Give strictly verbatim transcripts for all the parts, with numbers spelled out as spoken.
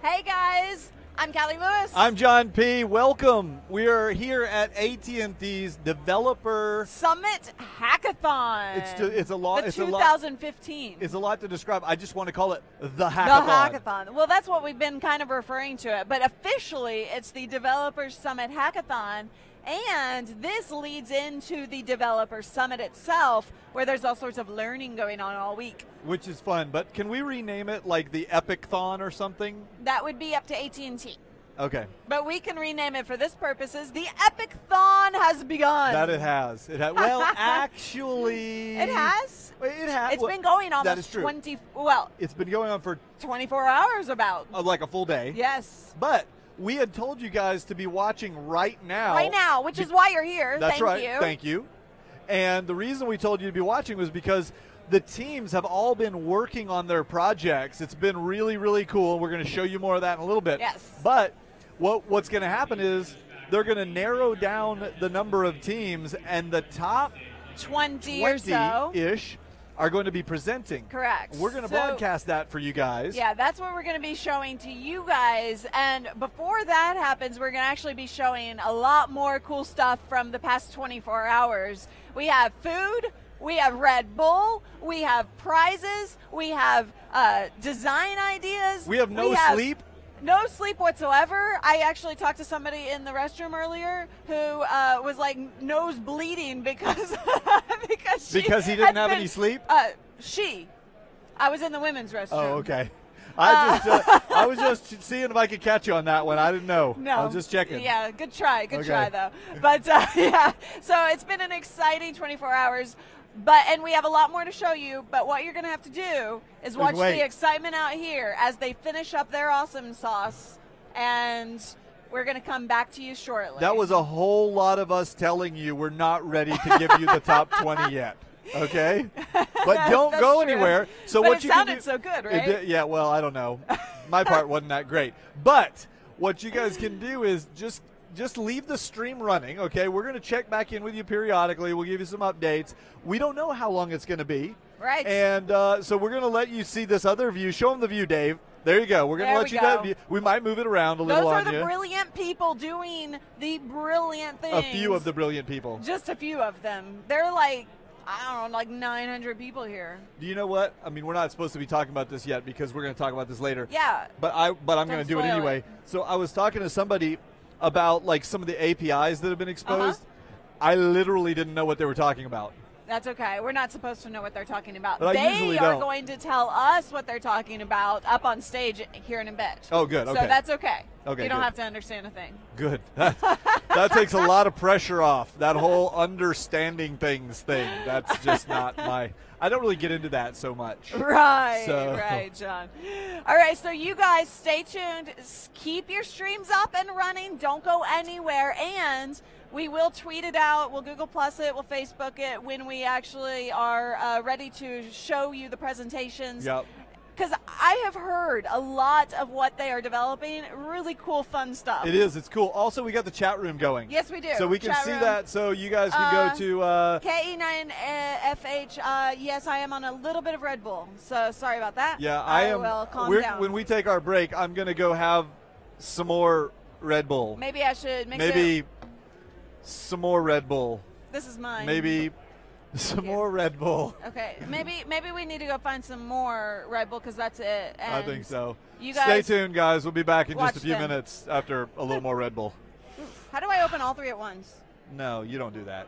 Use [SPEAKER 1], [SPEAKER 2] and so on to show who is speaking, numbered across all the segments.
[SPEAKER 1] Hey guys, I'm Callie Lewis.
[SPEAKER 2] I'm John P. Welcome. We are here at A T and T's Developer
[SPEAKER 1] Summit Hackathon.
[SPEAKER 2] It's to, it's a lot.
[SPEAKER 1] The
[SPEAKER 2] it's
[SPEAKER 1] twenty fifteen.
[SPEAKER 2] A lot, it's a lot to describe. I just want to call it the
[SPEAKER 1] Hackathon.
[SPEAKER 2] Hackathon.
[SPEAKER 1] The Hackathon. Well, that's what we've been kind of referring to it, but officially it's the Developer Summit Hackathon. And this leads into the Developer Summit itself, where there's all sorts of learning going on all week.
[SPEAKER 2] Which is fun, but can we rename it like the Epic-thon or something?
[SPEAKER 1] That would be up to A T and T.
[SPEAKER 2] Okay.
[SPEAKER 1] But we can rename it for this purposes. The Epic-thon has begun.
[SPEAKER 2] That it has. It ha well, actually...
[SPEAKER 1] It has?
[SPEAKER 2] It has.
[SPEAKER 1] It's
[SPEAKER 2] well,
[SPEAKER 1] been going almost
[SPEAKER 2] that is true.
[SPEAKER 1] twenty, well...
[SPEAKER 2] It's been going on for...
[SPEAKER 1] twenty-four hours about.
[SPEAKER 2] Uh, like a full day.
[SPEAKER 1] Yes.
[SPEAKER 2] But... we had told you guys to be watching right now.
[SPEAKER 1] Right now, which is why you're here.
[SPEAKER 2] That's
[SPEAKER 1] Thank
[SPEAKER 2] right.
[SPEAKER 1] you.
[SPEAKER 2] Thank you. And the reason we told you to be watching was because the teams have all been working on their projects. It's been really, really cool. We're going to show you more of that in a little bit.
[SPEAKER 1] Yes.
[SPEAKER 2] But what what's going to happen is they're going to narrow down the number of teams, and the top
[SPEAKER 1] twenty or so
[SPEAKER 2] ish are going to be presenting.
[SPEAKER 1] Correct.
[SPEAKER 2] We're going to
[SPEAKER 1] So,
[SPEAKER 2] broadcast that for you guys.
[SPEAKER 1] Yeah, that's what we're going to be showing to you guys. And before that happens, we're going to actually be showing a lot more cool stuff from the past twenty-four hours. We have food, we have Red Bull, we have prizes, we have uh, design ideas.
[SPEAKER 2] We have no
[SPEAKER 1] we have
[SPEAKER 2] sleep.
[SPEAKER 1] No sleep whatsoever. I actually talked to somebody in the restroom earlier who uh, was like nose bleeding because because she
[SPEAKER 2] Because he didn't
[SPEAKER 1] had
[SPEAKER 2] have
[SPEAKER 1] been,
[SPEAKER 2] any sleep?
[SPEAKER 1] Uh, she. I was in the women's restroom.
[SPEAKER 2] Oh, okay. I just uh, I was just seeing if I could catch you on that one. I didn't know.
[SPEAKER 1] No.
[SPEAKER 2] I was just checking.
[SPEAKER 1] Yeah, good try. Good
[SPEAKER 2] Okay.
[SPEAKER 1] try, though. But, uh, yeah, so it's been an exciting twenty-four hours. But and we have a lot more to show you, but what you're going to have to do is watch
[SPEAKER 2] wait.
[SPEAKER 1] the excitement out here as they finish up their awesome sauce, and we're going to come back to you shortly.
[SPEAKER 2] That was a whole lot of us telling you we're not ready to give you the top twenty yet. Okay? But don't
[SPEAKER 1] That's
[SPEAKER 2] go
[SPEAKER 1] true.
[SPEAKER 2] anywhere. So
[SPEAKER 1] But
[SPEAKER 2] what
[SPEAKER 1] it
[SPEAKER 2] you
[SPEAKER 1] sounded
[SPEAKER 2] can do,
[SPEAKER 1] so good,
[SPEAKER 2] It
[SPEAKER 1] right?
[SPEAKER 2] did- yeah, well, I don't know. My part wasn't that great. But what you guys can do is just just leave the stream running, okay? We're going to check back in with you periodically. We'll give you some updates. We don't know how long it's going to be.
[SPEAKER 1] Right.
[SPEAKER 2] And uh, so we're going to let you see this other view. Show them the view, Dave. There you go. We're going to
[SPEAKER 1] There
[SPEAKER 2] let
[SPEAKER 1] we
[SPEAKER 2] you
[SPEAKER 1] go.
[SPEAKER 2] that view. We might move it around a
[SPEAKER 1] Those
[SPEAKER 2] little
[SPEAKER 1] are
[SPEAKER 2] on
[SPEAKER 1] the
[SPEAKER 2] you.
[SPEAKER 1] brilliant people doing the brilliant things.
[SPEAKER 2] A few of the brilliant people.
[SPEAKER 1] Just a few of them. They're like, I don't know, like nine hundred people here.
[SPEAKER 2] Do you know what? I mean, we're not supposed to be talking about this yet because we're going to talk about this later.
[SPEAKER 1] Yeah.
[SPEAKER 2] But I but I'm going
[SPEAKER 1] Don't
[SPEAKER 2] to do it
[SPEAKER 1] spoil
[SPEAKER 2] anyway.
[SPEAKER 1] it.
[SPEAKER 2] So I was talking to somebody about like some of the A P Is that have been exposed.
[SPEAKER 1] Uh-huh.
[SPEAKER 2] I literally didn't know what they were talking about.
[SPEAKER 1] That's okay. We're not supposed to know what they're talking about.
[SPEAKER 2] But I
[SPEAKER 1] they
[SPEAKER 2] usually
[SPEAKER 1] are
[SPEAKER 2] don't.
[SPEAKER 1] going to tell us what they're talking about up on stage here in a bit.
[SPEAKER 2] Oh, good. Okay.
[SPEAKER 1] So that's okay.
[SPEAKER 2] Okay,
[SPEAKER 1] You don't
[SPEAKER 2] good.
[SPEAKER 1] have to understand a thing.
[SPEAKER 2] Good. That, that takes a lot of pressure off. That whole understanding things thing. That's just not my. I don't really get into that so much.
[SPEAKER 1] Right,
[SPEAKER 2] So-
[SPEAKER 1] right, John. All right, so you guys stay tuned. S- Keep your streams up and running. Don't go anywhere. And we will tweet it out. We'll Google Plus it. We'll Facebook it when we actually are uh, ready to show you the presentations.
[SPEAKER 2] Yep.
[SPEAKER 1] Because I have heard a lot of what they are developing. Really cool, fun stuff.
[SPEAKER 2] It is. It's cool. Also, we got the chat room going.
[SPEAKER 1] Yes, we do.
[SPEAKER 2] So we can
[SPEAKER 1] Chat
[SPEAKER 2] see
[SPEAKER 1] room.
[SPEAKER 2] that. So you guys can
[SPEAKER 1] Uh,
[SPEAKER 2] go to. Uh,
[SPEAKER 1] K E nine F H, uh, yes, I am on a little bit of Red Bull, so sorry about that.
[SPEAKER 2] yeah, I, am.
[SPEAKER 1] will calm
[SPEAKER 2] we're-
[SPEAKER 1] down.
[SPEAKER 2] When we take our break, I'm going to go have some more Red Bull.
[SPEAKER 1] Maybe I should mix
[SPEAKER 2] Maybe
[SPEAKER 1] it.
[SPEAKER 2] some more Red Bull.
[SPEAKER 1] This is mine.
[SPEAKER 2] Maybe some
[SPEAKER 1] you.
[SPEAKER 2] more Red Bull.
[SPEAKER 1] Okay, maybe maybe we need to go find some more Red Bull because that's it.
[SPEAKER 2] I
[SPEAKER 1] And
[SPEAKER 2] think so.
[SPEAKER 1] You
[SPEAKER 2] Stay
[SPEAKER 1] guys,
[SPEAKER 2] tuned, guys. We'll be back in just
[SPEAKER 1] watch
[SPEAKER 2] a few
[SPEAKER 1] them.
[SPEAKER 2] minutes after a little more Red Bull.
[SPEAKER 1] How do I open all three at once?
[SPEAKER 2] No, you don't do that.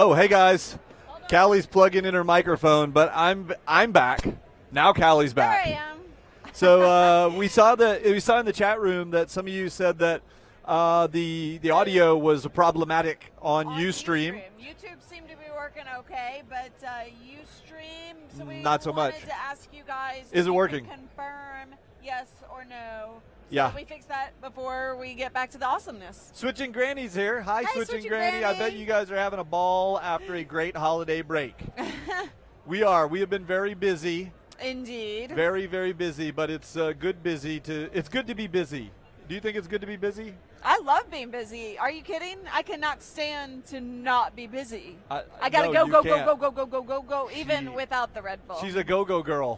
[SPEAKER 2] Oh, hey guys. Callie's plugging in her microphone, but I'm I'm back. Now Callie's back.
[SPEAKER 1] There I am.
[SPEAKER 2] So uh, we saw that we saw in the chat room that some of you said that uh, the the audio was problematic on,
[SPEAKER 1] On
[SPEAKER 2] Ustream.
[SPEAKER 1] Ustream. YouTube seemed to be working okay, but uh, Ustream, so we
[SPEAKER 2] Not so
[SPEAKER 1] wanted
[SPEAKER 2] much.
[SPEAKER 1] to ask you guys
[SPEAKER 2] Is
[SPEAKER 1] if
[SPEAKER 2] it
[SPEAKER 1] you
[SPEAKER 2] working?
[SPEAKER 1] could confirm yes or no. So
[SPEAKER 2] Yeah.
[SPEAKER 1] that we fix that before we get back to the awesomeness.
[SPEAKER 2] Switching Granny's here. Hi,
[SPEAKER 1] Hi,
[SPEAKER 2] Switching,
[SPEAKER 1] Switching
[SPEAKER 2] Granny. I bet
[SPEAKER 1] Granny.
[SPEAKER 2] you guys are having a ball after a great holiday break. We are. We have been very busy,
[SPEAKER 1] Indeed.
[SPEAKER 2] very very busy, but it's uh, good busy to. It's good to be busy. Do you think it's good to be busy?
[SPEAKER 1] I love being busy. Are you kidding? I cannot stand to not be busy.
[SPEAKER 2] I,
[SPEAKER 1] I gotta
[SPEAKER 2] no,
[SPEAKER 1] go,
[SPEAKER 2] you
[SPEAKER 1] go, go,
[SPEAKER 2] can't.
[SPEAKER 1] go, go, go, go, go, go, even
[SPEAKER 2] She-
[SPEAKER 1] without the Red Bull.
[SPEAKER 2] She's a go-go girl.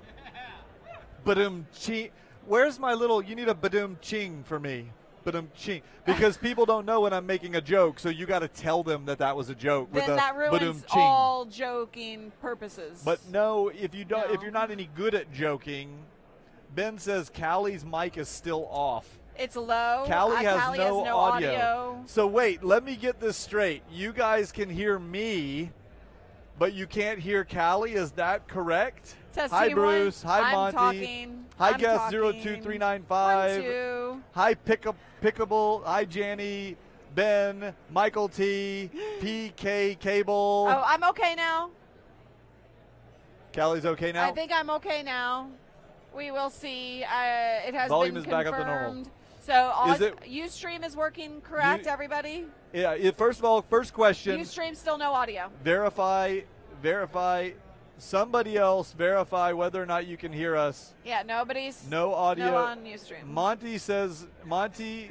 [SPEAKER 2] Badum ching. Where's my little? You need a badum ching for me. Badum ching. Because people don't know when I'm making a joke, so you got to tell them that that was a joke with
[SPEAKER 1] then
[SPEAKER 2] a
[SPEAKER 1] that ruins
[SPEAKER 2] badum ching.
[SPEAKER 1] all joking purposes.
[SPEAKER 2] But no, if you don't, if
[SPEAKER 1] No.
[SPEAKER 2] you're not any good at joking, Ben says Callie's mic is still off.
[SPEAKER 1] it's low.
[SPEAKER 2] Callie
[SPEAKER 1] Uh,
[SPEAKER 2] has,
[SPEAKER 1] Callie
[SPEAKER 2] no,
[SPEAKER 1] has no
[SPEAKER 2] audio.
[SPEAKER 1] audio.
[SPEAKER 2] So wait, let me get this straight. You guys can hear me, but you can't hear Callie. Is that correct?
[SPEAKER 1] Testing
[SPEAKER 2] Hi,
[SPEAKER 1] one.
[SPEAKER 2] Bruce. Hi,
[SPEAKER 1] I'm
[SPEAKER 2] Monty.
[SPEAKER 1] talking.
[SPEAKER 2] Hi,
[SPEAKER 1] I'm
[SPEAKER 2] guest
[SPEAKER 1] talking.
[SPEAKER 2] zero two three nine
[SPEAKER 1] One,
[SPEAKER 2] five.
[SPEAKER 1] two.
[SPEAKER 2] Hi, Pickup Pickable. Hi, Janny. Ben. Michael T. P K Cable.
[SPEAKER 1] Oh, I'm okay now.
[SPEAKER 2] Callie's okay now.
[SPEAKER 1] I think I'm okay now. We will see. Uh, it has
[SPEAKER 2] Volume
[SPEAKER 1] been
[SPEAKER 2] is back up to normal.
[SPEAKER 1] confirmed. So all
[SPEAKER 2] Is it-
[SPEAKER 1] Ustream is working correct,
[SPEAKER 2] You-
[SPEAKER 1] everybody?
[SPEAKER 2] yeah. It, first of all, first question.
[SPEAKER 1] Ustream still no audio.
[SPEAKER 2] Verify. Verify. Somebody else verify whether or not you can hear us.
[SPEAKER 1] Yeah, nobody's
[SPEAKER 2] No audio.
[SPEAKER 1] no on Ustream.
[SPEAKER 2] Monty says Monty.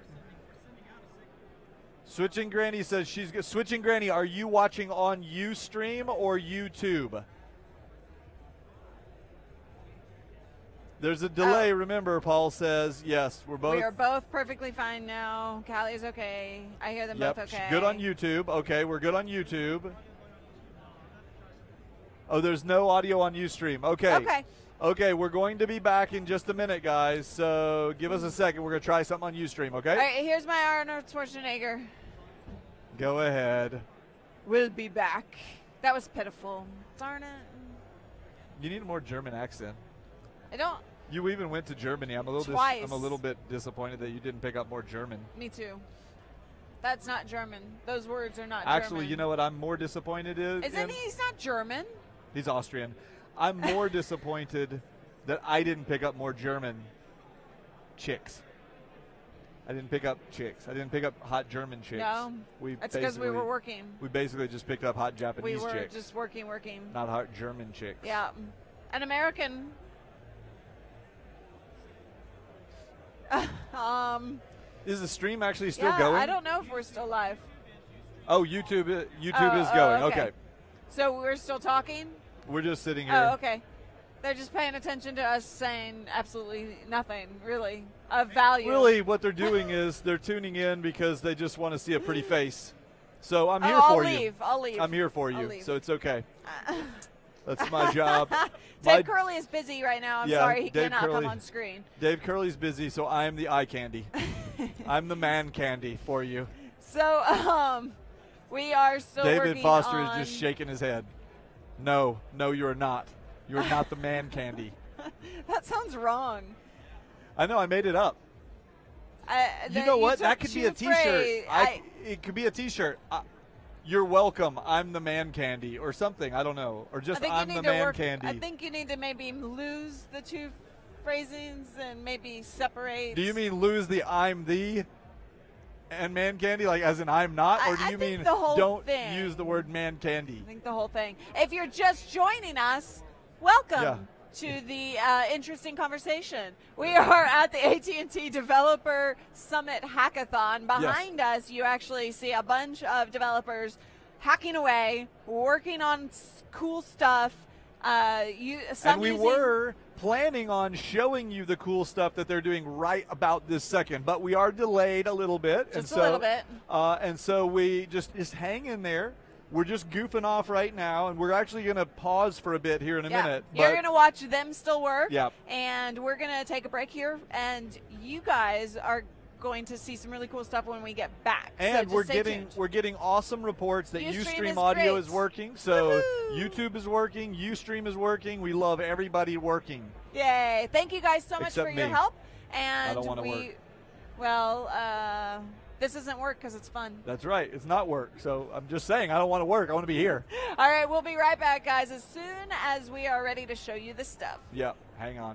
[SPEAKER 2] Switching Granny says she's go- switching Granny. Are you watching on Ustream or YouTube? There's a delay.
[SPEAKER 1] Oh.
[SPEAKER 2] Remember, Paul says yes. We're both.
[SPEAKER 1] We are both perfectly fine now. Callie's okay. I hear them
[SPEAKER 2] Yep,
[SPEAKER 1] both okay.
[SPEAKER 2] good on YouTube. Okay, we're good on YouTube. Oh, there's no audio on Ustream. Okay.
[SPEAKER 1] Okay.
[SPEAKER 2] Okay, we're going to be back in just a minute, guys. So give us a second. We're going to try something on Ustream, okay?
[SPEAKER 1] All right, here's my Arnold Schwarzenegger.
[SPEAKER 2] Go ahead.
[SPEAKER 1] We'll be back. That was pitiful. Darn it.
[SPEAKER 2] You need a more German accent.
[SPEAKER 1] I don't.
[SPEAKER 2] You even went to Germany. I'm a little dis-
[SPEAKER 1] Twice.
[SPEAKER 2] I'm a little bit disappointed that you didn't pick up more German.
[SPEAKER 1] Me too. That's not German. Those words are not
[SPEAKER 2] Actually,
[SPEAKER 1] German.
[SPEAKER 2] you know what I'm more disappointed in?
[SPEAKER 1] Isn't he? He's not German.
[SPEAKER 2] He's Austrian. I'm more disappointed that I didn't pick up more German chicks. I didn't pick up chicks. I didn't pick up hot German chicks.
[SPEAKER 1] No.
[SPEAKER 2] we
[SPEAKER 1] That's because we were
[SPEAKER 2] basically-
[SPEAKER 1] working.
[SPEAKER 2] We basically just picked up hot
[SPEAKER 1] We
[SPEAKER 2] Japanese
[SPEAKER 1] were
[SPEAKER 2] chicks,
[SPEAKER 1] just working, working.
[SPEAKER 2] not hot German chicks.
[SPEAKER 1] Yeah. An American. um.
[SPEAKER 2] Is the stream actually still
[SPEAKER 1] yeah,
[SPEAKER 2] going?
[SPEAKER 1] I don't know if we're still live.
[SPEAKER 2] Oh, YouTube. i- YouTube
[SPEAKER 1] Oh,
[SPEAKER 2] is
[SPEAKER 1] oh,
[SPEAKER 2] going.
[SPEAKER 1] okay.
[SPEAKER 2] okay.
[SPEAKER 1] So we're still talking?
[SPEAKER 2] We're just sitting here.
[SPEAKER 1] Oh, okay. They're just paying attention to us saying absolutely nothing, really, of value.
[SPEAKER 2] Really, what they're doing is they're tuning in because they just want to see a pretty face. So I'm
[SPEAKER 1] Oh,
[SPEAKER 2] here
[SPEAKER 1] I'll
[SPEAKER 2] for
[SPEAKER 1] leave.
[SPEAKER 2] you.
[SPEAKER 1] I'll leave.
[SPEAKER 2] I'm here for
[SPEAKER 1] I'll
[SPEAKER 2] you,
[SPEAKER 1] leave.
[SPEAKER 2] so it's okay. That's my job.
[SPEAKER 1] Dave
[SPEAKER 2] My-
[SPEAKER 1] Curley is busy right now. I'm
[SPEAKER 2] Yeah,
[SPEAKER 1] sorry he
[SPEAKER 2] Dave
[SPEAKER 1] cannot
[SPEAKER 2] Curley.
[SPEAKER 1] come on screen.
[SPEAKER 2] Dave Curley's busy, so I am the eye candy. I'm the man candy for you.
[SPEAKER 1] So, um, we are still
[SPEAKER 2] David
[SPEAKER 1] working
[SPEAKER 2] Foster
[SPEAKER 1] on.
[SPEAKER 2] is just shaking his head. No, no, you are not. You are not the man candy.
[SPEAKER 1] That sounds wrong.
[SPEAKER 2] I know, I made it up.
[SPEAKER 1] I,
[SPEAKER 2] You
[SPEAKER 1] that
[SPEAKER 2] know what?
[SPEAKER 1] took
[SPEAKER 2] That could be a
[SPEAKER 1] two
[SPEAKER 2] T-shirt.
[SPEAKER 1] phrase-
[SPEAKER 2] I,
[SPEAKER 1] I-
[SPEAKER 2] it could be a T-shirt. I, you're welcome. I'm the man candy, or something. I don't know, or
[SPEAKER 1] I
[SPEAKER 2] just
[SPEAKER 1] think
[SPEAKER 2] I'm
[SPEAKER 1] you
[SPEAKER 2] the
[SPEAKER 1] need to
[SPEAKER 2] man
[SPEAKER 1] work.
[SPEAKER 2] candy.
[SPEAKER 1] I think you need to maybe lose the two phrasings and maybe separate.
[SPEAKER 2] Do you mean lose the I'm the and man candy, like as in I'm not,
[SPEAKER 1] I-
[SPEAKER 2] or do
[SPEAKER 1] I
[SPEAKER 2] you
[SPEAKER 1] think
[SPEAKER 2] mean
[SPEAKER 1] the whole
[SPEAKER 2] don't
[SPEAKER 1] thing.
[SPEAKER 2] use the word man candy?
[SPEAKER 1] I think the whole thing. If you're just joining us, welcome
[SPEAKER 2] Yeah.
[SPEAKER 1] to the uh, interesting conversation. We are at the A T and T Developer Summit Hackathon. Behind us, you actually see a bunch of developers hacking away, working on s- cool stuff. Uh, you, some
[SPEAKER 2] And we
[SPEAKER 1] using-
[SPEAKER 2] were planning on showing you the cool stuff that they're doing right about this second, but we are delayed a little bit. and
[SPEAKER 1] Just a
[SPEAKER 2] so,
[SPEAKER 1] little bit.
[SPEAKER 2] Uh, and so we just, just hang in there. We're just goofing off right now, and we're actually going to pause for a bit here in a
[SPEAKER 1] Yeah.
[SPEAKER 2] minute.
[SPEAKER 1] You're
[SPEAKER 2] but-
[SPEAKER 1] going to watch them still work.
[SPEAKER 2] Yep.
[SPEAKER 1] And we're going to take a break here. And you guys are going to see some really cool stuff when we get back.
[SPEAKER 2] And
[SPEAKER 1] so
[SPEAKER 2] we're
[SPEAKER 1] stay
[SPEAKER 2] getting
[SPEAKER 1] tuned.
[SPEAKER 2] we're getting awesome reports that
[SPEAKER 1] Ustream
[SPEAKER 2] Ustream
[SPEAKER 1] is
[SPEAKER 2] audio
[SPEAKER 1] great.
[SPEAKER 2] is working. So
[SPEAKER 1] Woohoo!
[SPEAKER 2] YouTube is working, Ustream is working. We love everybody working.
[SPEAKER 1] Yay! Thank you guys so much
[SPEAKER 2] Except
[SPEAKER 1] for your
[SPEAKER 2] me.
[SPEAKER 1] help. And
[SPEAKER 2] I don't wanna
[SPEAKER 1] we,
[SPEAKER 2] work.
[SPEAKER 1] well, uh, this isn't work because it's fun.
[SPEAKER 2] That's right. It's not work. So I'm just saying I don't want to work. I want to be here.
[SPEAKER 1] All right, we'll be right back, guys, as soon as we are ready to show you the stuff.
[SPEAKER 2] Yep. Hang on.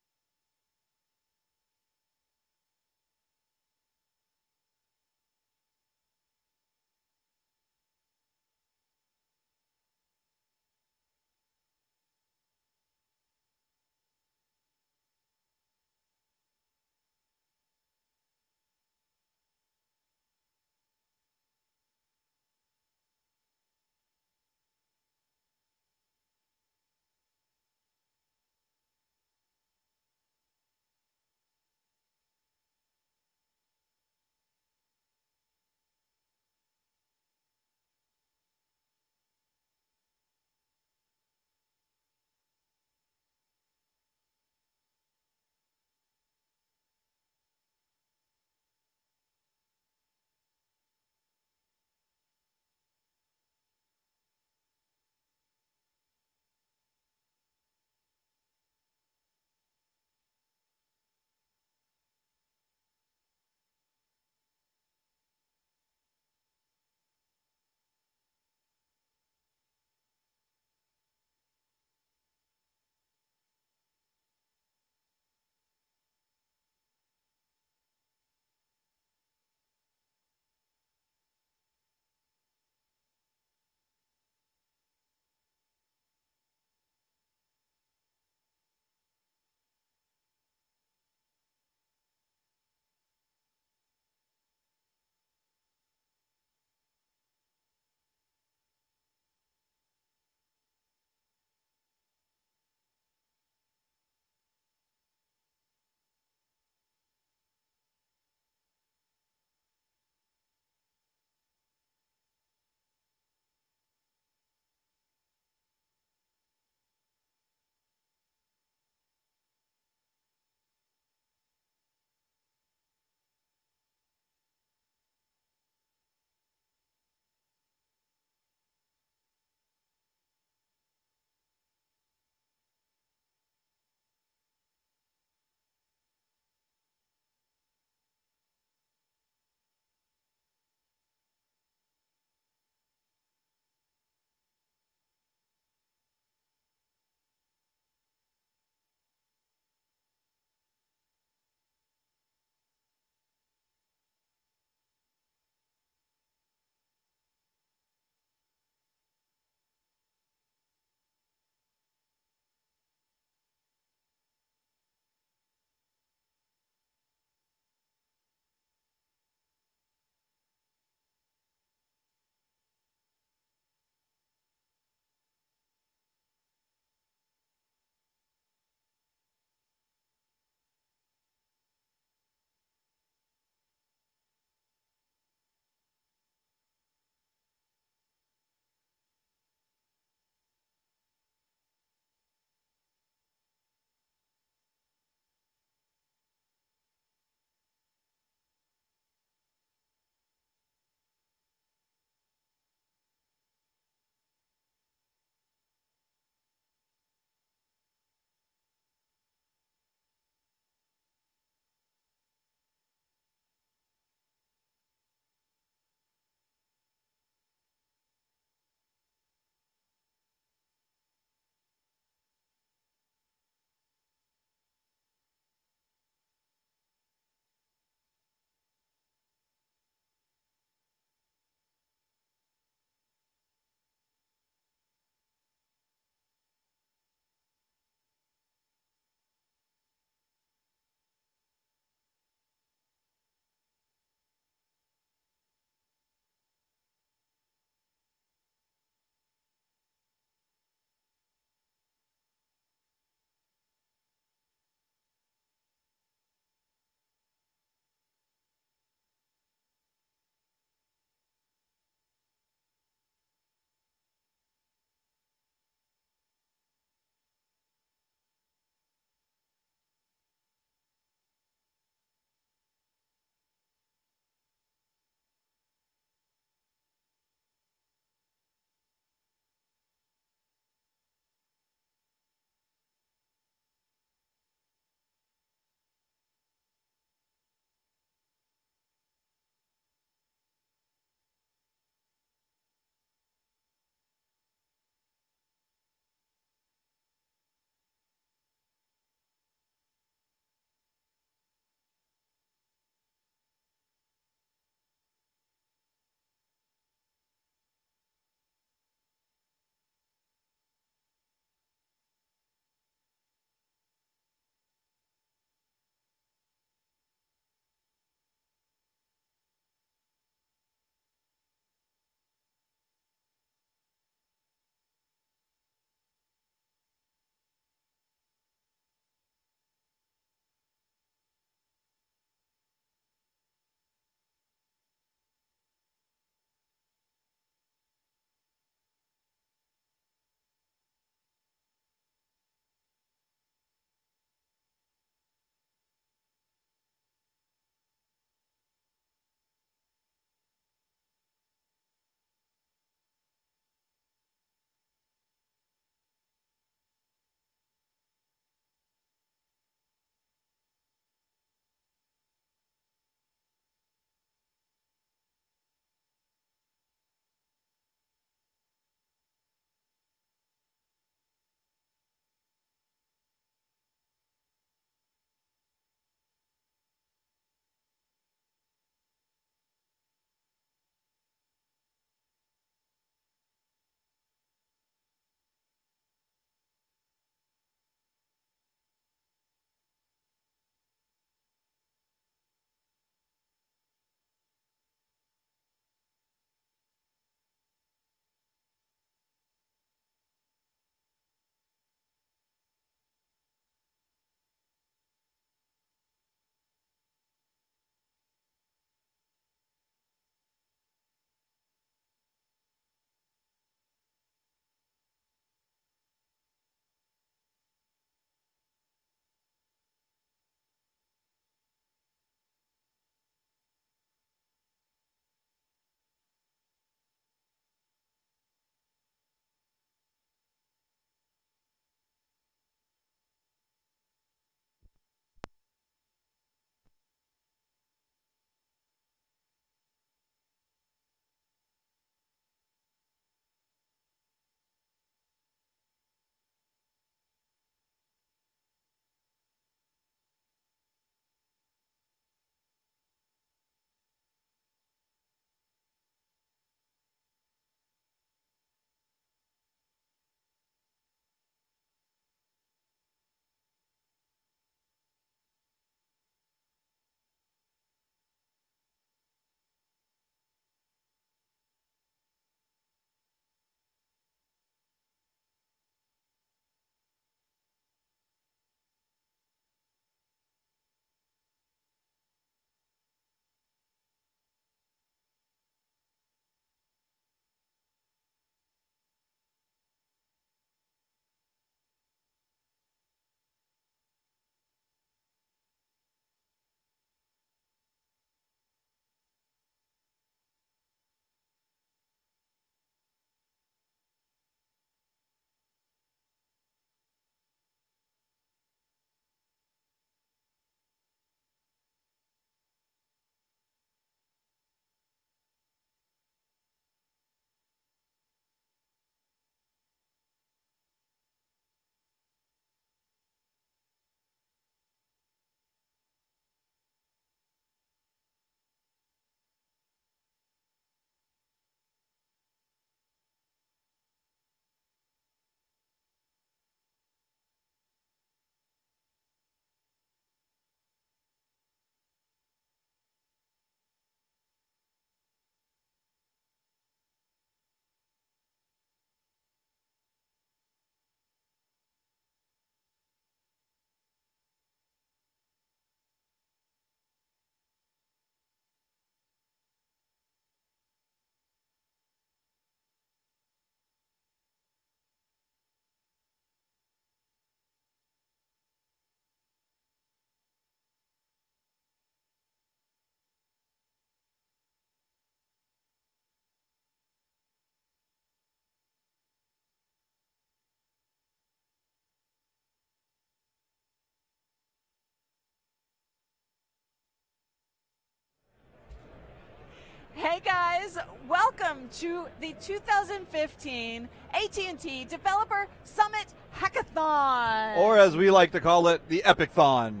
[SPEAKER 1] Hey guys, welcome to the two thousand fifteen A T and T Developer Summit Hackathon.
[SPEAKER 2] Or as we like to call it, the Epic-thon.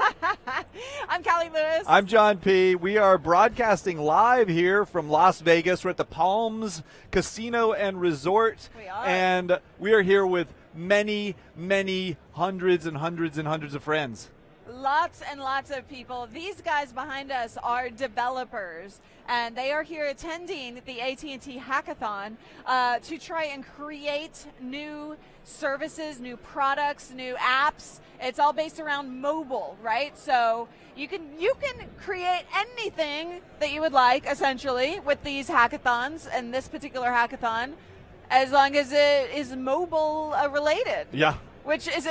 [SPEAKER 1] I'm Callie Lewis.
[SPEAKER 2] I'm John P. We are broadcasting live here from Las Vegas. We're at the Palms Casino and Resort.
[SPEAKER 1] We are.
[SPEAKER 2] And we are here with many, many hundreds and hundreds and hundreds of friends.
[SPEAKER 1] Lots and lots of people. These guys behind us are developers, and they are here attending the A T and T Hackathon uh, to try and create new services, new products, new apps. It's all based around mobile, right? So you can you can create anything that you would like, essentially, with these hackathons and this particular hackathon, as long as it is mobile uh, related.
[SPEAKER 2] Yeah.
[SPEAKER 1] Which is a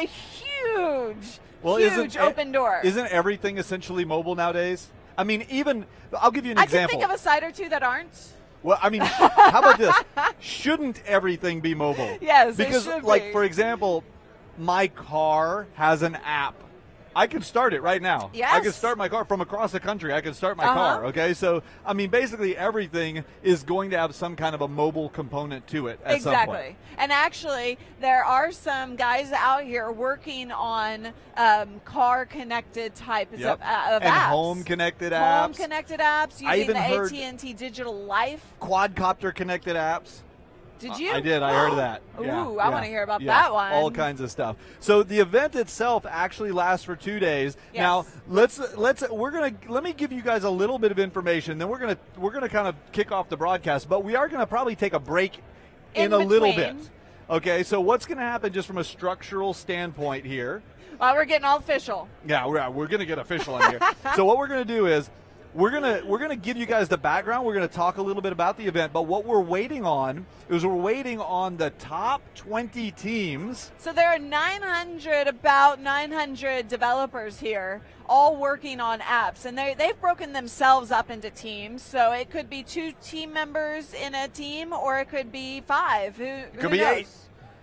[SPEAKER 1] huge.
[SPEAKER 2] Well,
[SPEAKER 1] Huge
[SPEAKER 2] isn't,
[SPEAKER 1] open door.
[SPEAKER 2] Isn't everything essentially mobile nowadays? I mean, even, I'll give you an
[SPEAKER 1] I
[SPEAKER 2] example.
[SPEAKER 1] I can think of a site or two that aren't.
[SPEAKER 2] Well, I mean, how about this? Shouldn't everything be mobile?
[SPEAKER 1] Yes,
[SPEAKER 2] because,
[SPEAKER 1] it should
[SPEAKER 2] like,
[SPEAKER 1] be.
[SPEAKER 2] for example, my car has an app. I can start it right now.
[SPEAKER 1] Yes.
[SPEAKER 2] I can start my car from across the country. I can start my
[SPEAKER 1] Uh-huh.
[SPEAKER 2] car, okay? So, I mean, basically everything is going to have some kind of a mobile component to it at some point.
[SPEAKER 1] Exactly. And actually, there are some guys out here working on um, car-connected types
[SPEAKER 2] Yep.
[SPEAKER 1] of, uh, of
[SPEAKER 2] and
[SPEAKER 1] apps.
[SPEAKER 2] home-connected apps.
[SPEAKER 1] Home-connected apps
[SPEAKER 2] I
[SPEAKER 1] using
[SPEAKER 2] even
[SPEAKER 1] the
[SPEAKER 2] heard
[SPEAKER 1] A T and T Digital Life.
[SPEAKER 2] Quadcopter-connected apps.
[SPEAKER 1] Did you?
[SPEAKER 2] I did. I heard of that.
[SPEAKER 1] Ooh,
[SPEAKER 2] Yeah,
[SPEAKER 1] I
[SPEAKER 2] yeah,
[SPEAKER 1] want to hear about
[SPEAKER 2] yeah.
[SPEAKER 1] that one.
[SPEAKER 2] All kinds of stuff. So the event itself actually lasts for two days.
[SPEAKER 1] Yes.
[SPEAKER 2] Now let's let's we're gonna let me give you guys a little bit of information. Then we're gonna we're gonna kind of kick off the broadcast, but we are gonna probably take a break in,
[SPEAKER 1] In
[SPEAKER 2] a little bit.
[SPEAKER 1] between.
[SPEAKER 2] Okay. So what's gonna happen just from a structural standpoint here?
[SPEAKER 1] Well, we're getting all official.
[SPEAKER 2] Yeah, we're we're gonna get official in here. So what we're gonna do is. We're gonna we're gonna give you guys the background. We're gonna talk a little bit about the event, but what we're waiting on is we're waiting on the top twenty teams.
[SPEAKER 1] So there are nine hundred, about nine hundred developers here, all working on apps, and they they've broken themselves up into teams. So it could be two team members in a team, or it could be five. Who,
[SPEAKER 2] It
[SPEAKER 1] who
[SPEAKER 2] could be
[SPEAKER 1] knows?
[SPEAKER 2] eight.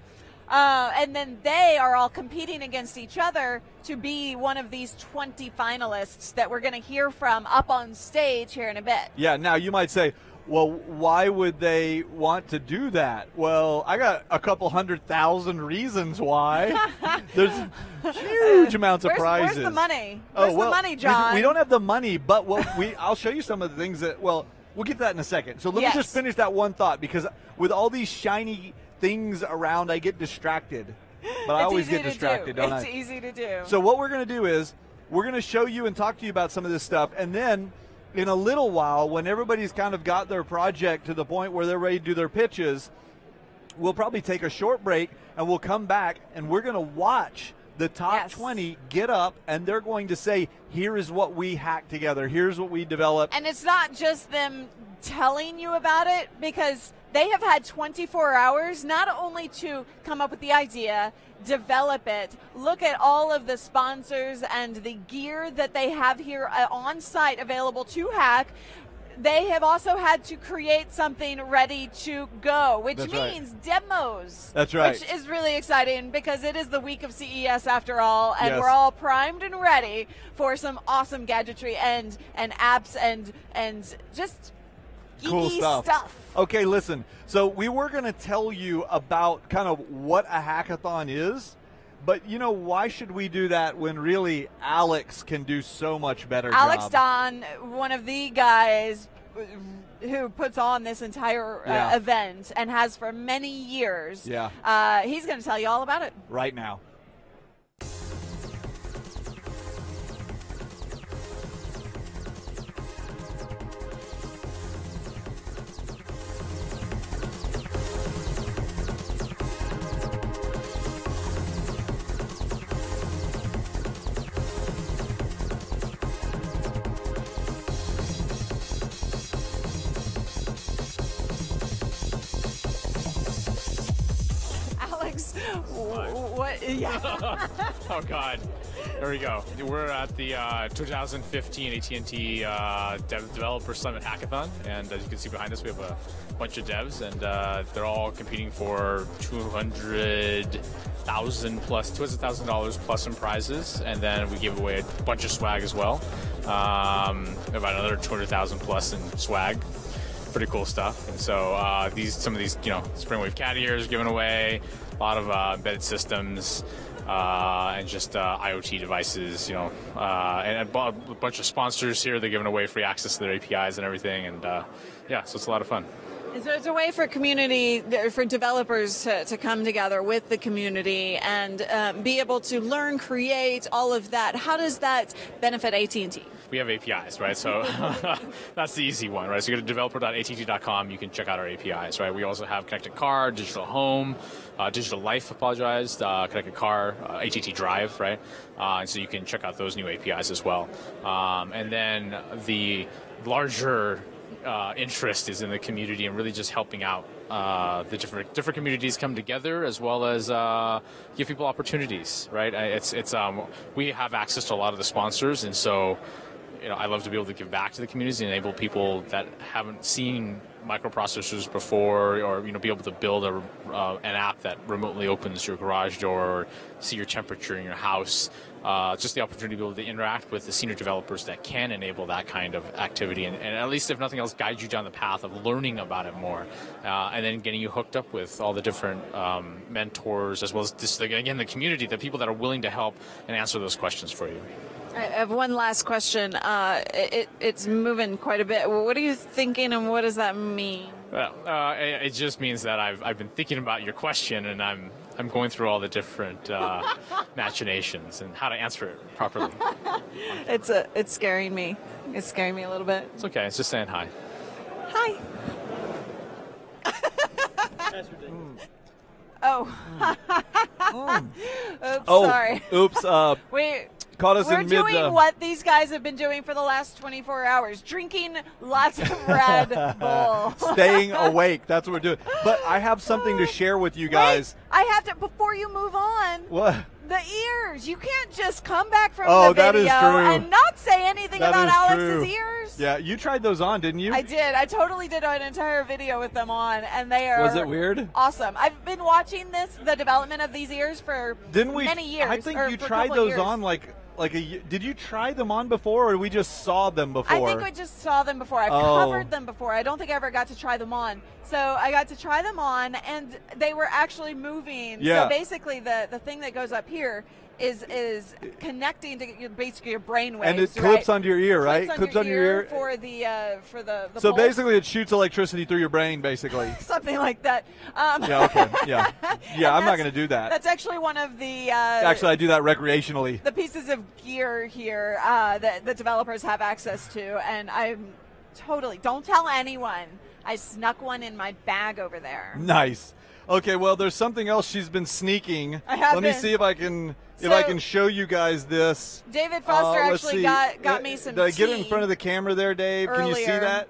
[SPEAKER 1] Uh, and then they are all competing against each other to be one of these twenty finalists that we're going to hear from up on stage here in a bit.
[SPEAKER 2] Yeah, now you might say, well, why would they want to do that? Well, I got a couple hundred thousand reasons why. There's huge amounts of
[SPEAKER 1] where's,
[SPEAKER 2] prizes.
[SPEAKER 1] Where's the money?
[SPEAKER 2] Oh,
[SPEAKER 1] Where's
[SPEAKER 2] well,
[SPEAKER 1] the money,
[SPEAKER 2] we-
[SPEAKER 1] John?
[SPEAKER 2] We, don't have the money, but what we I'll show you some of the things that, well, we'll get to that in a second. So let
[SPEAKER 1] Yes.
[SPEAKER 2] me just finish that one thought, because with all these shiny things around, I get distracted. But I
[SPEAKER 1] It's
[SPEAKER 2] always
[SPEAKER 1] easy
[SPEAKER 2] get
[SPEAKER 1] to
[SPEAKER 2] distracted,
[SPEAKER 1] do.
[SPEAKER 2] don't
[SPEAKER 1] it's
[SPEAKER 2] I?
[SPEAKER 1] It's easy to do.
[SPEAKER 2] So what we're going to do is we're going to show you and talk to you about some of this stuff, and then in a little while, when everybody's kind of got their project to the point where they're ready to do their pitches, we'll probably take a short break, and we'll come back, and we're going to watch the top
[SPEAKER 1] Yes.
[SPEAKER 2] twenty get up, and they're going to say, here is what we hacked together, here's what we developed.
[SPEAKER 1] And it's not just them telling you about it, because they have had twenty-four hours not only to come up with the idea, develop it, look at all of the sponsors and the gear that they have here uh, on site available to hack. They have also had to create something ready to go, which
[SPEAKER 2] That's right.
[SPEAKER 1] means demos.
[SPEAKER 2] That's right.
[SPEAKER 1] Which is really exciting because it is the week of C E S after all, and
[SPEAKER 2] Yes.
[SPEAKER 1] we're all primed and ready for some awesome gadgetry and and apps and and just geeky
[SPEAKER 2] Cool stuff.
[SPEAKER 1] stuff.
[SPEAKER 2] Okay, listen. So we were going to tell you about kind of what a hackathon is, but you know, why should we do that when really Alex can do so much better
[SPEAKER 1] Alex
[SPEAKER 2] job?
[SPEAKER 1] Don, one of the guys who puts on this entire uh,
[SPEAKER 2] Yeah.
[SPEAKER 1] event and has for many years.
[SPEAKER 2] Yeah.
[SPEAKER 1] Uh, he's going to tell you all about it.
[SPEAKER 2] Right now.
[SPEAKER 1] Alex, w- what? Yeah.
[SPEAKER 3] Oh God, there we go. We're at the uh, two thousand fifteen A T and T uh, Dev Developer Summit Hackathon, and as you can see behind us, we have a bunch of devs, and uh, they're all competing for two hundred thousand plus, two hundred thousand dollars plus in prizes, and then we give away a bunch of swag as well. Um, about another two hundred thousand plus in swag. pretty cool stuff. And so uh, these some of these you know Springwave cat ears given away, a lot of uh, embedded systems. Uh, and just uh, IoT devices, you know, uh, and a, b- a bunch of sponsors here. They're giving away free access to their A P Is and everything, and uh, yeah, so it's a lot of fun.
[SPEAKER 1] And so it's a way for community, for developers to, to come together with the community and um, be able to learn, create, all of that. How does that benefit A T and T?
[SPEAKER 3] We have A P Is, right? So that's the easy one, right? So you go to developer dot A T T dot com, you can check out our A P Is, right? We also have Connected Car, Digital Home, uh, Digital Life, apologized, uh, Connected Car, uh, A T T Drive, right? Uh, and so you can check out those new A P Is as well. Um, and then the larger uh, interest is in the community and really just helping out uh, the different different communities come together, as well as uh, give people opportunities, right? It's it's um, we have access to a lot of the sponsors, and so. You know, I love to be able to give back to the community and enable people that haven't seen microprocessors before, or you know, be able to build a, uh, an app that remotely opens your garage door, or see your temperature in your house. Uh, just the opportunity to be able to interact with the senior developers that can enable that kind of activity, and, and at least if nothing else, guide you down the path of learning about it more, uh, and then getting you hooked up with all the different um, mentors, as well as this, again, the community, the people that are willing to help and answer those questions for you.
[SPEAKER 1] I have one last question. Uh, it, it's moving quite a bit. What are you thinking, and what does that mean?
[SPEAKER 3] Well, uh, it, it just means that I've I've been thinking about your question, and I'm I'm going through all the different uh, machinations and how to answer it properly.
[SPEAKER 1] It's a it's scaring me. It's scaring me a little bit.
[SPEAKER 3] It's okay. It's just saying hi.
[SPEAKER 1] Hi. Oh.
[SPEAKER 2] Mm.
[SPEAKER 1] Oops,
[SPEAKER 2] Oh,
[SPEAKER 1] sorry.
[SPEAKER 2] oops. Uh,
[SPEAKER 1] We
[SPEAKER 2] caught us
[SPEAKER 1] We're
[SPEAKER 2] in
[SPEAKER 1] doing
[SPEAKER 2] mid. Uh,
[SPEAKER 1] what these guys have been doing for the last twenty-four hours, drinking lots of Red Bull.
[SPEAKER 2] staying awake. That's what we're doing. But I have something to share with you guys.
[SPEAKER 1] Wait, I have to, before you move on,
[SPEAKER 2] What?
[SPEAKER 1] the ears. You can't just come back from
[SPEAKER 2] Oh,
[SPEAKER 1] the
[SPEAKER 2] that is
[SPEAKER 1] video
[SPEAKER 2] true.
[SPEAKER 1] and not say anything
[SPEAKER 2] That
[SPEAKER 1] about
[SPEAKER 2] is
[SPEAKER 1] Alex's
[SPEAKER 2] true.
[SPEAKER 1] ears.
[SPEAKER 2] Yeah, you tried those on, didn't you?
[SPEAKER 1] I did. I totally did an entire video with them on, and they are
[SPEAKER 2] Was it weird?
[SPEAKER 1] awesome. I've been watching this, the development of these ears for
[SPEAKER 2] Didn't we?
[SPEAKER 1] many years.
[SPEAKER 2] I think
[SPEAKER 1] or
[SPEAKER 2] you
[SPEAKER 1] for a
[SPEAKER 2] tried
[SPEAKER 1] couple of
[SPEAKER 2] those
[SPEAKER 1] years.
[SPEAKER 2] on like like a. y- Did you try them on before, or we just saw them before?
[SPEAKER 1] I think I just saw them before. I've
[SPEAKER 2] Oh.
[SPEAKER 1] covered them before. I don't think I ever got to try them on. So I got to try them on, and they were actually moving.
[SPEAKER 2] Yeah.
[SPEAKER 1] So basically, the, the thing that goes up here is is connecting to your, basically your brain waves.
[SPEAKER 2] and it
[SPEAKER 1] right?
[SPEAKER 2] clips onto your ear, right?
[SPEAKER 1] Clips,
[SPEAKER 2] clips
[SPEAKER 1] on
[SPEAKER 2] onto
[SPEAKER 1] your
[SPEAKER 2] your
[SPEAKER 1] ear
[SPEAKER 2] ear.
[SPEAKER 1] for the uh, for the, the
[SPEAKER 2] So
[SPEAKER 1] pulse.
[SPEAKER 2] basically, it shoots electricity through your brain, basically.
[SPEAKER 1] something like that. Um,
[SPEAKER 2] Yeah. Okay. Yeah. Yeah. I'm not
[SPEAKER 1] that's-
[SPEAKER 2] going to do that.
[SPEAKER 1] That's actually one of the uh,
[SPEAKER 2] Actually, I do that recreationally.
[SPEAKER 1] the pieces of gear here uh, that the developers have access to, and I'm totally don't tell anyone. I snuck one in my bag over there.
[SPEAKER 2] Nice. Okay. Well, there's something else she's been sneaking.
[SPEAKER 1] I have
[SPEAKER 2] Let me
[SPEAKER 1] been.
[SPEAKER 2] see if I can if
[SPEAKER 1] So-
[SPEAKER 2] I can show you guys this.
[SPEAKER 1] David Foster
[SPEAKER 2] Uh, let's
[SPEAKER 1] actually
[SPEAKER 2] see.
[SPEAKER 1] got got
[SPEAKER 2] Uh,
[SPEAKER 1] me some
[SPEAKER 2] Did I get it in
[SPEAKER 1] tea
[SPEAKER 2] front of the camera there, Dave? Can you see
[SPEAKER 1] earlier.
[SPEAKER 2] that?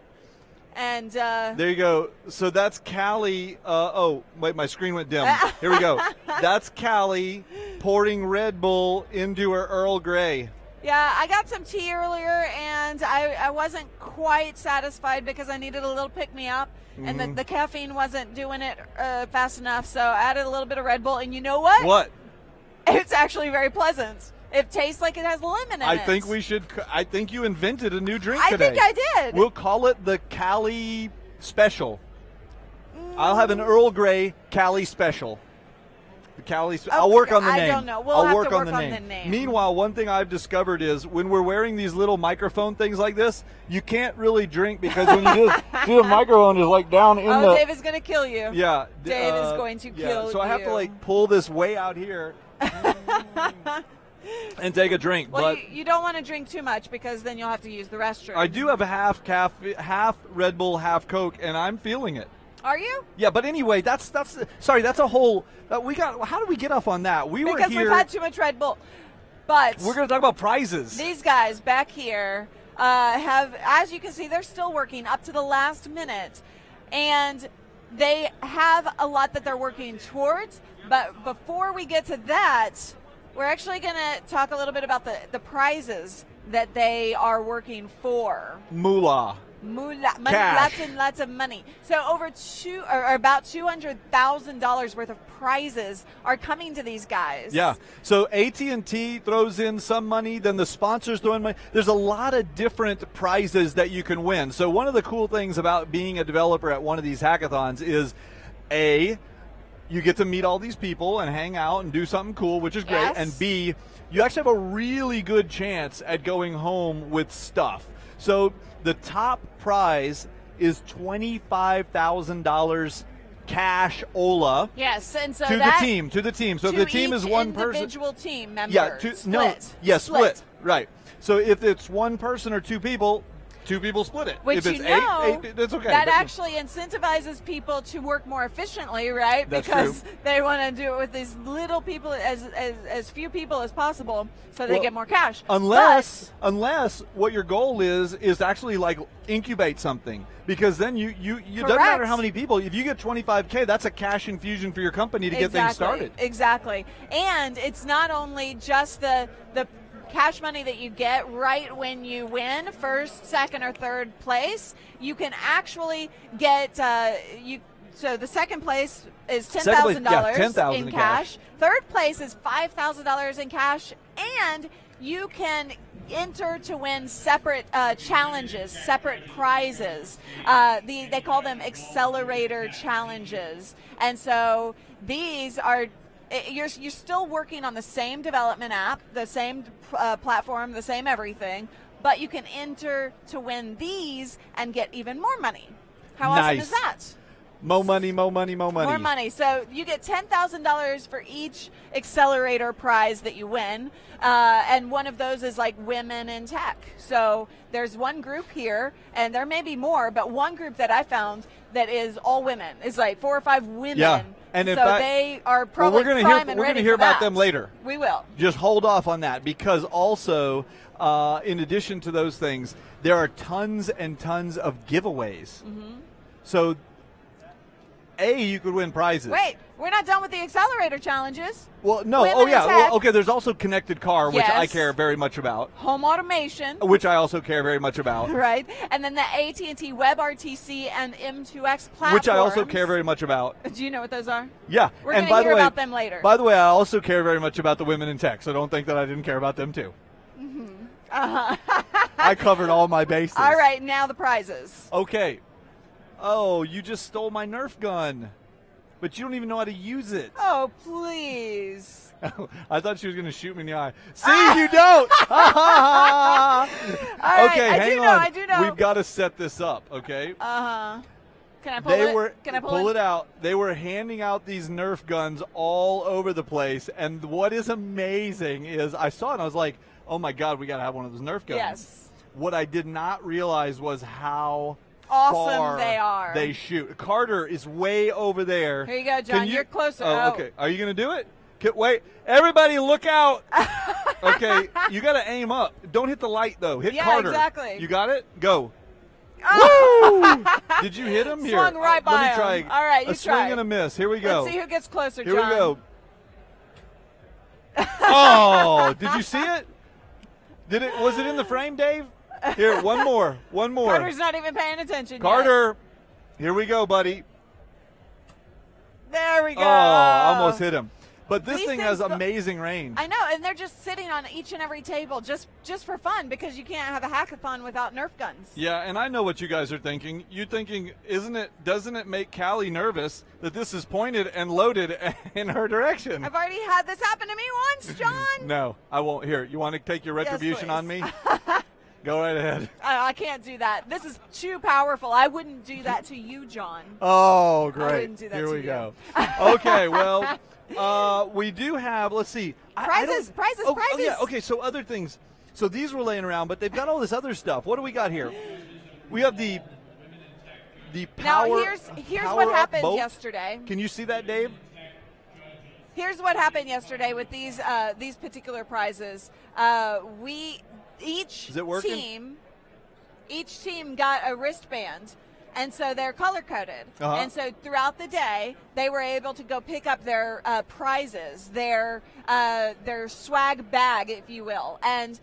[SPEAKER 1] and uh,
[SPEAKER 2] There you go. So that's Callie. Uh, oh, wait, my screen went dim. Here we go. That's Callie pouring Red Bull into her Earl Grey.
[SPEAKER 1] yeah, I got some tea earlier, and I, I wasn't quite satisfied because I needed a little pick me up, and
[SPEAKER 2] Mm-hmm.
[SPEAKER 1] the, the caffeine wasn't doing it uh, fast enough. So I added a little bit of Red Bull, and you know what?
[SPEAKER 2] What?
[SPEAKER 1] It's actually very pleasant. It tastes like it has lemon in
[SPEAKER 2] I
[SPEAKER 1] it.
[SPEAKER 2] think we should. c- I think you invented a new drink
[SPEAKER 1] I
[SPEAKER 2] today.
[SPEAKER 1] think I did.
[SPEAKER 2] We'll call it the Cali Special. I'll have an Earl Grey Cali Special. The Cali. Spe- I'll work on the
[SPEAKER 1] I
[SPEAKER 2] name.
[SPEAKER 1] don't know. We'll
[SPEAKER 2] I'll
[SPEAKER 1] have
[SPEAKER 2] work,
[SPEAKER 1] to
[SPEAKER 2] on,
[SPEAKER 1] work
[SPEAKER 2] the
[SPEAKER 1] on
[SPEAKER 2] name.
[SPEAKER 1] the name.
[SPEAKER 2] Meanwhile, one thing I've discovered is when we're wearing these little microphone things like this, you can't really drink because when you just see the microphone is like down in
[SPEAKER 1] Oh,
[SPEAKER 2] the.
[SPEAKER 1] Dave is going to kill you.
[SPEAKER 2] Yeah. d-
[SPEAKER 1] Dave is
[SPEAKER 2] uh,
[SPEAKER 1] going to
[SPEAKER 2] yeah,
[SPEAKER 1] kill
[SPEAKER 2] So I have to
[SPEAKER 1] you.
[SPEAKER 2] like pull this way out here and take a drink.
[SPEAKER 1] Well,
[SPEAKER 2] but
[SPEAKER 1] you, you don't want to drink too much because then you'll have to use the restroom.
[SPEAKER 2] I do have a half cafe, half Red Bull, half Coke, and I'm feeling it.
[SPEAKER 1] Are you?
[SPEAKER 2] Yeah, but anyway, that's that's sorry, that's a whole. Uh, we got. How did we get off on that? We were
[SPEAKER 1] Because
[SPEAKER 2] here.
[SPEAKER 1] we've had too much Red Bull. But
[SPEAKER 2] we're going to talk about prizes.
[SPEAKER 1] these guys back here uh, have, as you can see, they're still working up to the last minute. And they have a lot that they're working towards. But before we get to that, we're actually going to talk a little bit about the, the prizes that they are working for.
[SPEAKER 2] Moolah.
[SPEAKER 1] Moolah, money,
[SPEAKER 2] Cash.
[SPEAKER 1] lots and lots of money. So over two, or, or about two hundred thousand dollars worth of prizes are coming to these guys.
[SPEAKER 2] Yeah. So A T and T throws in some money, then the sponsors throw in money. There's a lot of different prizes that you can win. So one of the cool things about being a developer at one of these hackathons is, A, you get to meet all these people and hang out and do something cool, which is great.
[SPEAKER 1] Yes.
[SPEAKER 2] And B, you actually have a really good chance at going home with stuff. So the top prize is twenty-five thousand dollars cash Ola.
[SPEAKER 1] Yes, and so
[SPEAKER 2] to
[SPEAKER 1] that,
[SPEAKER 2] the team, to the team. So if
[SPEAKER 1] to
[SPEAKER 2] the team is
[SPEAKER 1] each
[SPEAKER 2] one person,
[SPEAKER 1] individual team member.
[SPEAKER 2] yeah, to,
[SPEAKER 1] split.
[SPEAKER 2] no, yeah, split.
[SPEAKER 1] split.
[SPEAKER 2] right. So if it's one person or two people, two people split it.
[SPEAKER 1] Which
[SPEAKER 2] if it's
[SPEAKER 1] you know,
[SPEAKER 2] eight, eight, that's okay.
[SPEAKER 1] that
[SPEAKER 2] But-
[SPEAKER 1] actually incentivizes people to work more efficiently, right?
[SPEAKER 2] That's
[SPEAKER 1] because
[SPEAKER 2] true.
[SPEAKER 1] they want to do it with these little people, as as, as few people as possible, so they
[SPEAKER 2] Well,
[SPEAKER 1] get more cash.
[SPEAKER 2] Unless, unless what your goal is is to actually like incubate something, because then you you you doesn't matter
[SPEAKER 1] Correct.
[SPEAKER 2] how many people. If you get twenty-five K, that's a cash infusion for your company to
[SPEAKER 1] But
[SPEAKER 2] get things
[SPEAKER 1] exactly,
[SPEAKER 2] started.
[SPEAKER 1] Exactly, and it's not only just the the cash money that you get right when you win first, second, or third place. You can actually get uh, you. So the second place is ten
[SPEAKER 2] Second place,
[SPEAKER 1] thousand
[SPEAKER 2] yeah,
[SPEAKER 1] dollars
[SPEAKER 2] ten thousand
[SPEAKER 1] in
[SPEAKER 2] in
[SPEAKER 1] cash.
[SPEAKER 2] cash.
[SPEAKER 1] Third place is five thousand dollars in cash, and you can enter to win separate uh, challenges, separate prizes. Uh, the, they call them accelerator challenges, and so these are. You're, you're still working on the same development app, the same uh, platform, the same everything, but you can enter to win these and get even more money. How awesome
[SPEAKER 2] Nice.
[SPEAKER 1] is that?
[SPEAKER 2] Mo money, mo money, mo money.
[SPEAKER 1] More money. So you get ten thousand dollars for each accelerator prize that you win. Uh, and one of those is like women in tech. So there's one group here, and there may be more, but one group that I found that is all women. It's like four or five women.
[SPEAKER 2] Yeah. And in
[SPEAKER 1] so
[SPEAKER 2] fact-
[SPEAKER 1] they are
[SPEAKER 2] Well,
[SPEAKER 1] probably
[SPEAKER 2] we're gonna
[SPEAKER 1] prime
[SPEAKER 2] hear
[SPEAKER 1] and
[SPEAKER 2] we're
[SPEAKER 1] ready
[SPEAKER 2] gonna hear
[SPEAKER 1] for
[SPEAKER 2] about
[SPEAKER 1] that.
[SPEAKER 2] them later.
[SPEAKER 1] We will.
[SPEAKER 2] Just hold off on that, because also, uh, in addition to those things, there are tons and tons of giveaways.
[SPEAKER 1] Mm-hmm.
[SPEAKER 2] So, A, you could win prizes.
[SPEAKER 1] Wait, we're not done with the accelerator challenges.
[SPEAKER 2] Well, no.
[SPEAKER 1] Women
[SPEAKER 2] Oh,
[SPEAKER 1] in
[SPEAKER 2] yeah.
[SPEAKER 1] tech.
[SPEAKER 2] Well, okay, there's also Connected Car, which I
[SPEAKER 1] Yes.
[SPEAKER 2] care very much about,
[SPEAKER 1] Home automation.
[SPEAKER 2] which I also care very much about,
[SPEAKER 1] Right, and then the A T and T WebRTC and M two X platforms.
[SPEAKER 2] which I also care very much about.
[SPEAKER 1] Do you know what those are?
[SPEAKER 2] Yeah.
[SPEAKER 1] We're
[SPEAKER 2] and
[SPEAKER 1] gonna
[SPEAKER 2] by
[SPEAKER 1] hear
[SPEAKER 2] the way,
[SPEAKER 1] about them later.
[SPEAKER 2] By the way, I also care very much about the women in tech, so don't think that I didn't care about them too.
[SPEAKER 1] Uh-huh.
[SPEAKER 2] I covered all my bases.
[SPEAKER 1] All right, now the prizes.
[SPEAKER 2] Okay. Oh, you just stole my Nerf gun, but you don't even know how to use it.
[SPEAKER 1] Oh, please.
[SPEAKER 2] I thought she was going to shoot me in the eye. See, you don't.
[SPEAKER 1] All right,
[SPEAKER 2] okay,
[SPEAKER 1] I
[SPEAKER 2] hang
[SPEAKER 1] do
[SPEAKER 2] on.
[SPEAKER 1] know, I do know.
[SPEAKER 2] We've got to set this up. Okay.
[SPEAKER 1] Uh-huh. Can I pull
[SPEAKER 2] They
[SPEAKER 1] it?
[SPEAKER 2] were
[SPEAKER 1] Can I pull,
[SPEAKER 2] it out. They were handing out these Nerf guns all over the place, and what is amazing is I saw it and I was like, "Oh my God, we got to have one of those Nerf guns."
[SPEAKER 1] Yes.
[SPEAKER 2] What I did not realize was how
[SPEAKER 1] Awesome
[SPEAKER 2] far
[SPEAKER 1] they are.
[SPEAKER 2] They shoot. Carter is way over there.
[SPEAKER 1] Here you go,
[SPEAKER 2] Can
[SPEAKER 1] John. You're closer.
[SPEAKER 2] Oh,
[SPEAKER 1] Oh.
[SPEAKER 2] okay. Are you going to do it? Can, wait, everybody, look out! Okay, you got to aim up. Don't hit the light though. Hit
[SPEAKER 1] Yeah,
[SPEAKER 2] Carter.
[SPEAKER 1] exactly.
[SPEAKER 2] You got it? Go.
[SPEAKER 1] Oh.
[SPEAKER 2] Woo! Did you hit him here?
[SPEAKER 1] Swung right
[SPEAKER 2] Uh,
[SPEAKER 1] by
[SPEAKER 2] Let me try.
[SPEAKER 1] him. All right, you
[SPEAKER 2] a swing
[SPEAKER 1] try.
[SPEAKER 2] and a miss. Here we go.
[SPEAKER 1] Let's see who gets closer,
[SPEAKER 2] Here
[SPEAKER 1] John.
[SPEAKER 2] we go. Oh, did you see it? Did it? Was it in the frame, Dave? Here, one more. One more.
[SPEAKER 1] Carter's not even paying attention yet.
[SPEAKER 2] Carter. Here we go, buddy.
[SPEAKER 1] There we go.
[SPEAKER 2] Oh, almost hit him. But this
[SPEAKER 1] These
[SPEAKER 2] thing has
[SPEAKER 1] things go-
[SPEAKER 2] amazing range.
[SPEAKER 1] I know, and they're just sitting on each and every table just just for fun, because you can't have a hackathon without Nerf guns.
[SPEAKER 2] Yeah, and I know what you guys are thinking. You're thinking, isn't it? Doesn't it make Callie nervous that this is pointed and loaded in her direction?
[SPEAKER 1] I've already had this happen to me once, John.
[SPEAKER 2] No, I won't. Here, you want to take your
[SPEAKER 1] Yes,
[SPEAKER 2] retribution on me?
[SPEAKER 1] please.
[SPEAKER 2] Go right ahead.
[SPEAKER 1] I, I can't do that. This is too powerful. I wouldn't do that to you, John.
[SPEAKER 2] Oh, great.
[SPEAKER 1] wouldn't do that
[SPEAKER 2] Here
[SPEAKER 1] to
[SPEAKER 2] we
[SPEAKER 1] you.
[SPEAKER 2] go. Okay, well, uh, we do have, let's see. I- I
[SPEAKER 1] Prizes,
[SPEAKER 2] don't-
[SPEAKER 1] prizes,
[SPEAKER 2] oh,
[SPEAKER 1] prizes.
[SPEAKER 2] Oh, yeah, okay, so other things. So these were laying around, but they've got all this other stuff. What do we got here? We have the the power.
[SPEAKER 1] Now here's here's
[SPEAKER 2] power
[SPEAKER 1] what
[SPEAKER 2] up
[SPEAKER 1] happened
[SPEAKER 2] boat.
[SPEAKER 1] yesterday.
[SPEAKER 2] Can you see that, Dave?
[SPEAKER 1] Here's what happened yesterday with these uh, these particular prizes. Uh, we each
[SPEAKER 2] Is it working?
[SPEAKER 1] team each team got a wristband, and so they're color coded.
[SPEAKER 2] Uh-huh.
[SPEAKER 1] And so throughout the day, they were able to go pick up their uh, prizes, their uh, their swag bag, if you will. And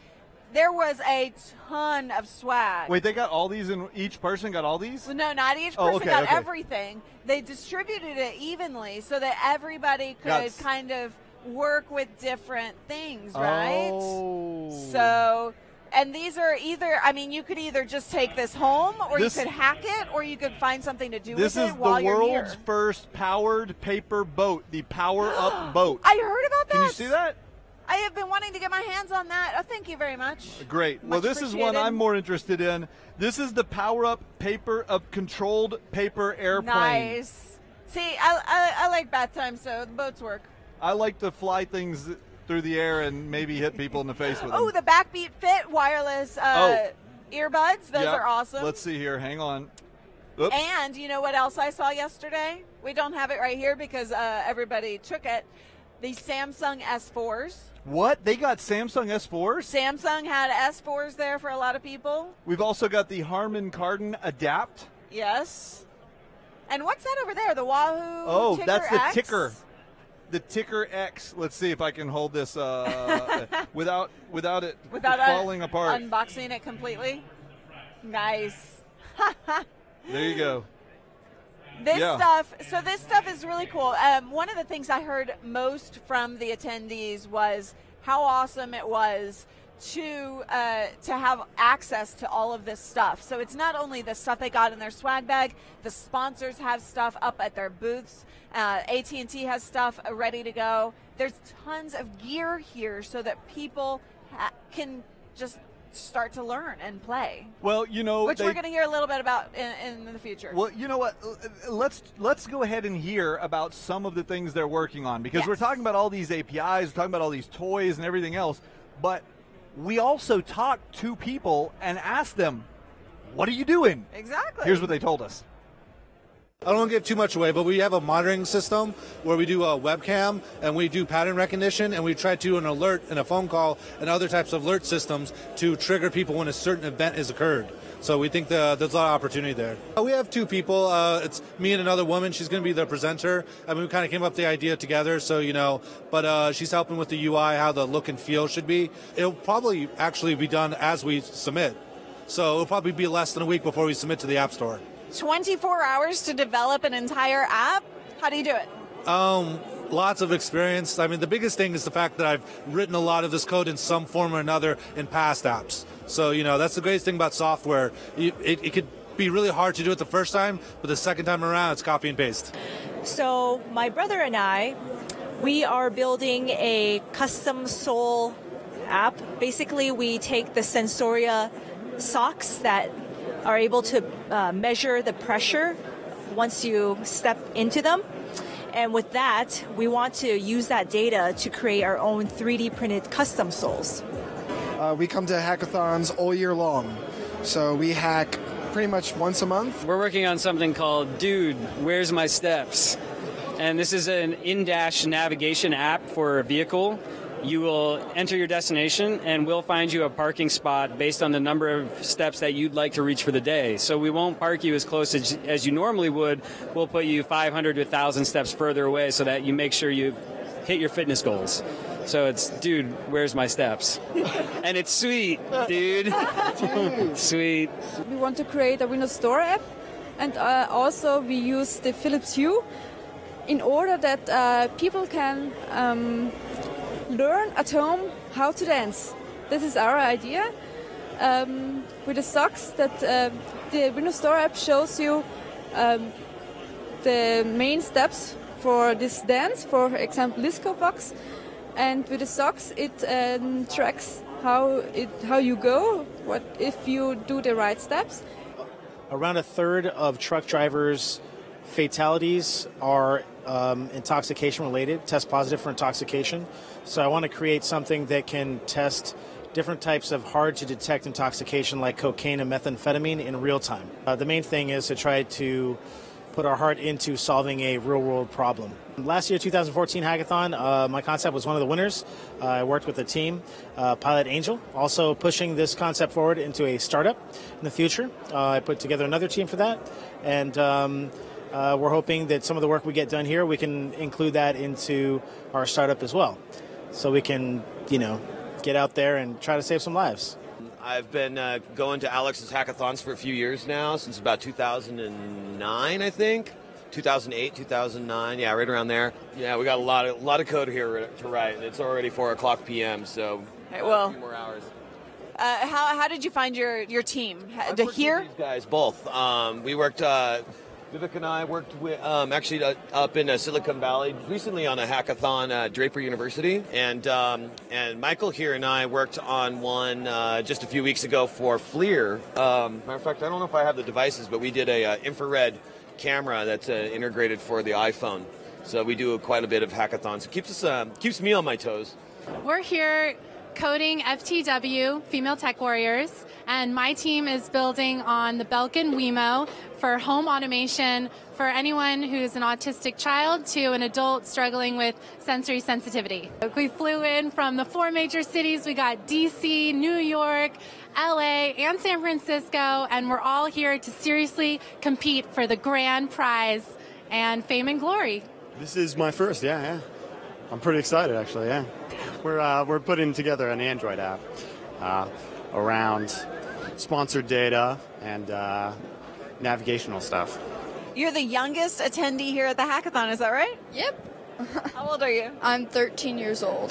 [SPEAKER 1] there was a ton of swag.
[SPEAKER 2] Wait, they got all these in each person got all these?
[SPEAKER 1] No, not each
[SPEAKER 2] Oh,
[SPEAKER 1] person
[SPEAKER 2] okay,
[SPEAKER 1] got
[SPEAKER 2] okay.
[SPEAKER 1] everything. They distributed it evenly so that everybody could
[SPEAKER 2] That's-
[SPEAKER 1] kind of work with different things, right?
[SPEAKER 2] Oh.
[SPEAKER 1] So, and these are either, I mean, you could either just take this home or
[SPEAKER 2] This-
[SPEAKER 1] you could hack it or you could find something to do
[SPEAKER 2] This
[SPEAKER 1] with
[SPEAKER 2] is
[SPEAKER 1] it
[SPEAKER 2] the
[SPEAKER 1] while you're
[SPEAKER 2] world's
[SPEAKER 1] here.
[SPEAKER 2] first powered paper boat, the Power Up boat.
[SPEAKER 1] I heard about that.
[SPEAKER 2] Can you see that?
[SPEAKER 1] I have been wanting to get my hands on that. Oh, thank you very much.
[SPEAKER 2] Great. Well,
[SPEAKER 1] Much
[SPEAKER 2] this is one
[SPEAKER 1] appreciated.
[SPEAKER 2] I'm more interested in. This is the Power Up paper up controlled paper airplane.
[SPEAKER 1] Nice. See, I, I, I like bath time, so the boats work.
[SPEAKER 2] I like to fly things through the air and maybe hit people in the face with them.
[SPEAKER 1] Oh, the Backbeat Fit wireless uh, earbuds. Those
[SPEAKER 2] Yep.
[SPEAKER 1] are awesome.
[SPEAKER 2] Let's see here. Hang on. Oops.
[SPEAKER 1] And you know what else I saw yesterday? We don't have it right here because uh, everybody took it. The Samsung S fours.
[SPEAKER 2] What? They got Samsung S fours?
[SPEAKER 1] Samsung had S fours there for a lot of people.
[SPEAKER 2] We've also got the Harman Kardon Adapt.
[SPEAKER 1] Yes. And what's that over there? The Wahoo
[SPEAKER 2] Oh,
[SPEAKER 1] Ticker
[SPEAKER 2] that's the
[SPEAKER 1] X?
[SPEAKER 2] ticker. The Ticker X. Let's see if I can hold this uh, without without it
[SPEAKER 1] Without
[SPEAKER 2] falling
[SPEAKER 1] un-
[SPEAKER 2] apart.
[SPEAKER 1] unboxing it completely. Nice.
[SPEAKER 2] There you go.
[SPEAKER 1] This
[SPEAKER 2] Yeah.
[SPEAKER 1] stuff, so this stuff is really cool. Um, one of the things I heard most from the attendees was how awesome it was to uh, to have access to all of this stuff. So it's not only the stuff they got in their swag bag, the sponsors have stuff up at their booths. Uh, A T and T has stuff ready to go. There's tons of gear here so that people ha- can just start to learn and play,
[SPEAKER 2] Well, you know,
[SPEAKER 1] which
[SPEAKER 2] they,
[SPEAKER 1] we're going to hear a little bit about in, in the future.
[SPEAKER 2] Well, you know what? Let's let's go ahead and hear about some of the things they're working on because we're
[SPEAKER 1] Yes.
[SPEAKER 2] talking about all these A P Is, we're talking about all these toys and everything else, but we also talked to people and asked them, "What are you doing?"
[SPEAKER 1] Exactly.
[SPEAKER 2] Here's what they told us.
[SPEAKER 4] I don't want to give too much away, but we have a monitoring system where we do a webcam and we do pattern recognition and we try to do an alert and a phone call and other types of alert systems to trigger people when a certain event has occurred. So we think the, there's a lot of opportunity there. Uh, We have two people. Uh, it's me and another woman. She's going to be the presenter. I mean, we kind of came up with the idea together. So, you know, but uh, she's helping with the U I, how the look and feel should be. It'll probably actually be done as we submit. So it'll probably be less than a week before we submit to the App Store.
[SPEAKER 1] twenty-four hours to develop an entire app? How do you do it?
[SPEAKER 4] Um, lots of experience. I mean, the biggest thing is the fact that I've written a lot of this code in some form or another in past apps. So, you know, that's the greatest thing about software. You, it, it could be really hard to do it the first time, but the second time around, it's copy and paste.
[SPEAKER 5] So my brother and I, we are building a custom sole app. Basically, we take the Sensoria socks that are able to uh, measure the pressure once you step into them. And with that, we want to use that data to create our own three D printed custom soles.
[SPEAKER 6] Uh, we come to hackathons all year long. So we hack pretty much once a month.
[SPEAKER 7] We're working on something called Dude, Where's My Steps? And this is an in-dash navigation app for a vehicle. You will enter your destination and we'll find you a parking spot based on the number of steps that you'd like to reach for the day. So we won't park you as close as, as you normally would. We'll put you five hundred to one thousand steps further away so that you make sure you hit your fitness goals. So it's, dude, where's my steps? And it's sweet, dude. Sweet.
[SPEAKER 8] We want to create a Windows Store app, and uh, also we use the Philips Hue in order that uh, people can um, learn at home how to dance. This is our idea. Um, with the socks, that uh, the Windows Store app shows you um, the main steps for this dance, for example, Disco Fox. And with the socks, it um, tracks how it how you go, what if you do the right steps.
[SPEAKER 9] Around a third of truck drivers' fatalities are um, intoxication related, test positive for intoxication. So I want to create something that can test different types of hard to detect intoxication like cocaine and methamphetamine in real time. Uh, the main thing is to try to put our heart into solving a real world problem. Last year, two thousand fourteen Hackathon, uh, my concept was one of the winners. Uh, I worked with a team, uh, Pilot Angel, also pushing this concept forward into a startup in the future. Uh, I put together another team for that, and um, uh, we're hoping that some of the work we get done here, we can include that into our startup as well. So we can, you know, get out there and try to save some lives.
[SPEAKER 10] I've been uh, going to Alex's hackathons for a few years now, since about two thousand nine, I think. two thousand eight, two thousand nine, yeah, right around there. Yeah, we got a lot of a lot of code here to write, and it's already four o'clock p m. So
[SPEAKER 1] hey, well,
[SPEAKER 10] a few more hours.
[SPEAKER 1] Uh, how how did you find your your team
[SPEAKER 10] I've
[SPEAKER 1] to
[SPEAKER 10] worked
[SPEAKER 1] here?
[SPEAKER 10] with these guys both. Um, we worked. Uh, Vivek and I worked with um, actually uh, up in uh, Silicon Valley recently on a hackathon at Draper University, and um, and Michael here and I worked on one uh, just a few weeks ago for FLIR. Um, matter of fact, I don't know if I have the devices, but we did a uh, infrared camera that's uh, integrated for the iPhone. So we do quite a bit of hackathons. It keeps us uh, keeps me on my toes.
[SPEAKER 11] We're here coding F T W, Female Tech Warriors, and my team is building on the Belkin Wemo for home automation for anyone who's an autistic child to an adult struggling with sensory sensitivity. We flew in from the four major cities. We got D C, New York, L A, and San Francisco, and we're all here to seriously compete for the grand prize and fame and glory.
[SPEAKER 12] This is my first, yeah, yeah. I'm pretty excited, actually, yeah. We're, uh, we're putting together an Android app uh, around sponsored data and uh, navigational stuff.
[SPEAKER 1] You're the youngest attendee here at the hackathon, is that right?
[SPEAKER 13] Yep.
[SPEAKER 1] How old are you?
[SPEAKER 13] I'm thirteen years old.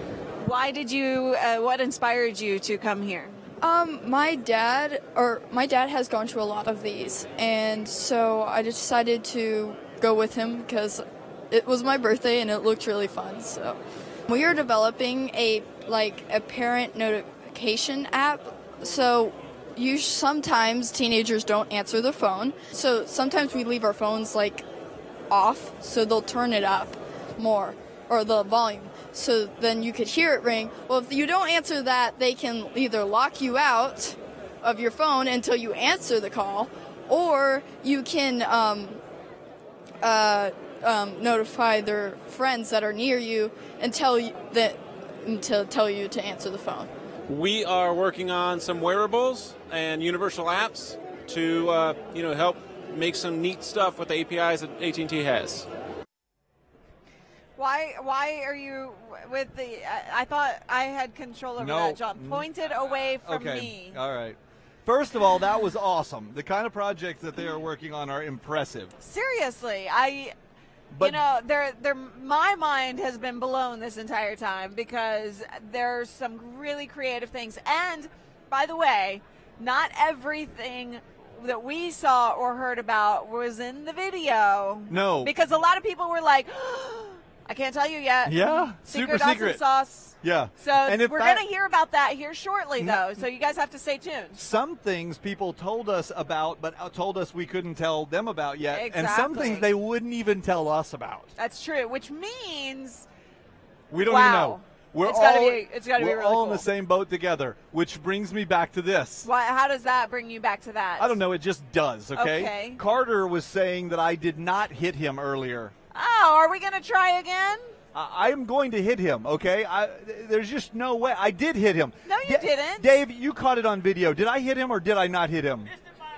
[SPEAKER 1] Why did you, uh, what inspired you to come here?
[SPEAKER 13] Um, my dad, or my dad has gone to a lot of these, and so I just decided to go with him because it was my birthday and it looked really fun. So we are developing a like a parent notification app. So you sometimes teenagers don't answer their phone. So sometimes we leave our phones like off, so they'll turn it up more, or the volume. So then you could hear it ring. Well, if you don't answer that, they can either lock you out of your phone until you answer the call, or you can um, uh, um, notify their friends that are near you and tell you that to tell you to answer the phone.
[SPEAKER 14] We are working on some wearables and universal apps to uh, you know help make some neat stuff with the A P Is that A T and T has.
[SPEAKER 1] Why why are you with the, I, I thought I had control over
[SPEAKER 2] No.
[SPEAKER 1] that, John. Point it away from
[SPEAKER 2] Okay.
[SPEAKER 1] me.
[SPEAKER 2] All right. First of all, that was awesome. The kind of projects that they are working on are impressive.
[SPEAKER 1] Seriously, I,
[SPEAKER 2] But-
[SPEAKER 1] you know, they're, they're, my mind has been blown this entire time because there's some really creative things. And, by the way, not everything that we saw or heard about was in the video.
[SPEAKER 2] No.
[SPEAKER 1] Because a lot of people were like, I can't tell you yet.
[SPEAKER 2] Yeah,
[SPEAKER 1] Secret
[SPEAKER 2] super secret.
[SPEAKER 1] sauce.
[SPEAKER 2] Yeah.
[SPEAKER 1] So
[SPEAKER 2] And in
[SPEAKER 1] we're
[SPEAKER 2] fact-
[SPEAKER 1] going to hear about that here shortly,
[SPEAKER 2] No.
[SPEAKER 1] though. So you guys have to stay tuned.
[SPEAKER 2] Some things people told us about, but told us we couldn't tell them about yet. And some
[SPEAKER 1] Exactly.
[SPEAKER 2] things they wouldn't even tell us about.
[SPEAKER 1] That's true, which means
[SPEAKER 2] We don't
[SPEAKER 1] Wow.
[SPEAKER 2] even know. We're
[SPEAKER 1] It's
[SPEAKER 2] all,
[SPEAKER 1] gotta be- it's gotta be
[SPEAKER 2] we're
[SPEAKER 1] really
[SPEAKER 2] all in
[SPEAKER 1] cool.
[SPEAKER 2] the same boat together, which brings me back to this.
[SPEAKER 1] why, how does that bring you back to that?
[SPEAKER 2] I don't know. It just does, okay?
[SPEAKER 1] Okay.
[SPEAKER 2] Carter was saying that I did not hit him earlier.
[SPEAKER 1] Oh, are we going to try again?
[SPEAKER 2] I am going to hit him, okay? I, there's just no way. I did hit him.
[SPEAKER 1] No, you didn't.
[SPEAKER 2] Dave, you caught it on video. Did I hit him or did I not hit him?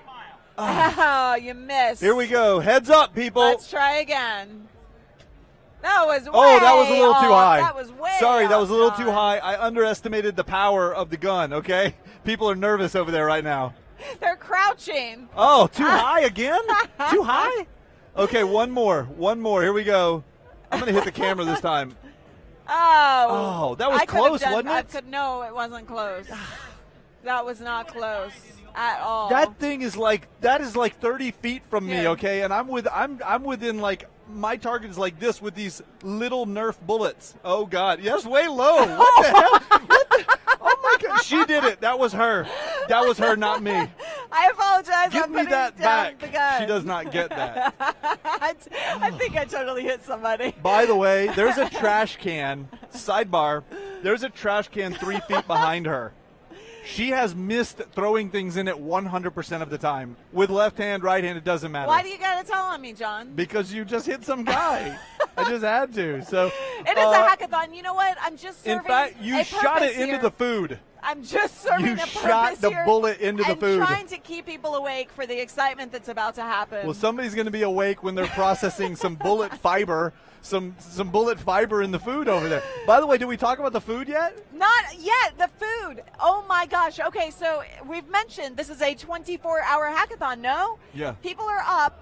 [SPEAKER 1] Oh, you missed.
[SPEAKER 2] Here we go. Heads up, people.
[SPEAKER 1] Let's try again. That was way
[SPEAKER 2] Oh, that was a little too
[SPEAKER 1] off.
[SPEAKER 2] high.
[SPEAKER 1] That was way
[SPEAKER 2] Sorry, that
[SPEAKER 1] off,
[SPEAKER 2] was a little
[SPEAKER 1] John.
[SPEAKER 2] too high. I underestimated the power of the gun, okay? People are nervous over there right now.
[SPEAKER 1] They're crouching.
[SPEAKER 2] Oh, too high again? Too high? Okay, one more. One more. Here we go. I'm going to hit the camera this time.
[SPEAKER 1] Oh.
[SPEAKER 2] Oh, that was
[SPEAKER 1] I could've
[SPEAKER 2] close,
[SPEAKER 1] done-
[SPEAKER 2] wasn't
[SPEAKER 1] I
[SPEAKER 2] it?
[SPEAKER 1] could, no, it wasn't close. That was not close at all.
[SPEAKER 2] That thing is like that is like thirty feet from me,
[SPEAKER 1] Yeah.
[SPEAKER 2] okay? And I'm with I'm I'm within like my target is like this with these little Nerf bullets. Oh God, yes, way low. What the hell? What the, oh my God, she did it. That was her. That was her, not me.
[SPEAKER 1] I apologize.
[SPEAKER 2] Give
[SPEAKER 1] I'm
[SPEAKER 2] me
[SPEAKER 1] putting
[SPEAKER 2] that
[SPEAKER 1] down
[SPEAKER 2] back.
[SPEAKER 1] The gun.
[SPEAKER 2] She does not get that.
[SPEAKER 1] I, t- I think I totally hit somebody.
[SPEAKER 2] By the way, there's a trash can. Sidebar. There's a trash can three feet behind her. She has missed throwing things in it one hundred percent of the time. With left hand, right hand, it doesn't matter.
[SPEAKER 1] Why do you got to tell on me, John?
[SPEAKER 2] Because you just hit some guy. I just had to. So
[SPEAKER 1] It is
[SPEAKER 2] uh,
[SPEAKER 1] a hackathon. You know what? I'm just serving
[SPEAKER 2] in fact, you
[SPEAKER 1] a
[SPEAKER 2] shot it
[SPEAKER 1] purpose
[SPEAKER 2] into
[SPEAKER 1] here.
[SPEAKER 2] the food.
[SPEAKER 1] I'm just serving
[SPEAKER 2] You
[SPEAKER 1] a purpose
[SPEAKER 2] shot the
[SPEAKER 1] here
[SPEAKER 2] bullet into the
[SPEAKER 1] and
[SPEAKER 2] food.
[SPEAKER 1] trying to keep people awake for the excitement that's about to happen.
[SPEAKER 2] Well, somebody's going to be awake when they're processing some bullet fiber, some some bullet fiber in the food over there. By the way, did we talk about the food yet?
[SPEAKER 1] Not yet. The food. Oh my gosh. Okay, so we've mentioned this is a twenty-four hour hackathon. No.
[SPEAKER 2] Yeah.
[SPEAKER 1] People are up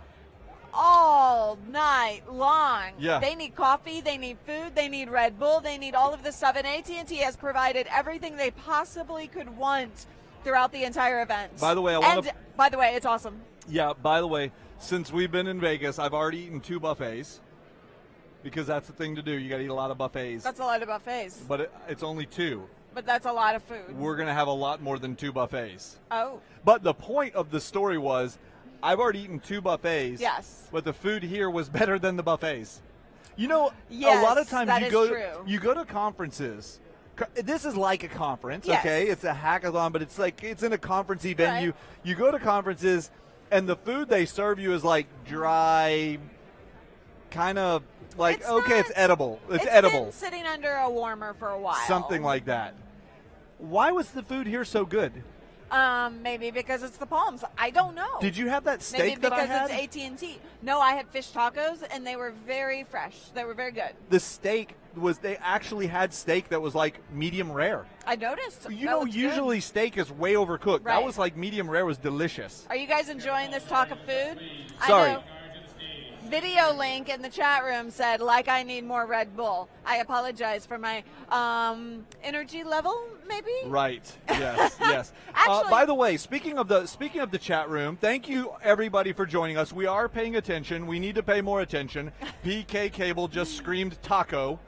[SPEAKER 1] all night long.
[SPEAKER 2] Yeah.
[SPEAKER 1] They need coffee, they need food, they need Red Bull, they need all of this stuff, and A T and T has provided everything they possibly could want throughout the entire event.
[SPEAKER 2] By the way, I wanna-
[SPEAKER 1] And by the way, it's awesome.
[SPEAKER 2] Yeah, by the way, since we've been in Vegas, I've already eaten two buffets because that's the thing to do. You got to eat a lot of buffets.
[SPEAKER 1] That's a lot of buffets.
[SPEAKER 2] But it, it's only two.
[SPEAKER 1] But that's a lot of food.
[SPEAKER 2] We're going to have a lot more than two buffets.
[SPEAKER 1] Oh.
[SPEAKER 2] But the point of the story was I've already eaten two buffets.
[SPEAKER 1] Yes.
[SPEAKER 2] But the food here was better than the buffets. You know,
[SPEAKER 1] Yes,
[SPEAKER 2] a lot of times
[SPEAKER 1] that
[SPEAKER 2] you
[SPEAKER 1] is
[SPEAKER 2] go
[SPEAKER 1] true.
[SPEAKER 2] you go to conferences. Co- This is like a conference,
[SPEAKER 1] Yes.
[SPEAKER 2] okay? It's a hackathon, but it's like it's in a conference-y venue. You go to conferences and the food they serve you is like dry, kind of like
[SPEAKER 1] It's
[SPEAKER 2] okay,
[SPEAKER 1] not-
[SPEAKER 2] it's edible. It's,
[SPEAKER 1] It's
[SPEAKER 2] edible.
[SPEAKER 1] been sitting under a warmer for a while.
[SPEAKER 2] Something like that. Why was the food here so good?
[SPEAKER 1] Um, maybe because it's the Palms. I don't know.
[SPEAKER 2] Did you have that steak
[SPEAKER 1] Maybe
[SPEAKER 2] that I
[SPEAKER 1] because
[SPEAKER 2] had?
[SPEAKER 1] it's A T and T. No, I had fish tacos, and they were very fresh. They were very good.
[SPEAKER 2] The steak was they actually had steak that was like medium rare.
[SPEAKER 1] I noticed.
[SPEAKER 2] You
[SPEAKER 1] That
[SPEAKER 2] know,
[SPEAKER 1] looks good.
[SPEAKER 2] usually steak is way overcooked. That
[SPEAKER 1] Right.
[SPEAKER 2] was like medium rare was delicious.
[SPEAKER 1] Are you guys enjoying this talk of food?
[SPEAKER 2] Sorry.
[SPEAKER 1] I know Video link in the chat room said, like I need more Red Bull. I apologize for my um, energy level, maybe?
[SPEAKER 2] Right. Yes. Yes. uh,
[SPEAKER 1] Actually-
[SPEAKER 2] by the way, speaking of the speaking of the chat room, thank you everybody for joining us. We are paying attention. We need to pay more attention. P K Cable just screamed taco.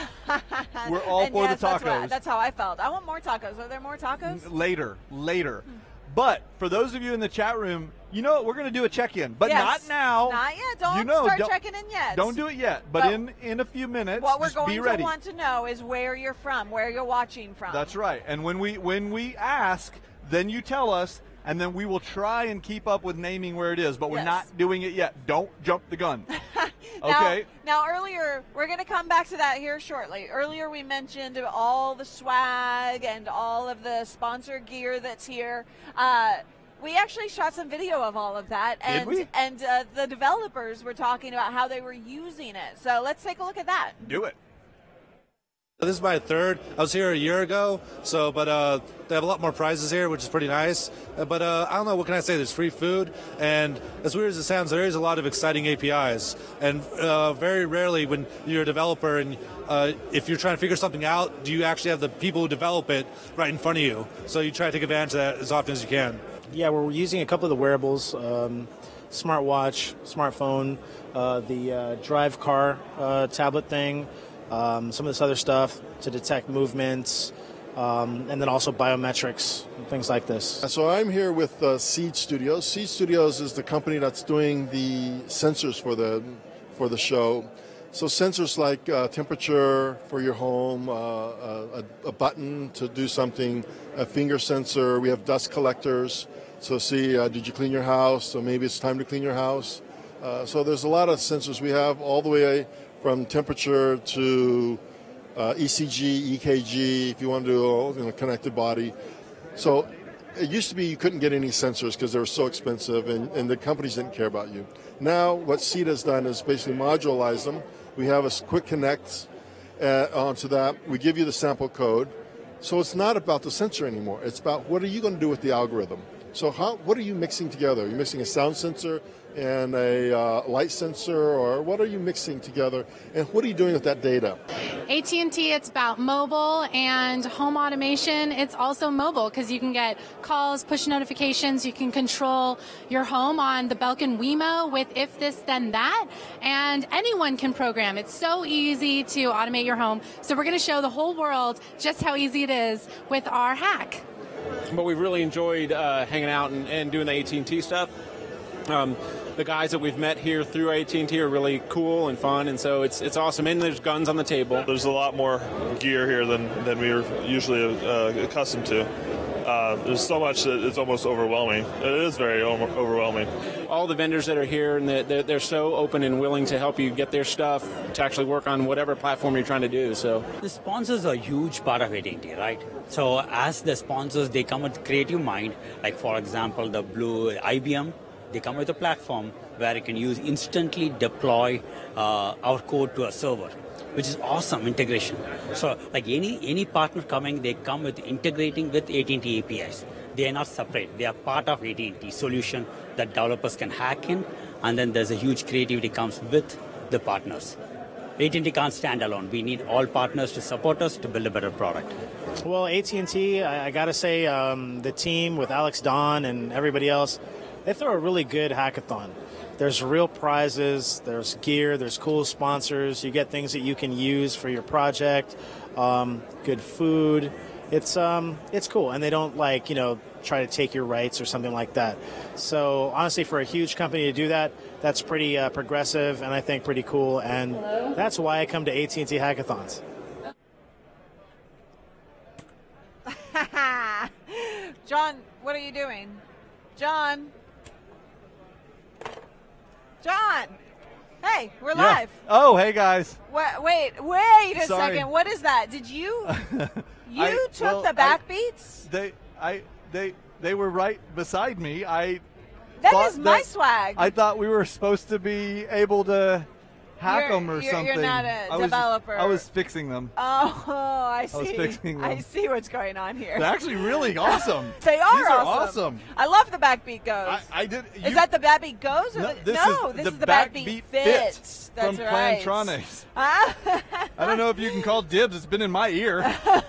[SPEAKER 2] We're all
[SPEAKER 1] And
[SPEAKER 2] for
[SPEAKER 1] yes,
[SPEAKER 2] the tacos.
[SPEAKER 1] That's, what- that's how I felt. I want more tacos. Are there more tacos?
[SPEAKER 2] Later, later. But for those of you in the chat room, you know what? We're going to do a check-in, but
[SPEAKER 1] Yes.
[SPEAKER 2] not now.
[SPEAKER 1] Not yet. Don't
[SPEAKER 2] you know,
[SPEAKER 1] start
[SPEAKER 2] don't-
[SPEAKER 1] checking in yet.
[SPEAKER 2] Don't do it yet, but,
[SPEAKER 1] But
[SPEAKER 2] in in a few minutes,
[SPEAKER 1] What we're
[SPEAKER 2] just
[SPEAKER 1] going
[SPEAKER 2] be
[SPEAKER 1] to
[SPEAKER 2] ready.
[SPEAKER 1] want to know is where you're from, where you're watching from.
[SPEAKER 2] That's right. And when we when we ask, then you tell us, and then we will try and keep up with naming where it is. But we're
[SPEAKER 1] Yes.
[SPEAKER 2] not doing it yet. Don't jump the gun.
[SPEAKER 1] Now,
[SPEAKER 2] Okay.
[SPEAKER 1] now, earlier, we're going to come back to that here shortly. Earlier, we mentioned all the swag and all of the sponsor gear that's here. Uh, we actually shot some video of all of that,
[SPEAKER 2] Did
[SPEAKER 1] and
[SPEAKER 2] we?
[SPEAKER 1] and uh, the developers were talking about how they were using it. So let's take a look at that.
[SPEAKER 2] Do it.
[SPEAKER 4] This is my third. I was here a year ago, so but uh, they have a lot more prizes here, which is pretty nice. Uh, but uh, I don't know, what can I say? There's free food, and as weird as it sounds, there is a lot of exciting A P Is. And uh, very rarely, when you're a developer and uh, if you're trying to figure something out, do you actually have the people who develop it right in front of you? So you try to take advantage of that as often as you can.
[SPEAKER 9] Yeah, we're using a couple of the wearables, um, smartwatch, smartphone, uh, the uh, drive car uh, tablet thing, um, some of this other stuff to detect movements, um, and then also biometrics and things like this.
[SPEAKER 15] So I'm here with uh, Seed Studios. Seed Studios is the company that's doing the sensors for the for the show. So sensors like uh, temperature for your home, uh, a, a button to do something, a finger sensor. We have dust collectors. So see, uh, did you clean your house? So maybe it's time to clean your house. Uh, so there's a lot of sensors we have, all the way from temperature to uh, E C G, E K G, if you want to do a you know, connected body. So it used to be you couldn't get any sensors because they were so expensive and, and the companies didn't care about you. Now what Seed has done is basically modularize them. We have a quick connect uh, onto that. We give you the sample code. So it's not about the sensor anymore. It's about what are you going to do with the algorithm. So how, what are you mixing together? Are you mixing a sound sensor and a uh, light sensor, or what are you mixing together? And what are you doing with that data?
[SPEAKER 11] A T and T, it's about mobile, and home automation, it's also mobile because you can get calls, push notifications, you can control your home on the Belkin Wemo with if this then that, and anyone can program. It's so easy to automate your home. So we're going to show the whole world just how easy it is with our hack.
[SPEAKER 14] But we've really enjoyed uh, hanging out and, and doing the A T and T stuff. Um, the guys that we've met here through A T and T are really cool and fun, and so it's it's awesome. And there's guns on the table.
[SPEAKER 16] There's a lot more gear here than, than we are usually uh, accustomed to. Uh, there's so much that it's almost overwhelming. It is very o- overwhelming.
[SPEAKER 14] All the vendors that are here, and they're, they're so open and willing to help you get their stuff to actually work on whatever platform you're trying to do. So
[SPEAKER 17] the sponsors are a huge part of A T and T, right? So as the sponsors, they come with creative mind. Like for example, the Blue I B M, they come with a platform where you can use instantly deploy uh, our code to a server, which is awesome integration. So like any any partner coming, they come with integrating with A T and T A P Is. They are not separate. They are part of A T and T solution that developers can hack in, and then there's a huge creativity comes with the partners. A T and T can't stand alone. We need all partners to support us to build a better product.
[SPEAKER 9] Well, A T and T, I, I got to say, um, the team with Alex Don and everybody else, they throw a really good hackathon. There's real prizes, there's gear, there's cool sponsors, you get things that you can use for your project, um, good food. It's um, it's cool, and they don't like, you know, try to take your rights or something like that. So honestly, for a huge company to do that, that's pretty uh, progressive and I think pretty cool, and that's why I come to A T and T hackathons.
[SPEAKER 1] John, what are you doing? John? John! Hey, we're
[SPEAKER 2] Yeah.
[SPEAKER 1] live.
[SPEAKER 2] Oh, hey guys.
[SPEAKER 1] Wait, wait, wait a
[SPEAKER 2] Sorry.
[SPEAKER 1] second. What is that? Did you you
[SPEAKER 2] I-
[SPEAKER 1] took
[SPEAKER 2] well,
[SPEAKER 1] the backbeats?
[SPEAKER 2] They, I, they, they were right beside me. I.
[SPEAKER 1] That
[SPEAKER 2] thought
[SPEAKER 1] is my swag.
[SPEAKER 2] I thought we were supposed to be able to hack
[SPEAKER 1] You're-
[SPEAKER 2] them or
[SPEAKER 1] you're- you're
[SPEAKER 2] something.
[SPEAKER 1] not a
[SPEAKER 2] I was-
[SPEAKER 1] developer.
[SPEAKER 2] I was fixing them.
[SPEAKER 1] Oh, I see.
[SPEAKER 2] I was fixing
[SPEAKER 1] I
[SPEAKER 2] them.
[SPEAKER 1] see what's going on here.
[SPEAKER 2] They're actually really awesome.
[SPEAKER 1] They are
[SPEAKER 2] These are
[SPEAKER 1] awesome.
[SPEAKER 2] awesome.
[SPEAKER 1] I love the backbeat goes.
[SPEAKER 2] I, I did.
[SPEAKER 1] is
[SPEAKER 2] you-
[SPEAKER 1] that the backbeat goes? Or
[SPEAKER 2] No,
[SPEAKER 1] the,
[SPEAKER 2] this
[SPEAKER 1] no
[SPEAKER 2] is
[SPEAKER 1] this
[SPEAKER 2] the
[SPEAKER 1] is the
[SPEAKER 2] backbeat
[SPEAKER 1] backbeat
[SPEAKER 2] fits
[SPEAKER 1] fits. That's
[SPEAKER 2] from
[SPEAKER 1] right.
[SPEAKER 2] Plantronics.
[SPEAKER 1] Ah.
[SPEAKER 2] I don't know if you can call dibs. It's been in my ear.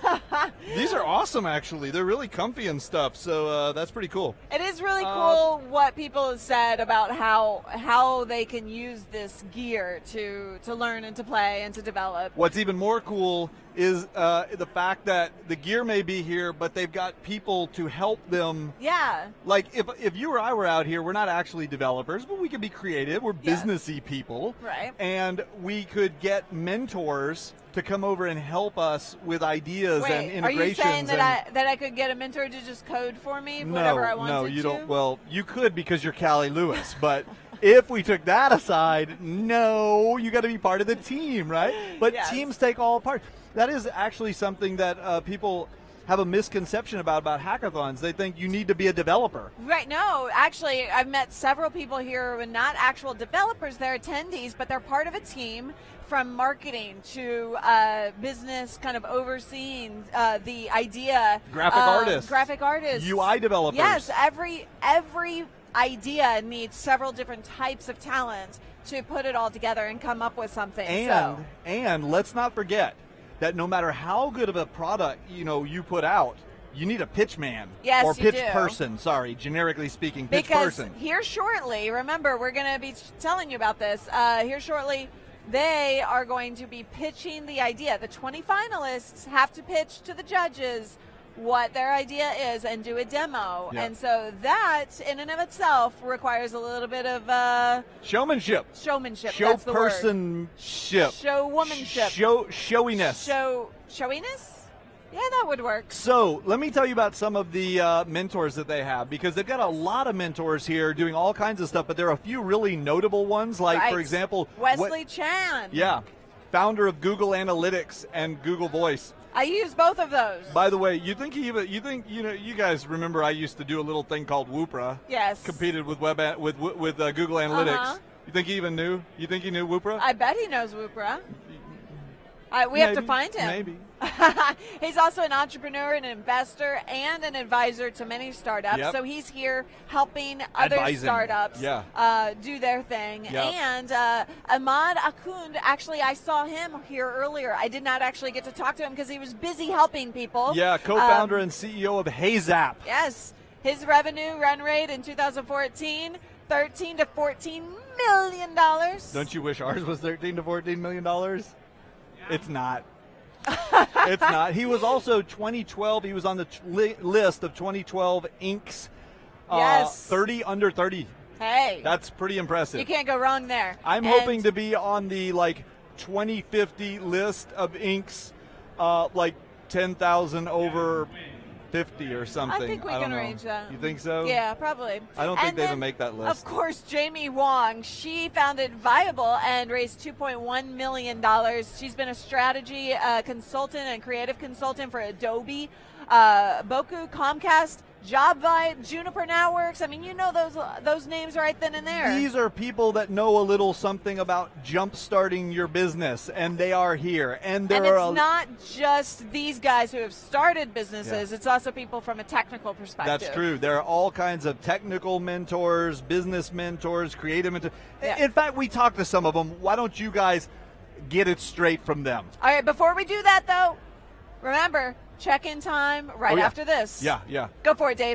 [SPEAKER 2] These are awesome, actually. They're really comfy and stuff. So uh, that's pretty cool.
[SPEAKER 1] It is really
[SPEAKER 2] Uh,
[SPEAKER 1] cool what people have said about how how they can use this gear to to learn and to play and to develop.
[SPEAKER 2] What's even more cool is uh, the fact that the gear may be here, but they've got people to help them.
[SPEAKER 1] Yeah.
[SPEAKER 2] Like if if you or I were out here, we're not actually developers, but we could be creative. We're
[SPEAKER 1] Yes.
[SPEAKER 2] businessy people,
[SPEAKER 1] Right.
[SPEAKER 2] and we could get mentors to come over and help us with ideas and
[SPEAKER 1] Wait, are
[SPEAKER 2] integrations.
[SPEAKER 1] you saying that
[SPEAKER 2] and-
[SPEAKER 1] I that I could get a mentor to just code for me
[SPEAKER 2] no,
[SPEAKER 1] whatever I wanted
[SPEAKER 2] no, you
[SPEAKER 1] to?
[SPEAKER 2] don't. Well, you could because you're Callie Lewis, but if we took that aside, no, you got to be part of the team, right? But
[SPEAKER 1] Yes.
[SPEAKER 2] teams take all part. That is actually something that uh, people have a misconception about about hackathons. They think you need to be a developer.
[SPEAKER 1] Right, no, actually, I've met several people here who are not actual developers, they're attendees, but they're part of a team from marketing to uh, business, kind of overseeing uh, the idea.
[SPEAKER 2] Graphic
[SPEAKER 1] um,
[SPEAKER 2] artists.
[SPEAKER 1] Graphic artists.
[SPEAKER 2] U I developers.
[SPEAKER 1] Yes, every every idea needs several different types of talent to put it all together and come up with something.
[SPEAKER 2] And
[SPEAKER 1] so.
[SPEAKER 2] and let's not forget that no matter how good of a product you know you put out, you need a pitch man
[SPEAKER 1] Yes,
[SPEAKER 2] or
[SPEAKER 1] you
[SPEAKER 2] pitch
[SPEAKER 1] do.
[SPEAKER 2] person. Sorry, generically speaking, pitch
[SPEAKER 1] Because
[SPEAKER 2] person.
[SPEAKER 1] here shortly, remember, we're going to be telling you about this. Uh, here shortly, they are going to be pitching the idea. The twenty finalists have to pitch to the judges what their idea is and do a demo.
[SPEAKER 2] Yeah.
[SPEAKER 1] And so that, in and of itself, requires a little bit of uh,
[SPEAKER 2] Showmanship.
[SPEAKER 1] showmanship.
[SPEAKER 2] Show
[SPEAKER 1] That's the word.
[SPEAKER 2] personship.
[SPEAKER 1] Show womanship.
[SPEAKER 2] Show showiness.
[SPEAKER 1] Show showiness? Yeah, that would work.
[SPEAKER 2] So let me tell you about some of the uh, mentors that they have, because they've got a lot of mentors here doing all kinds of stuff, but there are a few really notable ones, like,
[SPEAKER 1] Right.
[SPEAKER 2] for example,
[SPEAKER 1] Wesley
[SPEAKER 2] what-
[SPEAKER 1] Chan.
[SPEAKER 2] yeah, founder of Google Analytics and Google Voice.
[SPEAKER 1] I use both of those.
[SPEAKER 2] By the way, you think he even you think you know you guys remember I used to do a little thing called Woopra.
[SPEAKER 1] Yes.
[SPEAKER 2] Competed with web a- with with uh, Google Analytics.
[SPEAKER 1] Uh-huh.
[SPEAKER 2] You think he even knew? You think he knew Woopra?
[SPEAKER 1] I bet he knows Woopra. Uh, we have to
[SPEAKER 2] Maybe,
[SPEAKER 1] find him.
[SPEAKER 2] Maybe.
[SPEAKER 1] He's also an entrepreneur, an investor, and an advisor to many startups.
[SPEAKER 2] Yep.
[SPEAKER 1] So he's here helping other
[SPEAKER 2] Advising.
[SPEAKER 1] startups
[SPEAKER 2] Yeah.
[SPEAKER 1] uh, do their thing.
[SPEAKER 2] Yep.
[SPEAKER 1] And uh, Ahmad Akund, actually, I saw him here earlier. I did not actually get to talk to him because he was busy helping people.
[SPEAKER 2] Yeah, co-founder
[SPEAKER 1] Um,
[SPEAKER 2] and C E O of HeyZap.
[SPEAKER 1] Yes. His revenue run rate in two thousand fourteen, thirteen to fourteen million dollars.
[SPEAKER 2] Don't you wish ours was thirteen to fourteen million dollars? It's not. It's not. He was also twenty twelve. He was on the t- li- list of twenty twelve Incorporated's uh,
[SPEAKER 1] Yes.
[SPEAKER 2] thirty under thirty.
[SPEAKER 1] Hey.
[SPEAKER 2] That's pretty impressive.
[SPEAKER 1] You can't go wrong there.
[SPEAKER 2] I'm
[SPEAKER 1] And-
[SPEAKER 2] hoping to be on the like twenty fifty list of Incorporated's uh, like ten thousand over fifty or something.
[SPEAKER 1] I think we
[SPEAKER 2] I don't
[SPEAKER 1] can
[SPEAKER 2] know.
[SPEAKER 1] arrange that.
[SPEAKER 2] You think so?
[SPEAKER 1] Yeah, probably.
[SPEAKER 2] I don't think
[SPEAKER 1] And
[SPEAKER 2] they
[SPEAKER 1] then,
[SPEAKER 2] even make that list.
[SPEAKER 1] Of course, Jamie Wong. She founded Viable and raised two point one million dollars. She's been a strategy uh, consultant and creative consultant for Adobe, uh, Boku, Comcast, JobVite, Juniper Networks. I mean, you know those those names right then and there.
[SPEAKER 2] These are people that know a little something about jump-starting your business, and they are here. And there
[SPEAKER 1] and
[SPEAKER 2] are
[SPEAKER 1] it's
[SPEAKER 2] a,
[SPEAKER 1] not just these guys who have started businesses.
[SPEAKER 2] Yeah.
[SPEAKER 1] It's also people from a technical perspective.
[SPEAKER 2] That's true. There are all kinds of technical mentors, business mentors, creative mentors.
[SPEAKER 1] Yeah.
[SPEAKER 2] In fact, we talked to some of them. Why don't you guys get it straight from them?
[SPEAKER 1] All right, before we do that, though, remember, check-in time right
[SPEAKER 18] Oh, yeah.
[SPEAKER 1] after this.
[SPEAKER 2] Yeah, yeah.
[SPEAKER 1] Go for it, Dave.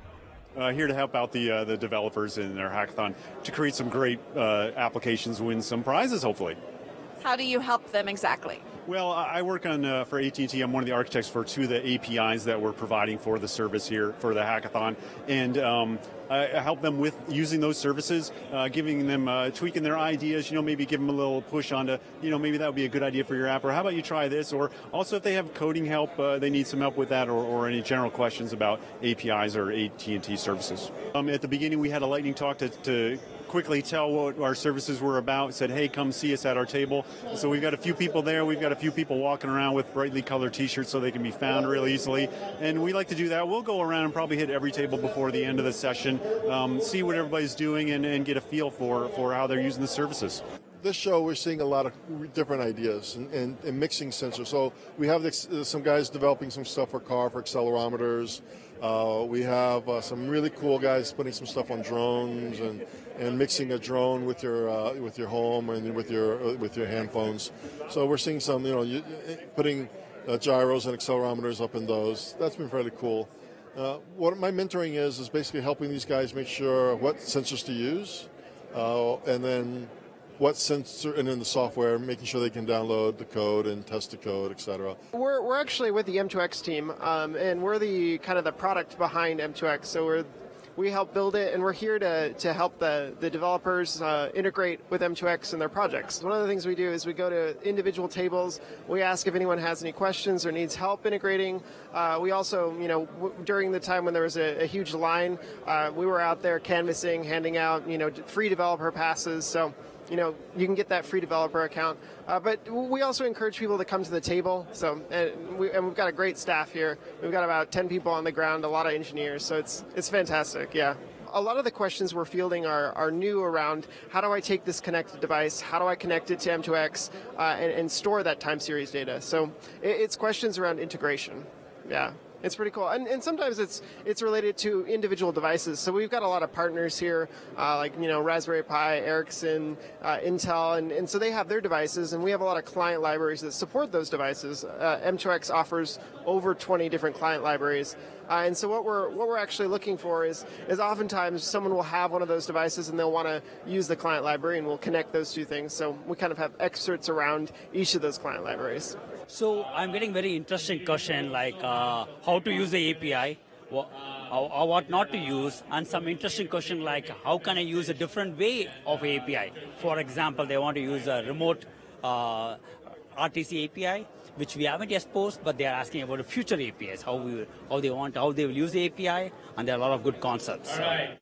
[SPEAKER 18] Uh, here to help out the uh, the developers in their hackathon to create some great uh, applications, win some prizes, hopefully.
[SPEAKER 1] How do you help them exactly?
[SPEAKER 18] Well, I I work on uh, for A T and T. I'm one of the architects for two of the A P Is that we're providing for the service here for the hackathon, and um, I help them with using those services, uh, giving them uh, tweaking their ideas. You know, maybe give them a little push onto, you know, maybe that would be a good idea for your app, or how about you try this? Or also, if they have coding help, uh, they need some help with that, or, or any general questions about A P Is or A T and T services. Um, at the beginning, we had a lightning talk to. to quickly tell what our services were about, said, hey, come see us at our table. So we've got a few people there. We've got a few people walking around with brightly colored T-shirts so they can be found really easily. And we like to do that. We'll go around and probably hit every table before the end of the session, um, see what everybody's doing, and, and get a feel for, for how they're using the services.
[SPEAKER 15] This show, we're seeing a lot of different ideas and, and, and mixing sensors. So we have this, uh, some guys developing some stuff for car, for accelerometers. Uh, we have uh, some really cool guys putting some stuff on drones and, and mixing a drone with your uh, with your home and with your uh, with your handphones. So we're seeing some, you know, you, putting uh, gyros and accelerometers up in those. That's been fairly cool. Uh, what my mentoring is is basically helping these guys make sure what sensors to use, uh, and then what sensor, and then the software, making sure they can download the code and test the code, et cetera.
[SPEAKER 19] We're, we're actually with the M two X team, um, and we're the kind of the product behind M two X. So we're we help build it, and we're here to, to help the, the developers uh, integrate with M two X in their projects. One of the things we do is we go to individual tables. We ask if anyone has any questions or needs help integrating. Uh, we also, you know, w- during the time when there was a, a huge line, uh, we were out there canvassing, handing out, you know, free developer passes. So, you know, you can get that free developer account. Uh, but we also encourage people to come to the table. So, and, we, and we've got a great staff here. We've got about ten people on the ground, a lot of engineers. So it's it's fantastic, yeah. A lot of the questions we're fielding are, are new around how do I take this connected device, how do I connect it to M two X, uh, and, and store that time series data. So it, it's questions around integration, yeah. It's pretty cool, and, and sometimes it's it's related to individual devices. So we've got a lot of partners here, uh, like you know Raspberry Pi, Ericsson, uh, Intel, and, and so they have their devices, and we have a lot of client libraries that support those devices. Uh, M two X offers over twenty different client libraries, uh, and so what we're what we're actually looking for is is oftentimes someone will have one of those devices and they'll want to use the client library, and we'll connect those two things. So we kind of have excerpts around each of those client libraries.
[SPEAKER 17] So I'm getting very interesting question like uh, how to use the A P I, wha- or, or what not to use, and some interesting question like how can I use a different way of A P I. For example, they want to use a remote uh, R T C A P I, which we haven't exposed, but they are asking about the future A P Is, how we, how they want, how they will use the A P I, and there are a lot of good concepts.
[SPEAKER 1] All right.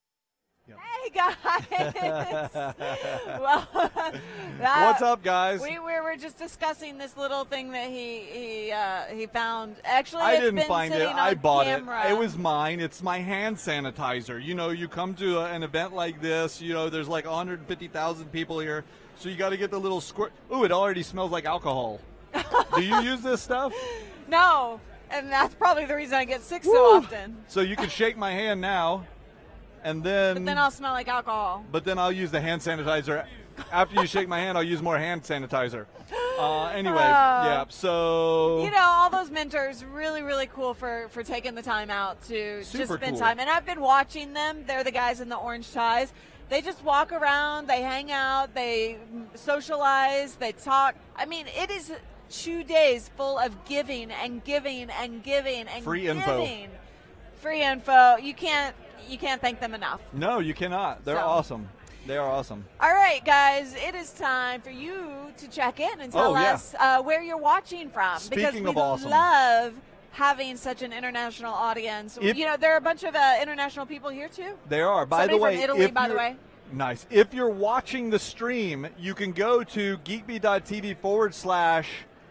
[SPEAKER 1] Hey guys! Well, that,
[SPEAKER 2] What's up, guys?
[SPEAKER 1] We, we were just discussing this little thing that he he uh, he found. Actually,
[SPEAKER 2] I
[SPEAKER 1] it's
[SPEAKER 2] didn't
[SPEAKER 1] been
[SPEAKER 2] find it.
[SPEAKER 1] sitting
[SPEAKER 2] I
[SPEAKER 1] on
[SPEAKER 2] bought
[SPEAKER 1] camera.
[SPEAKER 2] it. It was mine. It's my hand sanitizer. You know, you come to a, an event like this, you know, there's like one hundred fifty thousand people here, so you got to get the little squirt. Ooh, it already smells like alcohol. Do you use this stuff?
[SPEAKER 1] No, and that's probably the reason I get sick
[SPEAKER 2] Woo.
[SPEAKER 1] so often.
[SPEAKER 2] So you can shake my hand now, and then...
[SPEAKER 1] But then I'll smell like alcohol.
[SPEAKER 2] But then I'll use the hand sanitizer. After you shake my hand, I'll use more hand sanitizer. Uh, anyway,
[SPEAKER 1] Uh,
[SPEAKER 2] yeah, so...
[SPEAKER 1] You know, all those mentors, really, really cool for, for taking the time out to
[SPEAKER 2] Super
[SPEAKER 1] just spend
[SPEAKER 2] cool.
[SPEAKER 1] time. And I've been watching them. They're the guys in the orange ties. They just walk around, they hang out, they socialize, they talk. I mean, it is two days full of giving and giving and giving and
[SPEAKER 2] Free
[SPEAKER 1] giving.
[SPEAKER 2] info.
[SPEAKER 1] Free info. You can't you can't thank them enough.
[SPEAKER 2] No, you cannot. They're
[SPEAKER 1] So-
[SPEAKER 2] awesome. They are awesome.
[SPEAKER 1] All right, guys, it is time for you to check in and tell
[SPEAKER 2] Oh, yeah.
[SPEAKER 1] us uh, where you're watching from. because
[SPEAKER 2] Speaking
[SPEAKER 1] we
[SPEAKER 2] of awesome.
[SPEAKER 1] love having such an international audience.
[SPEAKER 2] If-
[SPEAKER 1] you know, there are a bunch of uh, international people here too.
[SPEAKER 2] There are. By
[SPEAKER 1] Somebody
[SPEAKER 2] the way,
[SPEAKER 1] from Italy,
[SPEAKER 2] if
[SPEAKER 1] by the
[SPEAKER 2] you're-
[SPEAKER 1] way.
[SPEAKER 2] Nice. If you're watching the stream, you can go to geekbeat.tv forward slash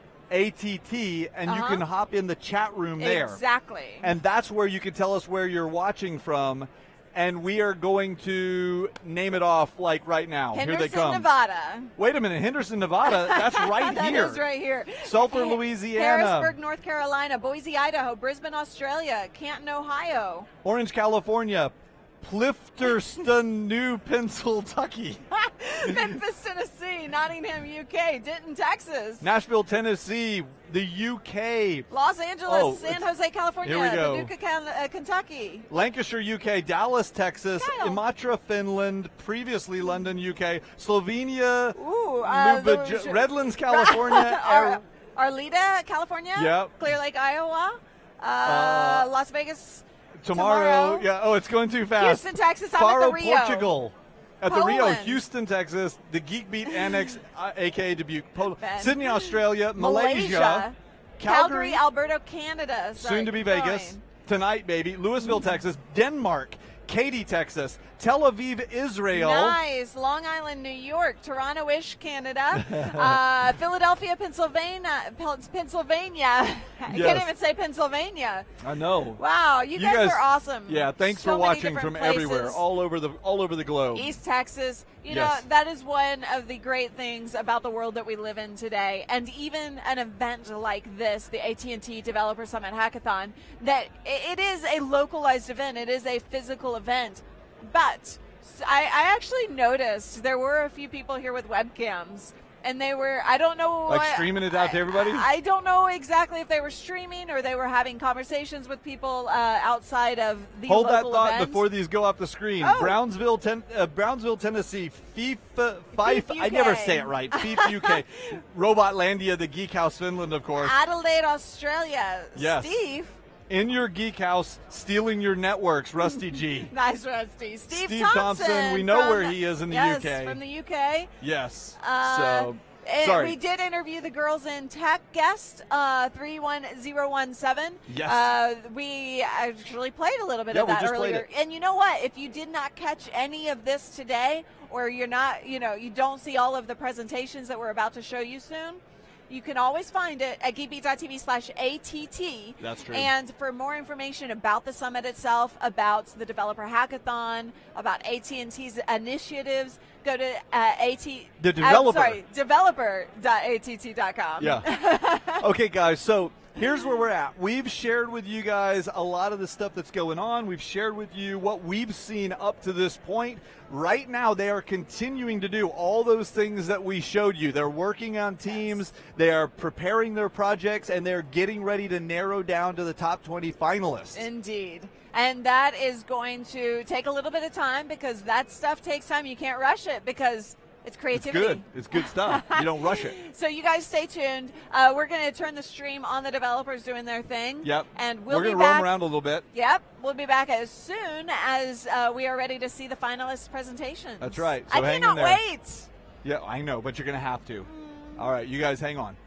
[SPEAKER 2] ATT and you
[SPEAKER 1] Uh-huh.
[SPEAKER 2] can hop in the chat room there.
[SPEAKER 1] Exactly.
[SPEAKER 2] And that's where you can tell us where you're watching from. And we are going to name it off like right now.
[SPEAKER 1] Henderson,
[SPEAKER 2] here they come.
[SPEAKER 1] Nevada.
[SPEAKER 2] Wait a minute, Henderson, Nevada. That's right
[SPEAKER 1] That
[SPEAKER 2] here.
[SPEAKER 1] is right here.
[SPEAKER 2] Sulphur, Louisiana.
[SPEAKER 1] Harrisburg, North Carolina. Boise, Idaho. Brisbane, Australia. Canton, Ohio.
[SPEAKER 2] Orange, California. Clifton, New Pennsylvania.
[SPEAKER 1] Memphis, Tennessee. Nottingham, U K. Denton, Texas.
[SPEAKER 2] Nashville, Tennessee. The U K.
[SPEAKER 1] Los Angeles,
[SPEAKER 2] Oh,
[SPEAKER 1] San
[SPEAKER 2] it's-
[SPEAKER 1] Jose, California.
[SPEAKER 2] Here we go.
[SPEAKER 1] Paducah, Can- uh, Kentucky.
[SPEAKER 2] Lancashire, U K, Dallas, Texas,
[SPEAKER 1] Kyle.
[SPEAKER 2] Imatra, Finland, previously London, U K, Slovenia,
[SPEAKER 1] Ooh, uh,
[SPEAKER 2] Lubaj-
[SPEAKER 1] the-
[SPEAKER 2] Redlands, California,
[SPEAKER 1] Ar- Arleta, California.
[SPEAKER 2] Yep.
[SPEAKER 1] Clear Lake, Iowa. Uh,
[SPEAKER 2] Uh,
[SPEAKER 1] Las Vegas.
[SPEAKER 2] tomorrow,
[SPEAKER 1] tomorrow.
[SPEAKER 2] yeah. Oh, it's going too fast.
[SPEAKER 1] Houston, Texas. I'm
[SPEAKER 2] Faro,
[SPEAKER 1] at the Rio.
[SPEAKER 2] Portugal. At the Rio,
[SPEAKER 1] Poland.
[SPEAKER 2] Houston, Texas, the Geek Beat Annex, uh, aka Dubuque, Pol-
[SPEAKER 1] Ben.
[SPEAKER 2] Sydney, Australia, Malaysia,
[SPEAKER 1] Malaysia.
[SPEAKER 2] Calgary,
[SPEAKER 1] Calgary, Alberta, Canada. Sorry,
[SPEAKER 2] soon to be
[SPEAKER 1] keep
[SPEAKER 2] Vegas,
[SPEAKER 1] going.
[SPEAKER 2] tonight, baby, Louisville, Texas, Denmark, Katy, Texas, Tel Aviv, Israel.
[SPEAKER 1] Nice. Long Island, New York. Toronto-ish, Canada. uh, Philadelphia, Pennsylvania. Pen- Pennsylvania. I
[SPEAKER 2] Yes.
[SPEAKER 1] can't even say Pennsylvania.
[SPEAKER 2] I know.
[SPEAKER 1] Wow, you, guys, are awesome.
[SPEAKER 2] Yeah, thanks
[SPEAKER 1] So
[SPEAKER 2] for
[SPEAKER 1] many
[SPEAKER 2] watching
[SPEAKER 1] different
[SPEAKER 2] from everywhere,
[SPEAKER 1] places.
[SPEAKER 2] all over the all over the globe.
[SPEAKER 1] East Texas. You
[SPEAKER 2] Yes.
[SPEAKER 1] know, that is one of the great things about the world that we live in today. And even an event like this, the A T and T Developer Summit Hackathon, that i- it is a localized event. It is a physical event. But s- I, I actually noticed there were a few people here with webcams. And they were, I don't know.
[SPEAKER 2] Like
[SPEAKER 1] what-
[SPEAKER 2] streaming it out to everybody?
[SPEAKER 1] I don't know exactly if they were streaming or they were having conversations with people uh, outside of the
[SPEAKER 2] Hold that
[SPEAKER 1] local
[SPEAKER 2] thought
[SPEAKER 1] event.
[SPEAKER 2] before these go off the screen.
[SPEAKER 1] Oh.
[SPEAKER 2] Brownsville, ten, uh, Brownsville, Tennessee. FIFA, Fife. I never say it right. FIFA U K. Robotlandia, the Geek House, Finland, of course.
[SPEAKER 1] Adelaide, Australia.
[SPEAKER 2] Yes.
[SPEAKER 1] Steve.
[SPEAKER 2] In your geek house, stealing your networks, Rusty G.
[SPEAKER 1] Nice, Rusty. Steve,
[SPEAKER 2] Steve
[SPEAKER 1] Thompson.
[SPEAKER 2] Thompson, we know
[SPEAKER 1] from-
[SPEAKER 2] where he is in the
[SPEAKER 1] yes,
[SPEAKER 2] U K.
[SPEAKER 1] from the U K.
[SPEAKER 2] Yes.
[SPEAKER 1] Uh,
[SPEAKER 2] so,
[SPEAKER 1] and
[SPEAKER 2] sorry.
[SPEAKER 1] we did interview the Girls in Tech guest, uh, three one zero one seven.
[SPEAKER 2] Yes.
[SPEAKER 1] Uh, we actually played a little bit
[SPEAKER 2] Yeah,
[SPEAKER 1] of
[SPEAKER 2] we
[SPEAKER 1] that
[SPEAKER 2] just played
[SPEAKER 1] earlier.
[SPEAKER 2] it.
[SPEAKER 1] And you know what? If you did not catch any of this today, or you're not, you know, you don't see all of the presentations that we're about to show you soon, you can always find it at geekbeat.tv slash ATT.
[SPEAKER 2] That's true.
[SPEAKER 1] And for more information about the summit itself, about the developer hackathon, about A T and T's initiatives, go to uh, AT.
[SPEAKER 2] The
[SPEAKER 1] uh,
[SPEAKER 2] developer.
[SPEAKER 1] sorry, developer dot A T T dot com.
[SPEAKER 2] Yeah. Okay, guys, so here's where we're at. We've shared with you guys a lot of the stuff that's going on. We've shared with you what we've seen up to this point. Right now, they are continuing to do all those things that we showed you. They're working on teams, they are preparing their projects, and they're getting ready to narrow down to the top twenty finalists.
[SPEAKER 1] Indeed. And that is going to take a little bit of time because that stuff takes time. You can't rush it because it's
[SPEAKER 2] It's
[SPEAKER 1] creativity.
[SPEAKER 2] good. It's good stuff. You don't rush it.
[SPEAKER 1] So you guys stay tuned. Uh, we're going to turn the stream on the developers doing their thing.
[SPEAKER 2] Yep.
[SPEAKER 1] And we'll
[SPEAKER 2] We're
[SPEAKER 1] be
[SPEAKER 2] gonna
[SPEAKER 1] back.
[SPEAKER 2] roam around a little bit.
[SPEAKER 1] Yep. We'll be back as soon as uh, we are ready to see the finalists' presentations.
[SPEAKER 2] That's right. So
[SPEAKER 1] I
[SPEAKER 2] hang in
[SPEAKER 1] cannot
[SPEAKER 2] there.
[SPEAKER 1] wait.
[SPEAKER 2] Yeah, I know, but you're going to have to. All right, you guys hang on.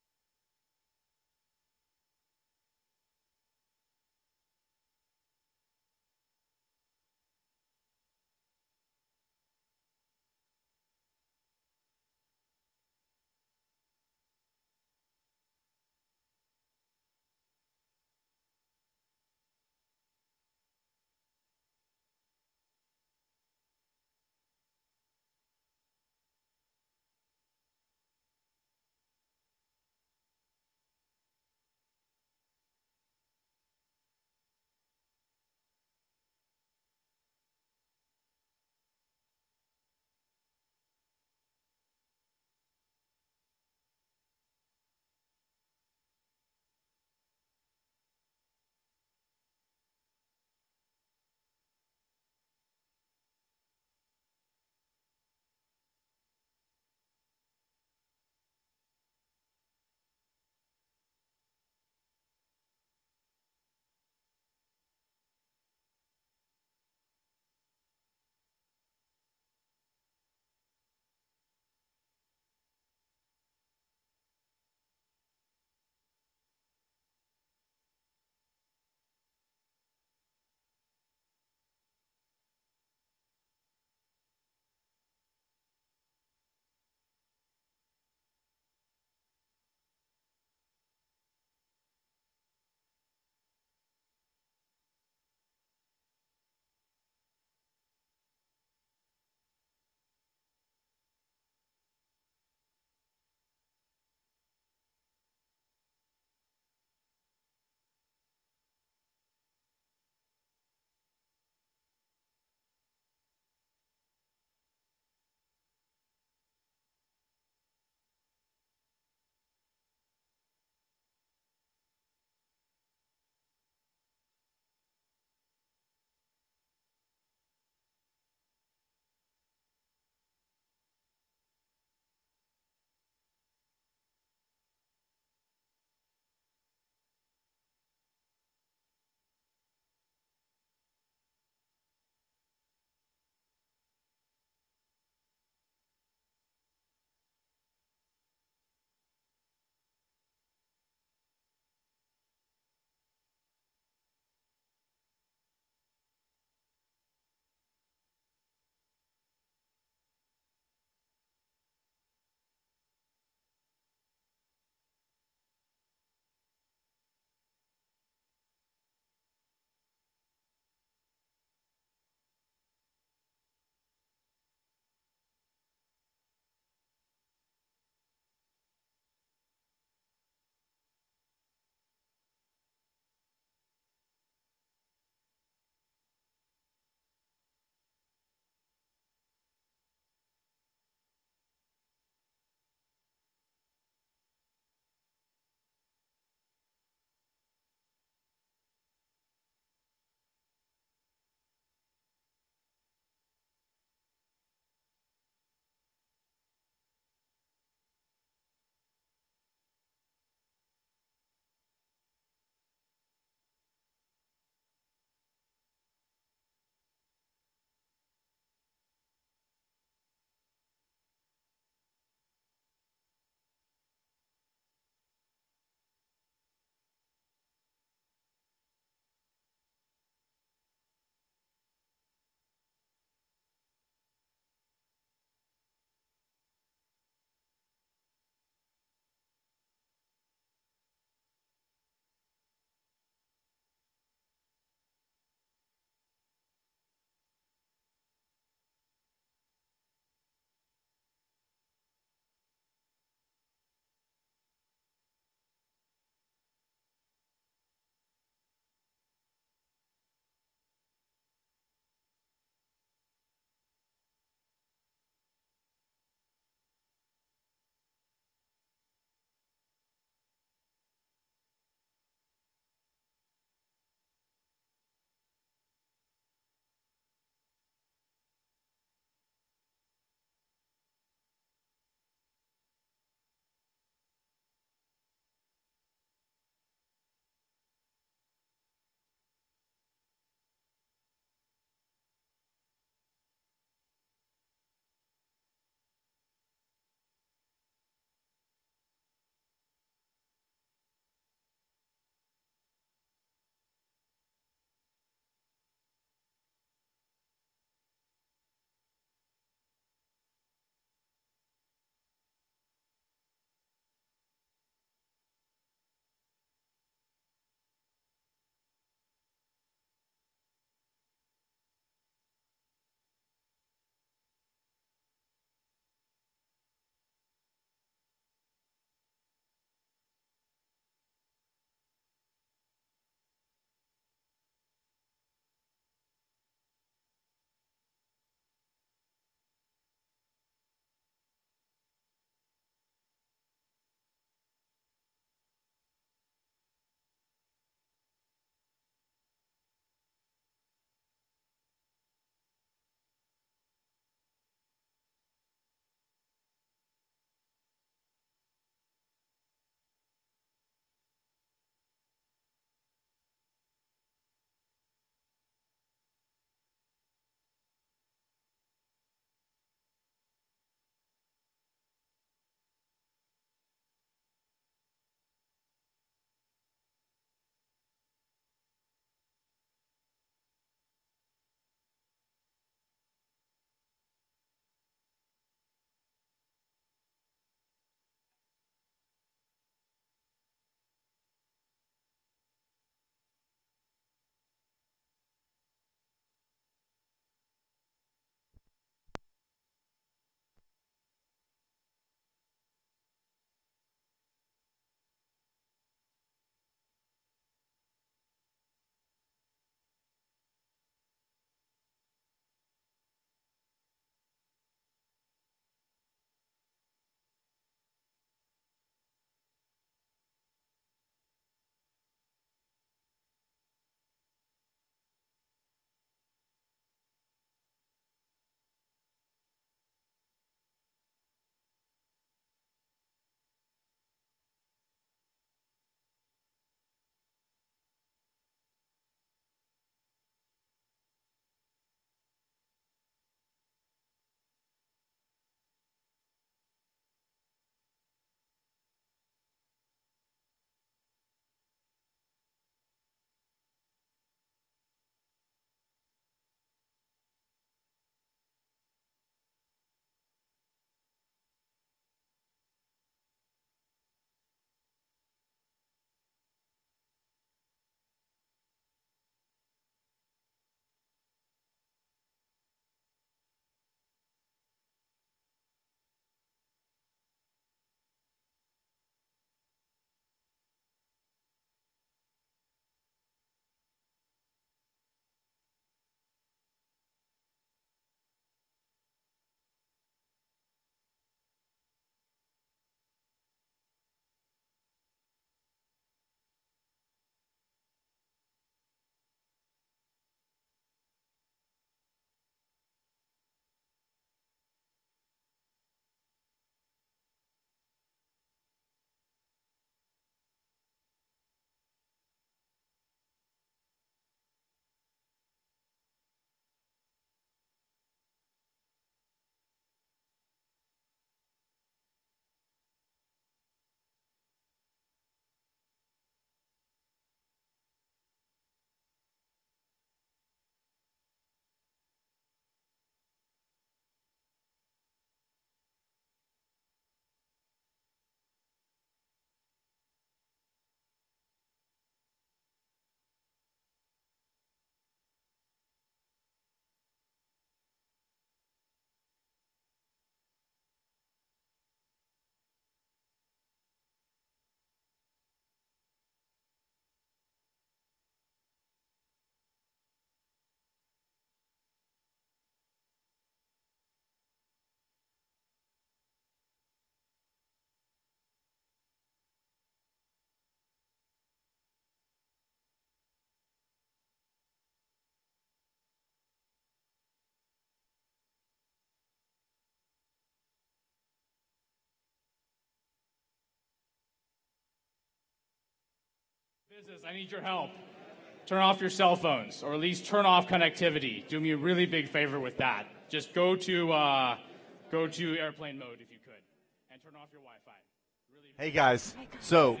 [SPEAKER 20] Business, I need your help. Turn off your cell phones, or at least turn off connectivity. Do me a really big favor with that. Just go to uh, go to airplane mode if you could, and turn off your Wi-Fi. Really
[SPEAKER 2] Hey guys, so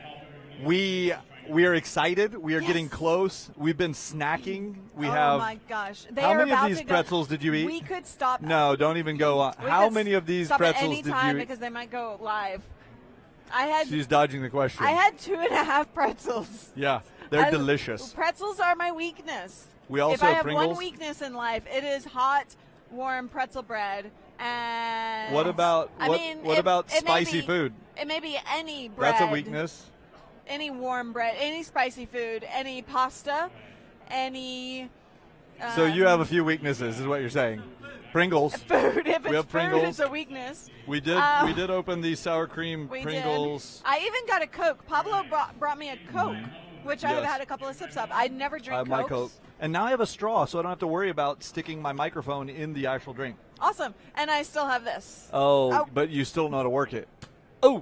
[SPEAKER 2] we we are excited. We are
[SPEAKER 1] Yes.
[SPEAKER 2] getting close. We've been snacking. We
[SPEAKER 1] oh
[SPEAKER 2] have.
[SPEAKER 1] my gosh! They
[SPEAKER 2] how
[SPEAKER 1] are
[SPEAKER 2] many
[SPEAKER 1] about
[SPEAKER 2] of these
[SPEAKER 1] to go-
[SPEAKER 2] pretzels did you eat?
[SPEAKER 1] We could stop.
[SPEAKER 2] No, don't even go on.
[SPEAKER 1] we
[SPEAKER 2] How
[SPEAKER 1] could
[SPEAKER 2] many of these
[SPEAKER 1] stop at
[SPEAKER 2] pretzels
[SPEAKER 1] any
[SPEAKER 2] did
[SPEAKER 1] time
[SPEAKER 2] you eat?
[SPEAKER 1] because they might go live. I had.
[SPEAKER 2] She's dodging the question.
[SPEAKER 1] I had two and a half pretzels.
[SPEAKER 2] Yeah, they're
[SPEAKER 1] I-
[SPEAKER 2] delicious.
[SPEAKER 1] Pretzels are my weakness.
[SPEAKER 2] We also
[SPEAKER 1] if I
[SPEAKER 2] have
[SPEAKER 1] have
[SPEAKER 2] Pringles.
[SPEAKER 1] one weakness in life, it is hot, warm pretzel bread. And
[SPEAKER 2] What about
[SPEAKER 1] I
[SPEAKER 2] what?
[SPEAKER 1] mean,
[SPEAKER 2] what
[SPEAKER 1] it-
[SPEAKER 2] about
[SPEAKER 1] it may
[SPEAKER 2] spicy
[SPEAKER 1] be-
[SPEAKER 2] food?
[SPEAKER 1] It may be any bread.
[SPEAKER 2] That's a weakness.
[SPEAKER 1] Any warm bread, any spicy food, any pasta, any. Um,
[SPEAKER 2] So you have a few weaknesses, is what you're saying. Pringles.
[SPEAKER 1] food. If
[SPEAKER 2] we
[SPEAKER 1] it's
[SPEAKER 2] have
[SPEAKER 1] food,
[SPEAKER 2] Pringles.
[SPEAKER 1] it's a weakness.
[SPEAKER 2] We did.
[SPEAKER 1] Uh,
[SPEAKER 2] we did open these sour cream
[SPEAKER 1] We
[SPEAKER 2] Pringles.
[SPEAKER 1] did. I even got a Coke. Pablo brought, brought me a Coke, which I have
[SPEAKER 2] Yes.
[SPEAKER 1] had a couple of sips of. I never
[SPEAKER 2] I
[SPEAKER 1] drink
[SPEAKER 2] have my
[SPEAKER 1] Cokes.
[SPEAKER 2] Coke. And now I have a straw, so I don't have to worry about sticking my microphone in the actual drink.
[SPEAKER 1] Awesome. And I still have this.
[SPEAKER 2] Oh,
[SPEAKER 1] Oh.
[SPEAKER 2] but you still know how to work it. Oh.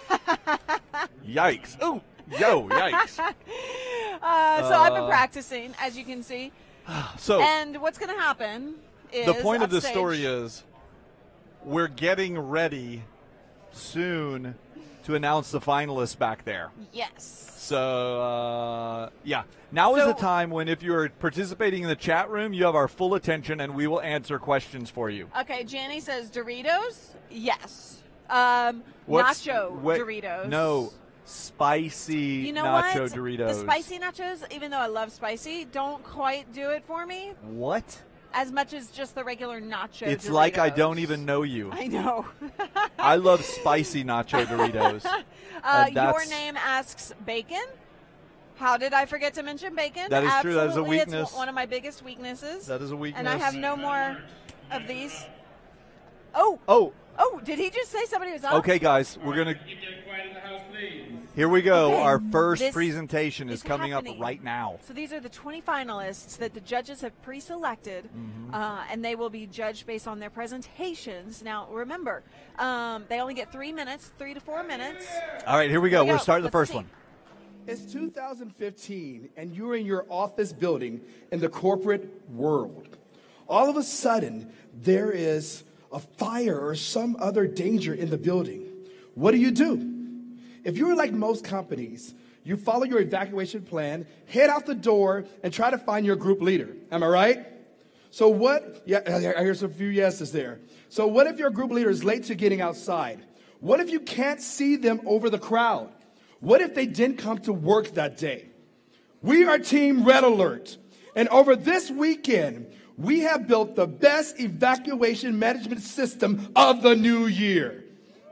[SPEAKER 2] Yikes. Oh. Yo, yikes.
[SPEAKER 1] Uh, so I've been
[SPEAKER 2] Uh,
[SPEAKER 1] practicing, as you can see.
[SPEAKER 2] So
[SPEAKER 1] and what's going to happen is
[SPEAKER 2] the point of the
[SPEAKER 1] upstage-
[SPEAKER 2] story is we're getting ready soon to announce the finalists back there.
[SPEAKER 1] Yes.
[SPEAKER 2] So, uh, yeah. Now is
[SPEAKER 1] So-
[SPEAKER 2] the time when if you're participating in the chat room, you have our full attention and we will answer questions for you.
[SPEAKER 1] Okay, Janny says Doritos. Yes. Um,
[SPEAKER 2] What's-
[SPEAKER 1] nacho
[SPEAKER 2] wait,
[SPEAKER 1] Doritos.
[SPEAKER 2] No, spicy
[SPEAKER 1] You know
[SPEAKER 2] nacho
[SPEAKER 1] what?
[SPEAKER 2] Doritos.
[SPEAKER 1] The spicy nachos, even though I love spicy, don't quite do it for me
[SPEAKER 2] What?
[SPEAKER 1] as much as just the regular nacho
[SPEAKER 2] It's
[SPEAKER 1] Doritos.
[SPEAKER 2] like I don't even know you.
[SPEAKER 1] I know.
[SPEAKER 2] I love spicy nacho Doritos.
[SPEAKER 1] Uh,
[SPEAKER 2] And
[SPEAKER 1] your
[SPEAKER 2] that's-
[SPEAKER 1] name asks bacon. How did I forget to mention bacon?
[SPEAKER 2] That is true. That is a
[SPEAKER 1] Absolutely,
[SPEAKER 2] weakness.
[SPEAKER 1] It's one of my biggest weaknesses.
[SPEAKER 2] That is a weakness.
[SPEAKER 1] And I have no more of these. Oh.
[SPEAKER 2] Oh.
[SPEAKER 1] Oh, did he just say somebody was up?
[SPEAKER 2] Okay, guys, we're gonna. Here we go.
[SPEAKER 1] Okay,
[SPEAKER 2] Our first
[SPEAKER 1] this
[SPEAKER 2] presentation is
[SPEAKER 1] is
[SPEAKER 2] coming
[SPEAKER 1] happening.
[SPEAKER 2] up right now.
[SPEAKER 1] So these are the twenty finalists that the judges have pre-selected,
[SPEAKER 2] Mm-hmm.
[SPEAKER 1] uh, and they will be judged based on their presentations. Now, remember, um, they only get three minutes, three to four minutes.
[SPEAKER 2] All right, here we go.
[SPEAKER 1] Here we
[SPEAKER 2] We're
[SPEAKER 1] go.
[SPEAKER 2] starting the
[SPEAKER 1] Let's
[SPEAKER 2] first
[SPEAKER 1] see.
[SPEAKER 2] one.
[SPEAKER 21] It's two thousand fifteen, and you're in your office building in the corporate world. All of a sudden, there is a fire or some other danger in the building. What do you do? If you're like most companies, you follow your evacuation plan, head out the door, and try to find your group leader. Am I right? So what? Yeah, I hear some few yeses there. So what if your group leader is late to getting outside? What if you can't see them over the crowd? What if they didn't come to work that day? We are Team Red Alert, and over this weekend, we have built the best evacuation management system of the new year.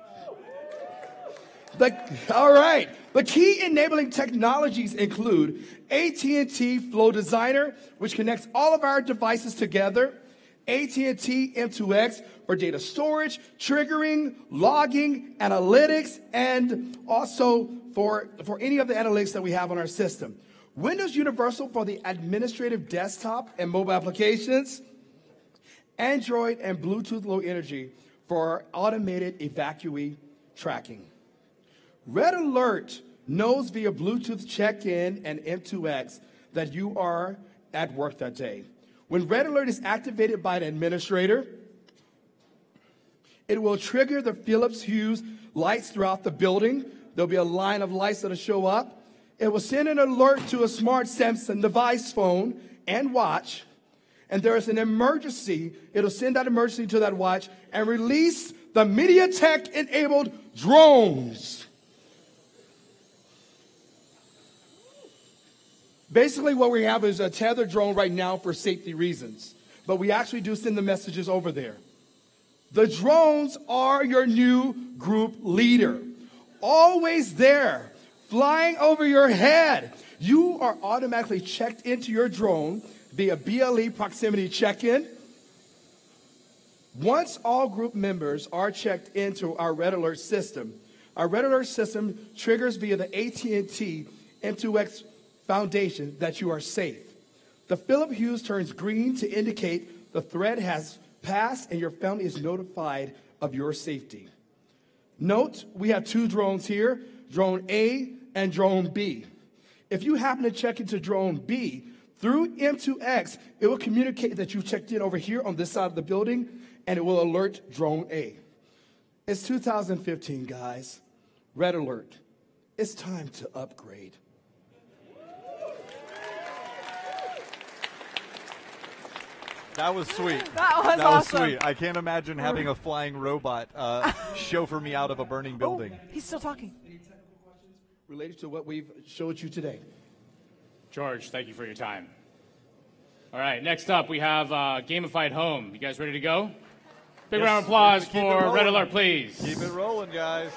[SPEAKER 21] The, all right. The key enabling technologies include A T and T Flow Designer, which connects all of our devices together, A T and T M two X for data storage, triggering, logging, analytics, and also for, for any of the analytics that we have on our system. Windows Universal for the administrative desktop and mobile applications, Android and Bluetooth Low Energy for automated evacuee tracking. Red Alert knows via Bluetooth check-in and M two X that you are at work that day. When Red Alert is activated by an administrator, it will trigger the Philips Hue lights throughout the building. There'll be a line of lights that'll show up. It will send an alert to a smart Samsung device, phone, and watch. And there is an emergency. It'll send that emergency to that watch and release the MediaTek-enabled drones. Basically, what we have is a tethered drone right now for safety reasons. But we actually do send the messages over there. The drones are your new group leader. Always there, flying over your head. You are automatically checked into your drone via B L E proximity check-in. Once all group members are checked into our Red Alert system, our Red Alert system triggers via the A T and T M two X foundation that you are safe. The Philip Hue turns green to indicate the threat has passed and your family is notified of your safety. Note, we have two drones here, drone A and drone B. If you happen to check into drone B, through M two X, it will communicate that you've checked in over here on this side of the building, and it will alert drone A. It's two thousand fifteen, guys. Red alert. It's time to upgrade.
[SPEAKER 2] That was sweet.
[SPEAKER 1] That was
[SPEAKER 2] that
[SPEAKER 1] awesome.
[SPEAKER 2] was sweet. I can't imagine having a flying robot uh, chauffeur me out of a burning building.
[SPEAKER 1] Oh, he's still talking.
[SPEAKER 21] Related to what we've showed you today.
[SPEAKER 20] George, thank you for your time. All right, next up we have uh, Gamified Home. You guys ready to go? Big
[SPEAKER 2] Yes,
[SPEAKER 20] round of applause
[SPEAKER 2] keep it
[SPEAKER 20] for
[SPEAKER 2] rolling.
[SPEAKER 20] Red Alert, please.
[SPEAKER 2] Keep it rolling, guys.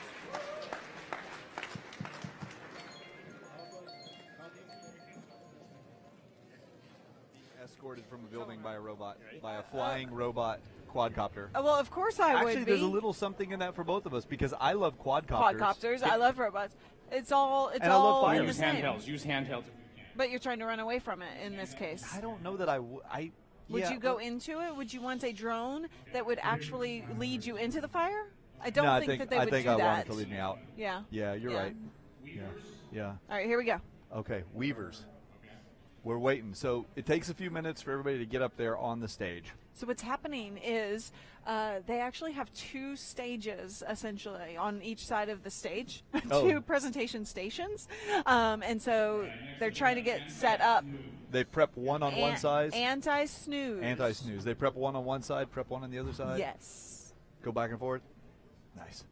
[SPEAKER 2] Escorted from a building by a robot, by a flying robot quadcopter.
[SPEAKER 1] Uh, well, of course I
[SPEAKER 2] Actually,
[SPEAKER 1] would be.
[SPEAKER 2] there's a little something in that for both of us because I love quadcopters.
[SPEAKER 1] Quadcopters. I love robots. It's all. It's
[SPEAKER 2] And I love
[SPEAKER 1] all
[SPEAKER 2] fire.
[SPEAKER 1] the
[SPEAKER 20] Use
[SPEAKER 1] same.
[SPEAKER 20] handhelds. Use handhelds.
[SPEAKER 1] But you're trying to run away from it in this case.
[SPEAKER 2] I don't know that I w- I.
[SPEAKER 1] Would
[SPEAKER 2] yeah,
[SPEAKER 1] you go into it? Would you want a drone that would actually lead you into the fire? I don't
[SPEAKER 2] no, I
[SPEAKER 1] think,
[SPEAKER 2] think
[SPEAKER 1] that they
[SPEAKER 2] I
[SPEAKER 1] would
[SPEAKER 2] think
[SPEAKER 1] do
[SPEAKER 2] I
[SPEAKER 1] that.
[SPEAKER 2] want it to lead me out.
[SPEAKER 1] Yeah.
[SPEAKER 2] Yeah, you're
[SPEAKER 1] Yeah.
[SPEAKER 2] right. Yeah. Yeah.
[SPEAKER 1] All right, here we go.
[SPEAKER 2] Okay, Weavers. We're waiting. So it takes a few minutes for everybody to get up there on the stage.
[SPEAKER 1] So what's happening is uh, they actually have two stages, essentially, on each side of the stage,
[SPEAKER 2] Oh.
[SPEAKER 1] two presentation stations. Um, and so they're trying to get set up.
[SPEAKER 2] They prep one on one
[SPEAKER 1] An-
[SPEAKER 2] side.
[SPEAKER 1] Anti-snooze.
[SPEAKER 2] Anti-snooze. They prep one on one side, prep one on the other side.
[SPEAKER 1] Yes.
[SPEAKER 2] Go back and forth. Nice.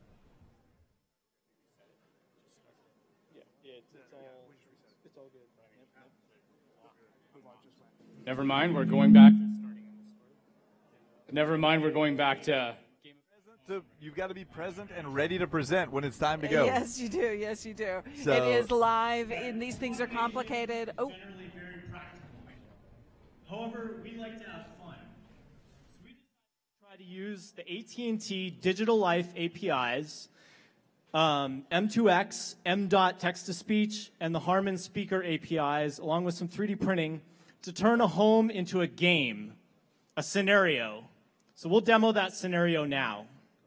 [SPEAKER 20] Never mind, we're going back. Never mind, we're going back to.
[SPEAKER 2] So you've got to be present and ready to present when it's time to go.
[SPEAKER 1] Yes, you do. Yes, you do.
[SPEAKER 2] So-
[SPEAKER 1] it is live, and these things are complicated. Oh.
[SPEAKER 3] However, we like to have fun. So we decided to try to use the A T and T Digital Life A P Is, um, M two X, M dot text-to-speech, and the Harman Speaker A P Is, along with some three D printing, to turn a home into a game, a scenario. So we'll demo that scenario now.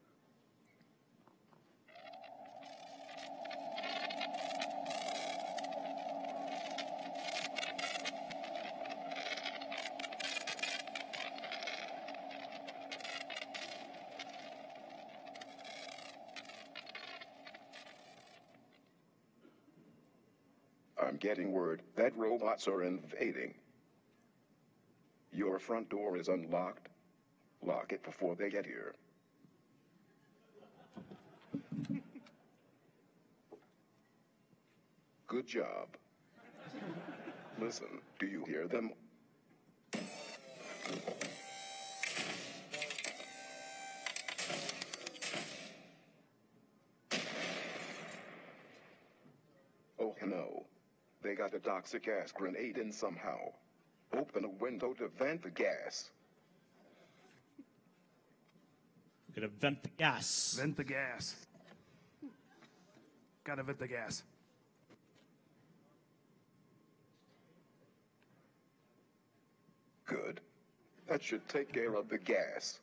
[SPEAKER 22] I'm getting word that robots are invading. Your front door is unlocked. Lock it before they get here. Good job. Listen, do you hear them? Oh no. They got a toxic gas grenade in somehow. Open a window to vent the gas.
[SPEAKER 3] Gonna vent the gas.
[SPEAKER 21] Vent the gas. Gotta vent the gas.
[SPEAKER 22] Good. That should take care of the gas.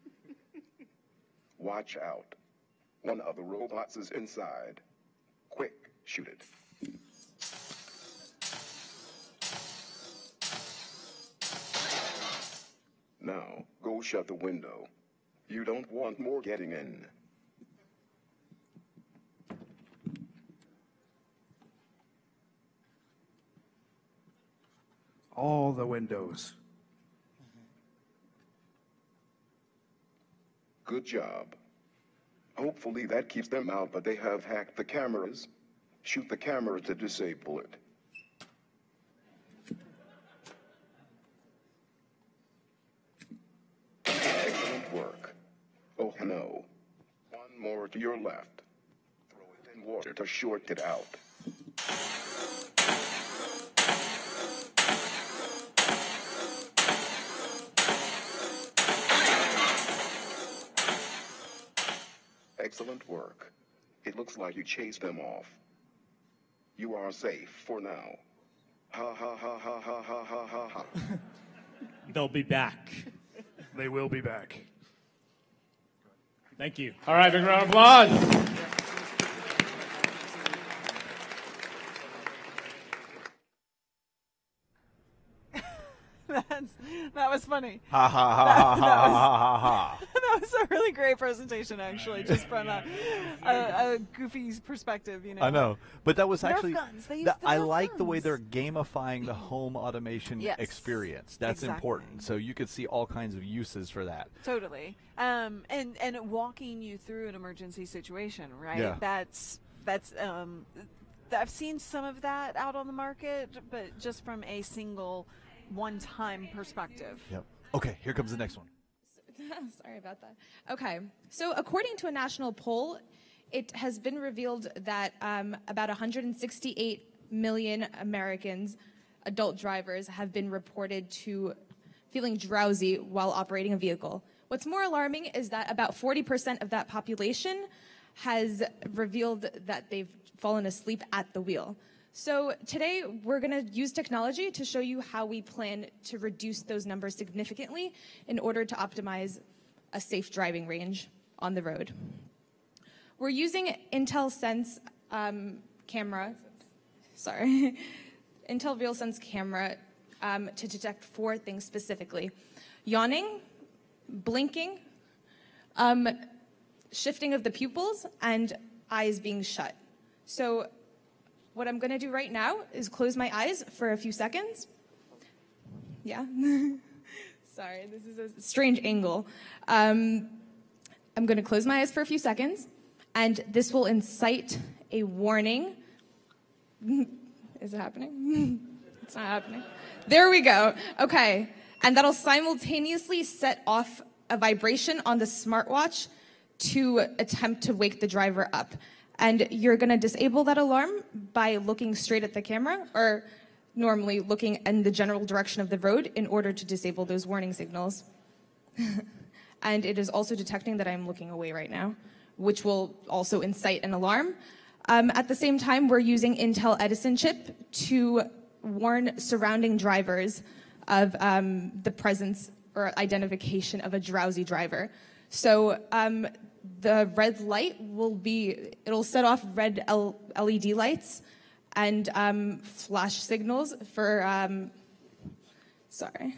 [SPEAKER 22] Watch out. One of the robots is inside. Quick, shoot it. Now, go shut the window. You don't want more getting in.
[SPEAKER 21] All the windows.
[SPEAKER 22] Good job. Hopefully that keeps them out, but they have hacked the cameras. Shoot the camera to disable it. Excellent work. Oh no. One more to your left. Throw it in water to short it out. Excellent work. It looks like you chased them off. You are safe for now. Ha ha ha ha ha ha ha ha ha.
[SPEAKER 3] They'll be back.
[SPEAKER 21] They will be back.
[SPEAKER 3] Thank you.
[SPEAKER 20] All right, big round of applause.
[SPEAKER 1] That's, that was funny.
[SPEAKER 2] Ha ha ha
[SPEAKER 1] That-
[SPEAKER 2] ha
[SPEAKER 1] that
[SPEAKER 2] ha
[SPEAKER 1] was-
[SPEAKER 2] ha ha ha.
[SPEAKER 1] That was a really great presentation, actually, just from a, a, a goofy perspective, you know.
[SPEAKER 2] I know, but that was
[SPEAKER 1] Nerf
[SPEAKER 2] actually.
[SPEAKER 1] guns. They used
[SPEAKER 2] that-
[SPEAKER 1] the
[SPEAKER 2] I
[SPEAKER 1] Nerf
[SPEAKER 2] like the way
[SPEAKER 1] guns.
[SPEAKER 2] they're gamifying the home automation
[SPEAKER 1] Yes,
[SPEAKER 2] experience. That's
[SPEAKER 1] exactly.
[SPEAKER 2] important. So you could see all kinds of uses for that.
[SPEAKER 1] Totally. Um, and, and walking you through an emergency situation, right?
[SPEAKER 2] Yeah.
[SPEAKER 1] That's, that's, um, th- I've seen some of that out on the market, but just from a single one-time perspective.
[SPEAKER 2] Yep. Okay, here comes the next one.
[SPEAKER 5] Sorry about that. Okay, so according to a national poll, it has been revealed that um, about one hundred sixty-eight million Americans, adult drivers, have been reported to feeling drowsy while operating a vehicle. What's more alarming is that about forty percent of that population has revealed that they've fallen asleep at the wheel. So today we're going to use technology to show you how we plan to reduce those numbers significantly in order to optimize a safe driving range on the road. We're using Intel Sense um, camera, sorry, Intel RealSense camera um, to detect four things specifically: yawning, blinking, um, shifting of the pupils, and eyes being shut. So what I'm going to do right now is close my eyes for a few seconds. Yeah. Sorry, this is a strange angle. Um, I'm going to close my eyes for a few seconds, and this will incite a warning. Is it happening? It's not happening. There we go. Okay. And that'll simultaneously set off a vibration on the smartwatch to attempt to wake the driver up. And you're going to disable that alarm by looking straight at the camera, or normally looking in the general direction of the road in order to disable those warning signals. And it is also detecting that I'm looking away right now, which will also incite an alarm. Um, at the same time, we're using Intel Edison chip to warn surrounding drivers of um, the presence or identification of a drowsy driver. So um, the red light will be, it'll set off red L E D lights and um, flash signals for, um, sorry,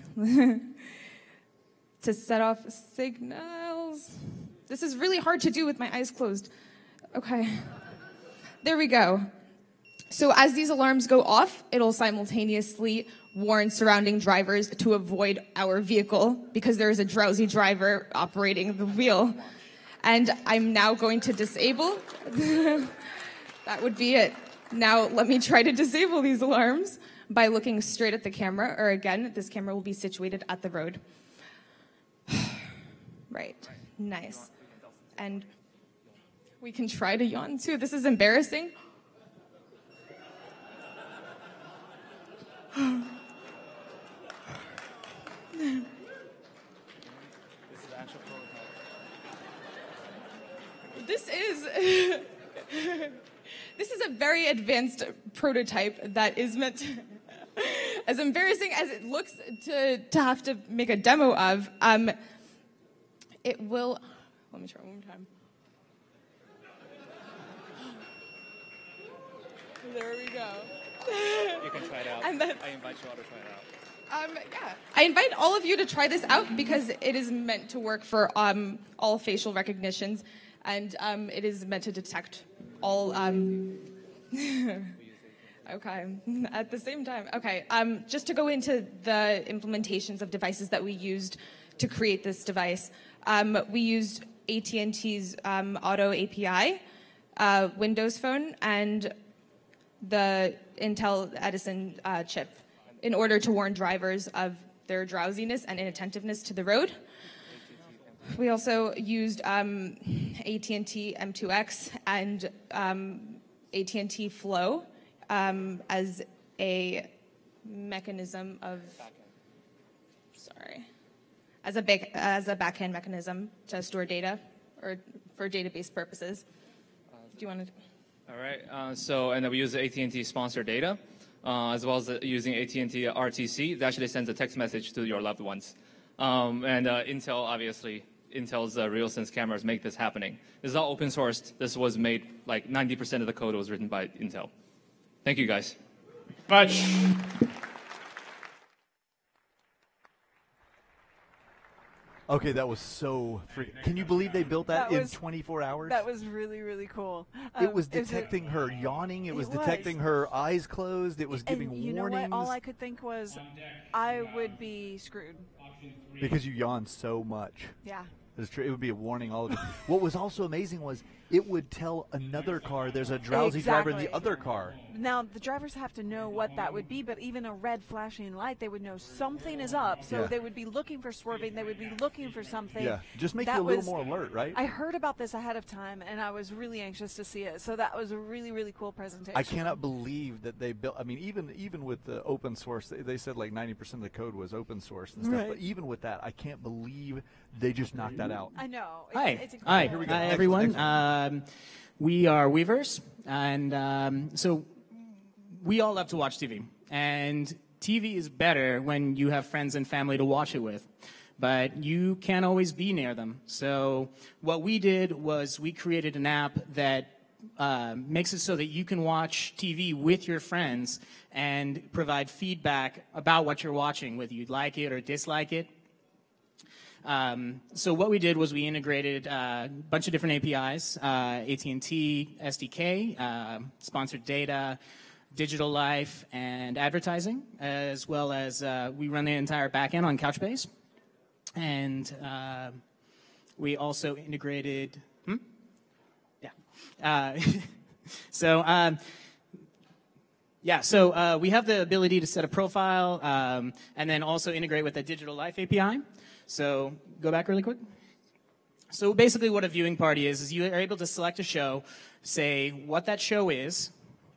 [SPEAKER 5] to set off signals. This is really hard to do with my eyes closed. Okay, there we go. So as these alarms go off, it'll simultaneously warn surrounding drivers to avoid our vehicle because there is a drowsy driver operating the wheel. And I'm now going to disable. That would be it. Now let me try to disable these alarms by looking straight at the camera, or again, this camera will be situated at the road. Right, nice. And we can try to yawn too. This is embarrassing. This is this is a very advanced prototype that is meant to, as embarrassing as it looks to to have to make a demo of. Um, it will. Let me try one more time. There we go.
[SPEAKER 6] You can try it out.
[SPEAKER 5] And that's-
[SPEAKER 6] I invite you all to try it out.
[SPEAKER 5] Um, yeah. I invite all of you to try this out because it is meant to work for um, all facial recognitions, and um, it is meant to detect all. Um, okay. At the same time, okay. Um, just to go into the implementations of devices that we used to create this device, um, we used A T and T's um, Auto A P I, uh, Windows Phone, and the Intel Edison uh, chip in order to warn drivers of their drowsiness and inattentiveness to the road. We also used um, A T and T M two X and um, A T and T Flow um, as a mechanism of, sorry, as a, back, as a backhand mechanism to store data or for database purposes. Do you want to?
[SPEAKER 6] All right. Uh, so, and then we use the A T and T sponsored data, uh, as well as the, using A T and T R T C. That actually sends a text message to your loved ones. Um, and uh, Intel, obviously, Intel's uh, RealSense cameras make this happening. This is all open sourced. This was made, like ninety percent of the code was written by Intel. Thank you, guys.
[SPEAKER 20] Much.
[SPEAKER 2] Okay, that was so freaking. Can you believe they built that,
[SPEAKER 1] That
[SPEAKER 2] in
[SPEAKER 1] was-
[SPEAKER 2] twenty-four hours?
[SPEAKER 1] That was really, really cool.
[SPEAKER 2] It
[SPEAKER 1] Um,
[SPEAKER 2] was
[SPEAKER 1] is
[SPEAKER 2] detecting her yawning. It was
[SPEAKER 1] It was.
[SPEAKER 2] detecting her eyes closed. It was giving
[SPEAKER 1] and you
[SPEAKER 2] warnings.
[SPEAKER 1] know what? All I could think was, I would be screwed.
[SPEAKER 2] Because you yawn so much.
[SPEAKER 1] Yeah.
[SPEAKER 2] It's true. It would be a warning all of it. What was also amazing was it would tell another car there's a drowsy driver in the
[SPEAKER 1] Exactly.
[SPEAKER 2] other car.
[SPEAKER 1] Now, the drivers have to know what that would be, but even a red flashing light, they would know something is up. So
[SPEAKER 2] Yeah.
[SPEAKER 1] they would be looking for swerving. They would be looking for something.
[SPEAKER 2] Yeah, just make
[SPEAKER 1] That
[SPEAKER 2] you a little
[SPEAKER 1] was-
[SPEAKER 2] more alert, right?
[SPEAKER 1] I heard about this ahead of time, and I was really anxious to see it. So that was a really, really cool presentation.
[SPEAKER 2] I cannot believe that they built. I mean, even even with the open source, they, they said like ninety percent of the code was open source and stuff.
[SPEAKER 1] Right.
[SPEAKER 2] But even with that, I can't believe they just knocked that out.
[SPEAKER 1] I know. It's,
[SPEAKER 7] Hi,
[SPEAKER 1] it's
[SPEAKER 7] hi,
[SPEAKER 1] incredible.
[SPEAKER 2] we go.
[SPEAKER 7] Hi,
[SPEAKER 2] Next-
[SPEAKER 7] everyone.
[SPEAKER 2] next
[SPEAKER 7] Um, we are Weavers, and um, so we all love to watch T V. And T V is better when you have friends and family to watch it with, but you can't always be near them. So what we did was we created an app that uh, makes it so that you can watch T V with your friends and provide feedback about what you're watching, whether you like it or dislike it. Um, so what we did was we integrated uh, a bunch of different A P Is, uh, A T and T S D K, uh, sponsored data, digital life, and advertising, as well as uh, we run the entire backend on Couchbase. And uh, we also integrated, hmm? yeah. Uh, so, um, yeah, so uh, we have the ability to set a profile um, and then also integrate with the digital life A P I. So go back really quick. So basically what a viewing party is, is you are able to select a show, say what that show is,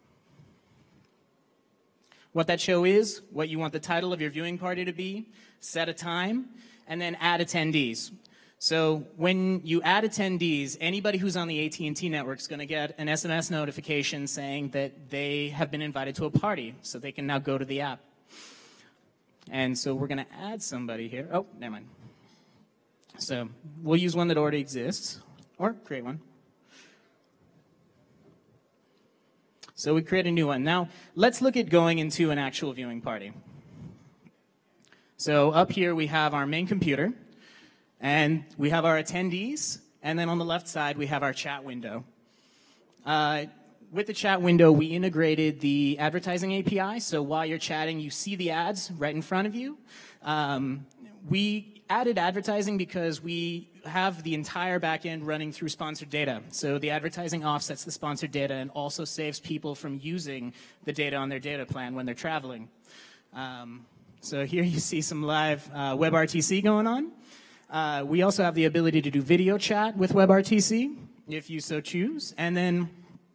[SPEAKER 7] what that show is, what you want the title of your viewing party to be, set a time, and then add attendees. So when you add attendees, anybody who's on the A T and T network is going to get an S M S notification saying that they have been invited to a party, so they can now go to the app. And so we're going to add somebody here. Oh, never mind. So we'll use one that already exists, or create one. So we create a new one. Now, let's look at going into an actual viewing party. So up here we have our main computer, and we have our attendees, and then on the left side we have our chat window. Uh, with the chat window, we integrated the advertising A P I, so while you're chatting, you see the ads right in front of you. Um, we added advertising because we have the entire backend running through sponsored data. So the advertising offsets the sponsored data and also saves people from using the data on their data plan when they're traveling. Um, so here you see some live uh, WebRTC going on. Uh, we also have the ability to do video chat with WebRTC, if you so choose. And then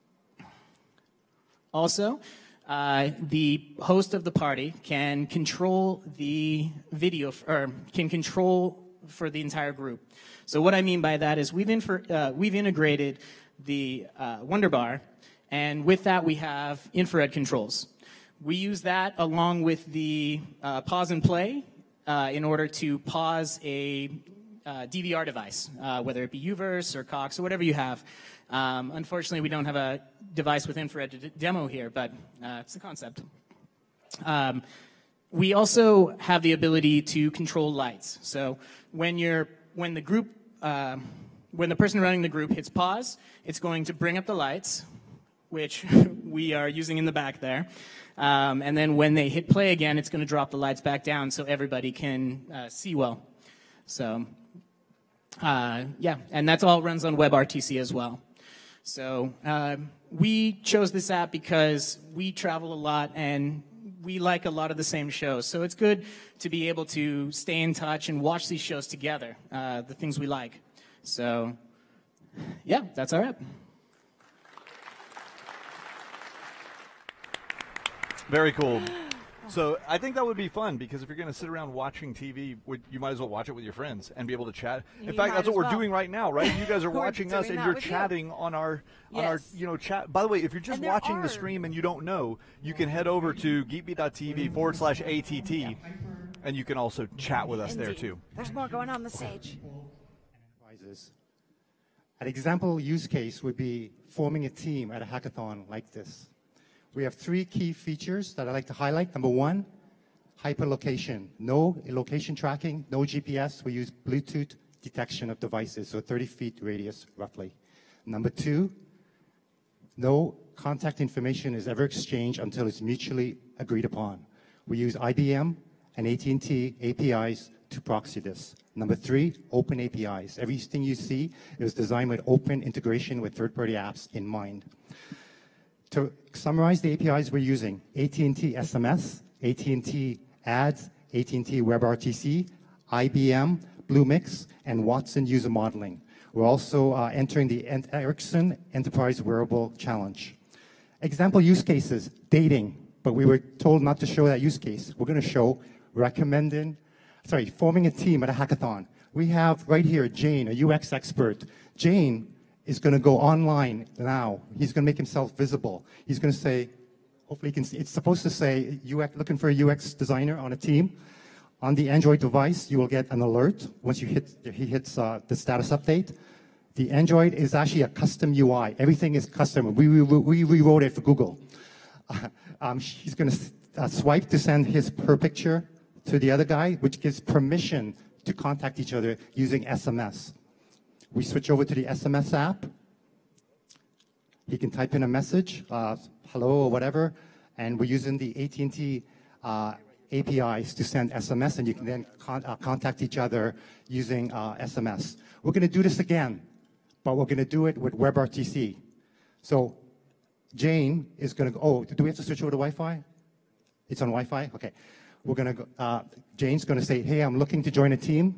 [SPEAKER 7] also, uh, the host of the party can control the video, f- or can control for the entire group. So what I mean by that is we've, infer- uh, we've integrated the uh, Wonderbar, and with that we have infrared controls. We use that along with the uh, pause and play uh, in order to pause a uh, D V R device, uh, whether it be UVerse or Cox or whatever you have. Um, unfortunately, we don't have a device with infrared to d- demo here, but uh, it's the concept. Um, we also have the ability to control lights. So when you're when the group uh, when the person running the group hits pause, it's going to bring up the lights, which we are using in the back there. Um, and then when they hit play again, it's going to drop the lights back down so everybody can uh, see well. So uh, yeah, and that's all runs on WebRTC as well. So uh, we chose this app because we travel a lot and we like a lot of the same shows. So it's good to be able to stay in touch and watch these shows together, uh, the things we like. So yeah, that's our app.
[SPEAKER 2] Very cool. So I think that would be fun because if you're going to sit around watching T V, would- you might as well watch it with your friends and be able to chat. In
[SPEAKER 1] You
[SPEAKER 2] fact,
[SPEAKER 1] might
[SPEAKER 2] that's what
[SPEAKER 1] as
[SPEAKER 2] we're
[SPEAKER 1] well.
[SPEAKER 2] doing right now, right? You guys are
[SPEAKER 1] We're
[SPEAKER 2] watching us
[SPEAKER 1] doing
[SPEAKER 2] and
[SPEAKER 1] that
[SPEAKER 2] you're
[SPEAKER 1] with you.
[SPEAKER 2] chatting on our on our
[SPEAKER 1] Yes.
[SPEAKER 2] you know chat. By the way, if you're just
[SPEAKER 1] And there
[SPEAKER 2] watching
[SPEAKER 1] are-
[SPEAKER 2] the stream and you don't know, you can head over to geekbeat.tv forward slash ATT and you can also chat with us there
[SPEAKER 1] Indeed.
[SPEAKER 2] too.
[SPEAKER 1] There's more going on the stage.
[SPEAKER 8] Advisors. An example use case would be forming a team at a hackathon like this. We have three key features that I'd like to highlight. Number one, Hyperlocation, no location tracking, no G P S. We use Bluetooth detection of devices, so thirty feet radius roughly. Number two, no contact information is ever exchanged until it's mutually agreed upon. We use I B M and A T and T A P Is to proxy this. Number three, open A P Is. Everything you see is designed with open integration with third-party apps in mind. To summarize the A P Is we're using, A T and T S M S, A T and T Ads, A T and T WebRTC, I B M, Bluemix, and Watson User Modeling. We're also uh, entering the Ericsson Enterprise Wearable Challenge. Example use cases, dating, but we were told not to show that use case. We're going to show recommending, sorry, forming a team at a hackathon. We have right here Jane, a U X expert. Jane is going to go online now. He's going to make himself visible. He's going to say, hopefully you can see, it's supposed to say U X, looking for a U X designer on a team. On the Android device, you will get an alert once you hit, he hits uh, the status update. The Android is actually a custom U I. Everything is custom. We, we, we rewrote it for Google. Uh, um, he's going to uh, swipe to send his her picture to the other guy, which gives permission to contact each other using S M S. We switch over to the S M S app. He can type in a message, uh, hello or whatever, and we're using the A T and T uh, A P Is to send S M S, and you can then con uh, contact each other using uh, S M S. We're going to do this again, but we're going to do it with WebRTC. So Jane is going to go, oh, do we have to switch over to Wi-Fi? It's on Wi-Fi? Okay. We're going to go, uh, Jane's going to say, hey, I'm looking to join a team.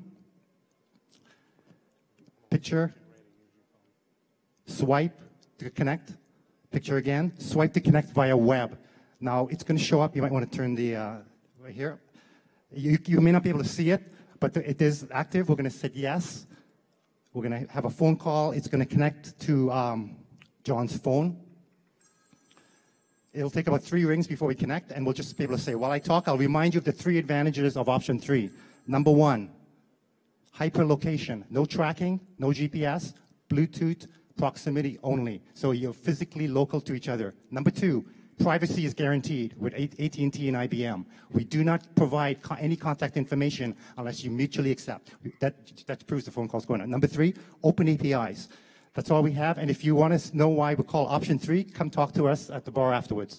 [SPEAKER 8] Picture. Swipe to connect. Picture again. Swipe to connect via web. Now, it's going to show up. You might want to turn the, uh, right here. You, you may not be able to see it, but it is active. We're going to say yes. We're going to have a phone call. It's going to connect to um, John's phone. It'll take about three rings before we connect, and we'll just be able to say, while I talk, I'll remind you of the three advantages of option three. Number one, hyperlocation. No tracking, no G P S, Bluetooth, proximity only. So you're physically local to each other. Number two, privacy is guaranteed with A T and T and I B M. We do not provide co any contact information unless you mutually accept. That, that proves the phone call's going on. Number three, open A P Is. That's all we have, and if you want to know why we call option three, come talk to us at the bar afterwards.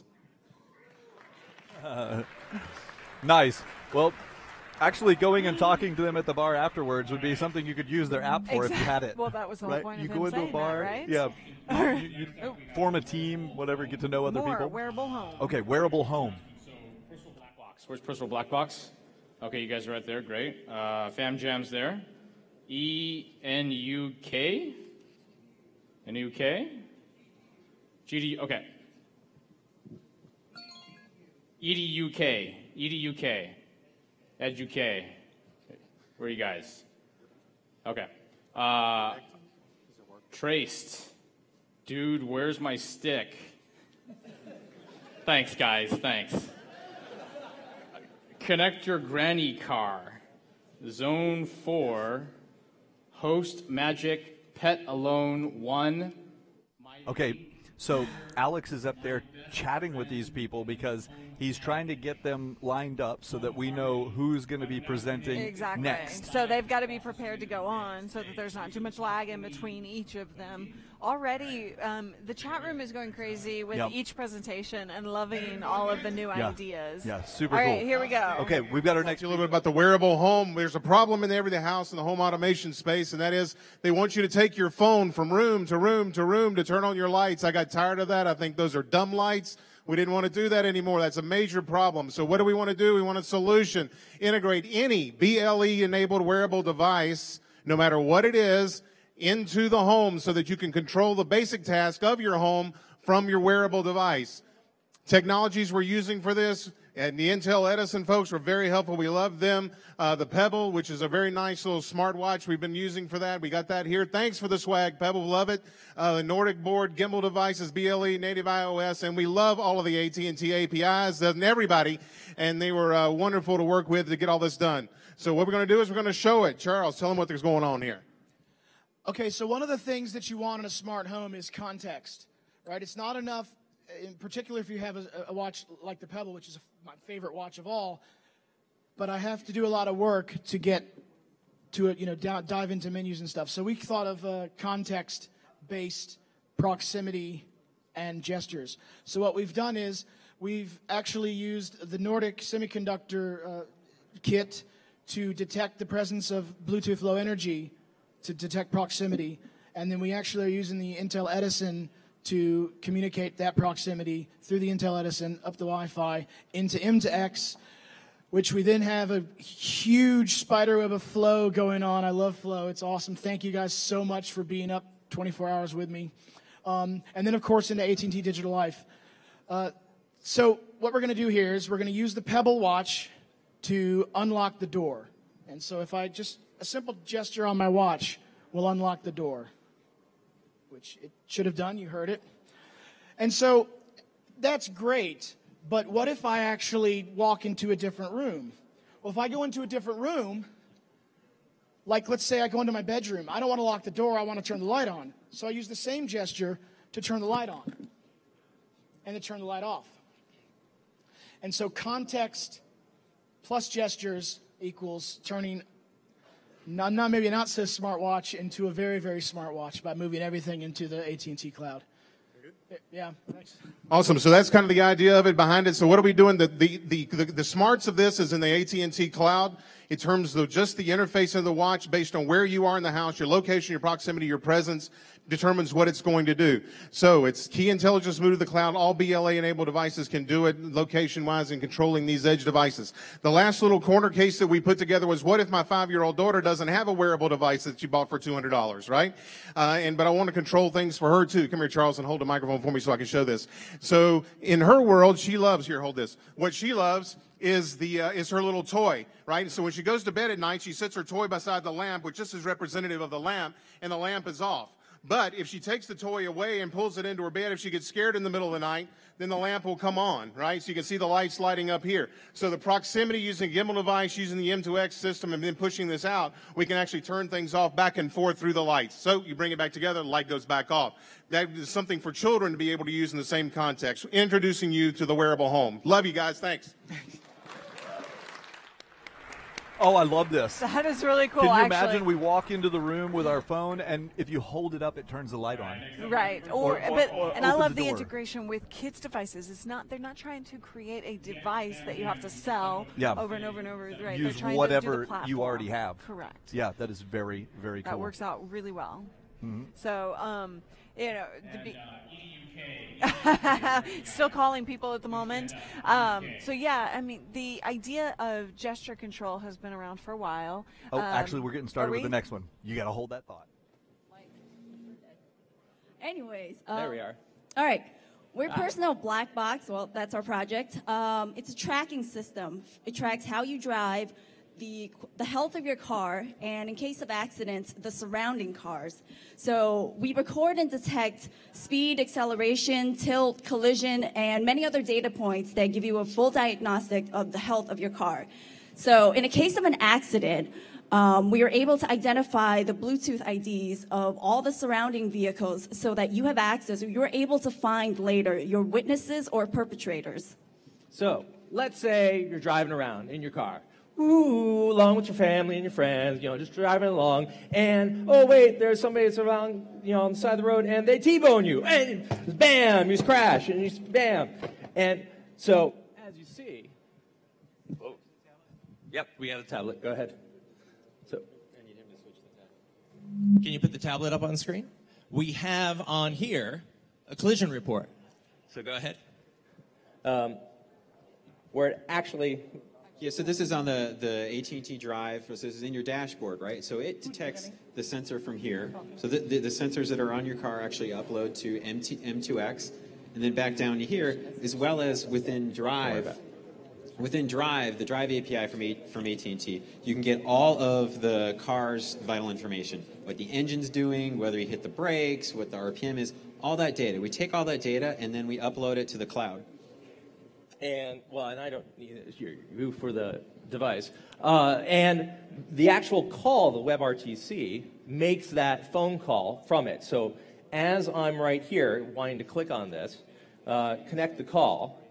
[SPEAKER 2] Uh, nice. Well, actually going and talking to them at the bar afterwards would be something you could use their app for
[SPEAKER 1] exactly.
[SPEAKER 2] if you had it.
[SPEAKER 1] Well, that was the whole
[SPEAKER 2] right?
[SPEAKER 1] point
[SPEAKER 2] you
[SPEAKER 1] of
[SPEAKER 2] go
[SPEAKER 1] him
[SPEAKER 2] into a
[SPEAKER 1] saying
[SPEAKER 2] bar,
[SPEAKER 1] that, right?
[SPEAKER 2] yeah, you, you, you form a team, whatever, get to know other
[SPEAKER 1] More,
[SPEAKER 2] people.
[SPEAKER 1] wearable home.
[SPEAKER 2] Okay, wearable home.
[SPEAKER 20] So, Personal Black Box. Where's Personal Black Box? Okay, you guys are right there. Great. Uh, Fam Jam's there. E N U K. N U K. G D. Okay. E D U K. E D U K. Edu-K. Where are you guys? Okay. Uh, traced. Dude, where's my stick? Thanks, guys. Thanks. Connect your granny car. Zone four. Host Magic. Pet Alone one.
[SPEAKER 2] Okay, so Alex is up there chatting with these people because he's trying to get them lined up so that we know who's going to be presenting
[SPEAKER 1] exactly.
[SPEAKER 2] next.
[SPEAKER 1] So they've got to be prepared to go on so that there's not too much lag in between each of them. Already, um, the chat room is going crazy with
[SPEAKER 2] yep.
[SPEAKER 1] each presentation and loving all of the new
[SPEAKER 2] yeah.
[SPEAKER 1] ideas.
[SPEAKER 2] Yeah, super
[SPEAKER 1] all
[SPEAKER 2] cool.
[SPEAKER 1] All right, here we go.
[SPEAKER 2] Okay, we've got our next.
[SPEAKER 10] A little bit about the wearable home. There's a problem in the everyday house in the home automation space, and that is they want you to take your phone from room to room to room to turn on your lights. I got tired of that. I think those are dumb lights. We didn't want to do that anymore. That's a major problem. So what do we want to do? We want a solution. Integrate any B L E-enabled wearable device, no matter what it is, into the home so that you can control the basic task of your home from your wearable device. Technologies we're using for this, and the Intel Edison folks were very helpful. We love them. Uh, the Pebble, which is a very nice little smartwatch we've been using for that. We got that here. Thanks for the swag, Pebble. Love it. Uh, the Nordic board, gimbal devices, B L E, native iOS, and we love all of the A T and T A P Is, doesn't everybody? And they were uh, wonderful to work with to get all this done. So what we're going to do is we're going to show it. Charles, tell them what there's going on here.
[SPEAKER 12] Okay, so one of the things that you want in a smart home is context, right? It's not enough, in particular if you have a, a watch like the Pebble, which is a, my favorite watch of all, but I have to do a lot of work to get to it, you know, down, dive into menus and stuff. So we thought of uh, context-based proximity and gestures. So what we've done is we've actually used the Nordic Semiconductor uh, kit to detect the presence of Bluetooth Low Energy to detect proximity. And then we actually are using the Intel Edison to communicate that proximity through the Intel Edison up the Wi-Fi into M two X, which we then have a huge spider web of Flow going on. I love Flow. It's awesome. Thank you guys so much for being up twenty-four hours with me. Um, and then, of course, into A T and T Digital Life. Uh, so what we're going to do here is we're going to use the Pebble watch to unlock the door. And so if I just, a simple gesture on my watch will unlock the door, which it should have done. You heard it. And so that's great. But what if I actually walk into a different room? Well, if I go into a different room, like let's say I go into my bedroom, I don't want to lock the door, I want to turn the light on. So I use the same gesture to turn the light on and to turn the light off. And so context plus gestures equals turning not, not maybe not so smartwatch into a very, very smart watch by moving everything into the A T and T cloud. Yeah, thanks.
[SPEAKER 10] Awesome. So that's kind of the idea of it behind it. So what are we doing? The the the, the, the smarts of this is in the A T and T cloud in terms of just the interface of the watch based on where you are in the house, your location, your proximity, your presence determines what it's going to do. So it's key intelligence moved to the cloud. All B L A-enabled devices can do it location-wise in controlling these edge devices. The last little corner case that we put together was, what if my five-year-old daughter doesn't have a wearable device that she bought for two hundred dollars, right? Uh, and but I want to control things for her, too. Come here, Charles, and hold the microphone for me so I can show this. So in her world, she loves, here, hold this. What she loves is the uh, is her little toy, right? So when she goes to bed at night, she sets her toy beside the lamp, which just is representative of the lamp, and the lamp is off. But if she takes the toy away and pulls it into her bed, if she gets scared in the middle of the night, then the lamp will come on, right? So you can see the lights lighting up here. So the proximity using a gimbal device, using the M two X system, and then pushing this out, we can actually turn things off back and forth through the lights. So you bring it back together, the light goes back off. That is something for children to be able to use in the same context. Introducing you to the wearable home. Love you guys. Thanks.
[SPEAKER 2] Oh, I love this.
[SPEAKER 1] That is really cool,
[SPEAKER 2] Can you
[SPEAKER 1] actually.
[SPEAKER 2] imagine we walk into the room with our phone, and if you hold it up, it turns the light on?
[SPEAKER 1] Right. Or,
[SPEAKER 2] Or- or-
[SPEAKER 1] but
[SPEAKER 2] or
[SPEAKER 1] and I
[SPEAKER 2] opens
[SPEAKER 1] love
[SPEAKER 2] the
[SPEAKER 1] the
[SPEAKER 2] door.
[SPEAKER 1] integration with kids' devices. It's not they're not trying to create a device that you have to sell
[SPEAKER 2] Yeah.
[SPEAKER 1] over and over and over. Right.
[SPEAKER 2] Use
[SPEAKER 1] they're trying
[SPEAKER 2] whatever
[SPEAKER 1] to do the platform.
[SPEAKER 2] you already have.
[SPEAKER 1] Correct.
[SPEAKER 2] Yeah, that is very, very cool.
[SPEAKER 1] That works out really well.
[SPEAKER 2] Mhm.
[SPEAKER 1] So, um, you know, the be- still calling people at the moment. Um, so yeah, I mean, the idea of gesture control has been around for a while.
[SPEAKER 2] Oh,
[SPEAKER 1] Um,
[SPEAKER 2] actually, we're getting started
[SPEAKER 1] are
[SPEAKER 2] with the
[SPEAKER 1] we?
[SPEAKER 2] next one. You got to hold that thought.
[SPEAKER 4] Anyways.
[SPEAKER 13] There
[SPEAKER 4] um,
[SPEAKER 13] we are.
[SPEAKER 4] All right. We're Personal Black Box. Well, that's our project. Um, it's a tracking system. It tracks how you drive, the, the health of your car, and in case of accidents, the surrounding cars. So we record and detect speed, acceleration, tilt, collision, and many other data points that give you a full diagnostic of the health of your car. So in a case of an accident, um, we are able to identify the Bluetooth I Ds of all the surrounding vehicles so that you have access, or you're able to find later your witnesses or perpetrators.
[SPEAKER 13] So let's say you're driving around in your car, ooh, along with your family and your friends, you know, just driving along, and oh wait, there's somebody that's around, you know, on the side of the road, and they T-bone you, and bam, you just crash, and you just bam, and so as you see, oh, yep, we have a tablet. Go ahead. So,
[SPEAKER 23] Can you put the tablet up on the screen? We have on here a collision report. So go ahead.
[SPEAKER 13] Um, where it actually.
[SPEAKER 24] Yeah, so this is on the, the A T and T Drive. So this is in your dashboard, right? So it detects the sensor from here. So the, the, the sensors that are on your car actually upload to M two X, and then back down to here, as well as within Drive. Within Drive, the Drive A P I from, A, from A T and T, you can get all of the car's vital information. What the engine's doing, whether you hit the brakes, what the R P M is, all that data. We take all that data, and then we upload it to the cloud.
[SPEAKER 13] And, well, and I don't need you for the device. Uh, and the actual call, the WebRTC, makes that phone call from it. So as I'm right here wanting to click on this, uh, connect the call,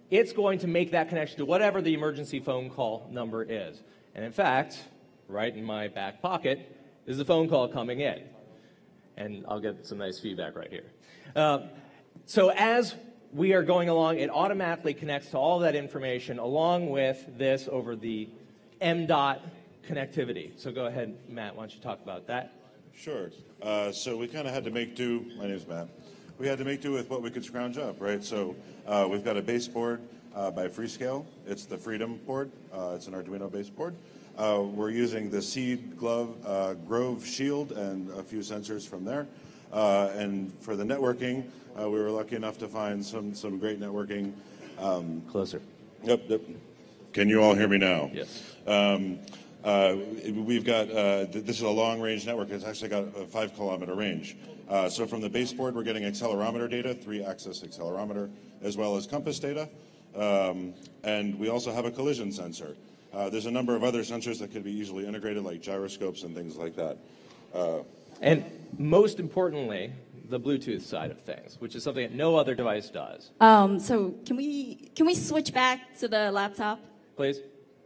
[SPEAKER 13] it's going to make that connection to whatever the emergency phone call number is. And in fact, right in my back pocket is a phone call coming in. And I'll get some nice feedback right here. Uh, so as we are going along, it automatically connects to all that information along with this over the M DOT connectivity. So go ahead, Matt, why don't you talk about that?
[SPEAKER 9] Sure. Uh, so we kind of had to make do, my name's Matt, we had to make do with what we could scrounge up, right? So uh, we've got a baseboard uh, by Freescale. It's the Freedom board. Uh, it's an Arduino-based board. Uh, we're using the Seed Glove uh, Grove Shield and a few sensors from there. Uh, and for the networking, uh, we were lucky enough to find some, some great networking. Um,
[SPEAKER 13] Closer.
[SPEAKER 9] Yep, yep. Can you all hear me now?
[SPEAKER 13] Yes.
[SPEAKER 9] Um, uh, we've got, uh, th this is a long-range network. It's actually got a five-kilometer range. Uh, so from the baseboard, we're getting accelerometer data, three-axis accelerometer, as well as compass data. Um, and we also have a collision sensor. Uh, there's a number of other sensors that could be easily integrated, like gyroscopes and things like that. Uh,
[SPEAKER 13] and most importantly, the Bluetooth side of things, which is something that no other device does.
[SPEAKER 4] Um, so can we can we switch back to the laptop?
[SPEAKER 13] Please.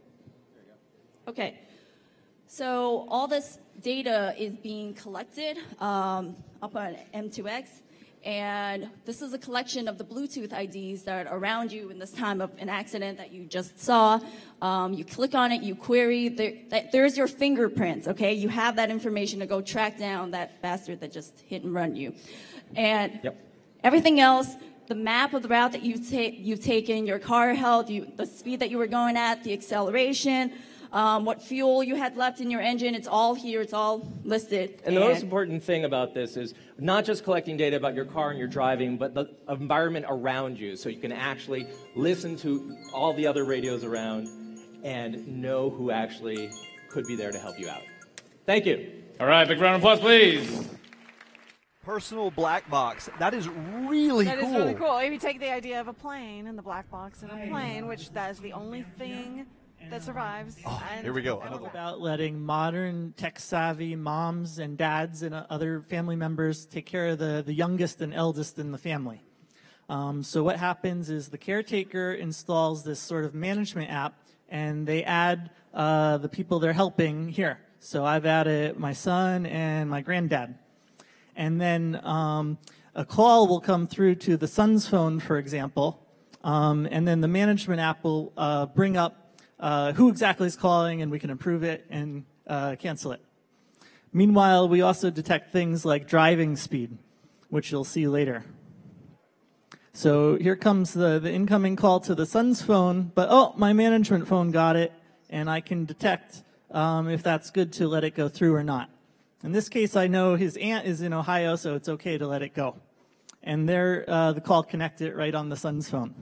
[SPEAKER 4] Okay. So all this data is being collected um, up on M two X. And this is a collection of the Bluetooth I Ds that are around you in this time of an accident that you just saw. Um, you click on it, you query, there, that, there's your fingerprints, okay? You have that information to go track down that bastard that just hit and run you. And
[SPEAKER 13] yep.
[SPEAKER 4] everything else, the map of the route that you've, ta you've taken, your car health, you, the speed that you were going at, the acceleration, Um, what fuel you had left in your engine, it's all here, it's all listed.
[SPEAKER 13] And the most important thing about this is not just collecting data about your car and your driving, but the environment around you, so you can actually listen to all the other radios around and know who actually could be there to help you out. Thank you.
[SPEAKER 20] All right, big round of applause, please.
[SPEAKER 2] Personal black box. That is really
[SPEAKER 1] That
[SPEAKER 2] cool.
[SPEAKER 1] is really cool. If you take the idea of a plane and the black box in a plane, which that is the only thing that survives.
[SPEAKER 2] Oh,
[SPEAKER 1] and
[SPEAKER 2] here we go.
[SPEAKER 11] Another about letting modern tech-savvy moms and dads and uh, other family members take care of the, the youngest and eldest in the family. Um, so what happens is the caretaker installs this sort of management app, and they add uh, the people they're helping here. So I've added my son and my granddad. And then um, a call will come through to the son's phone, for example, um, and then the management app will uh, bring up Uh, who exactly is calling, and we can approve it and uh, cancel it. Meanwhile, we also detect things like driving speed, which you'll see later. So here comes the, the incoming call to the son's phone, but oh, my management phone got it, and I can detect um, if that's good to let it go through or not. In this case, I know his aunt is in Ohio, so it's okay to let it go. And there, uh, the call connected right on the son's phone.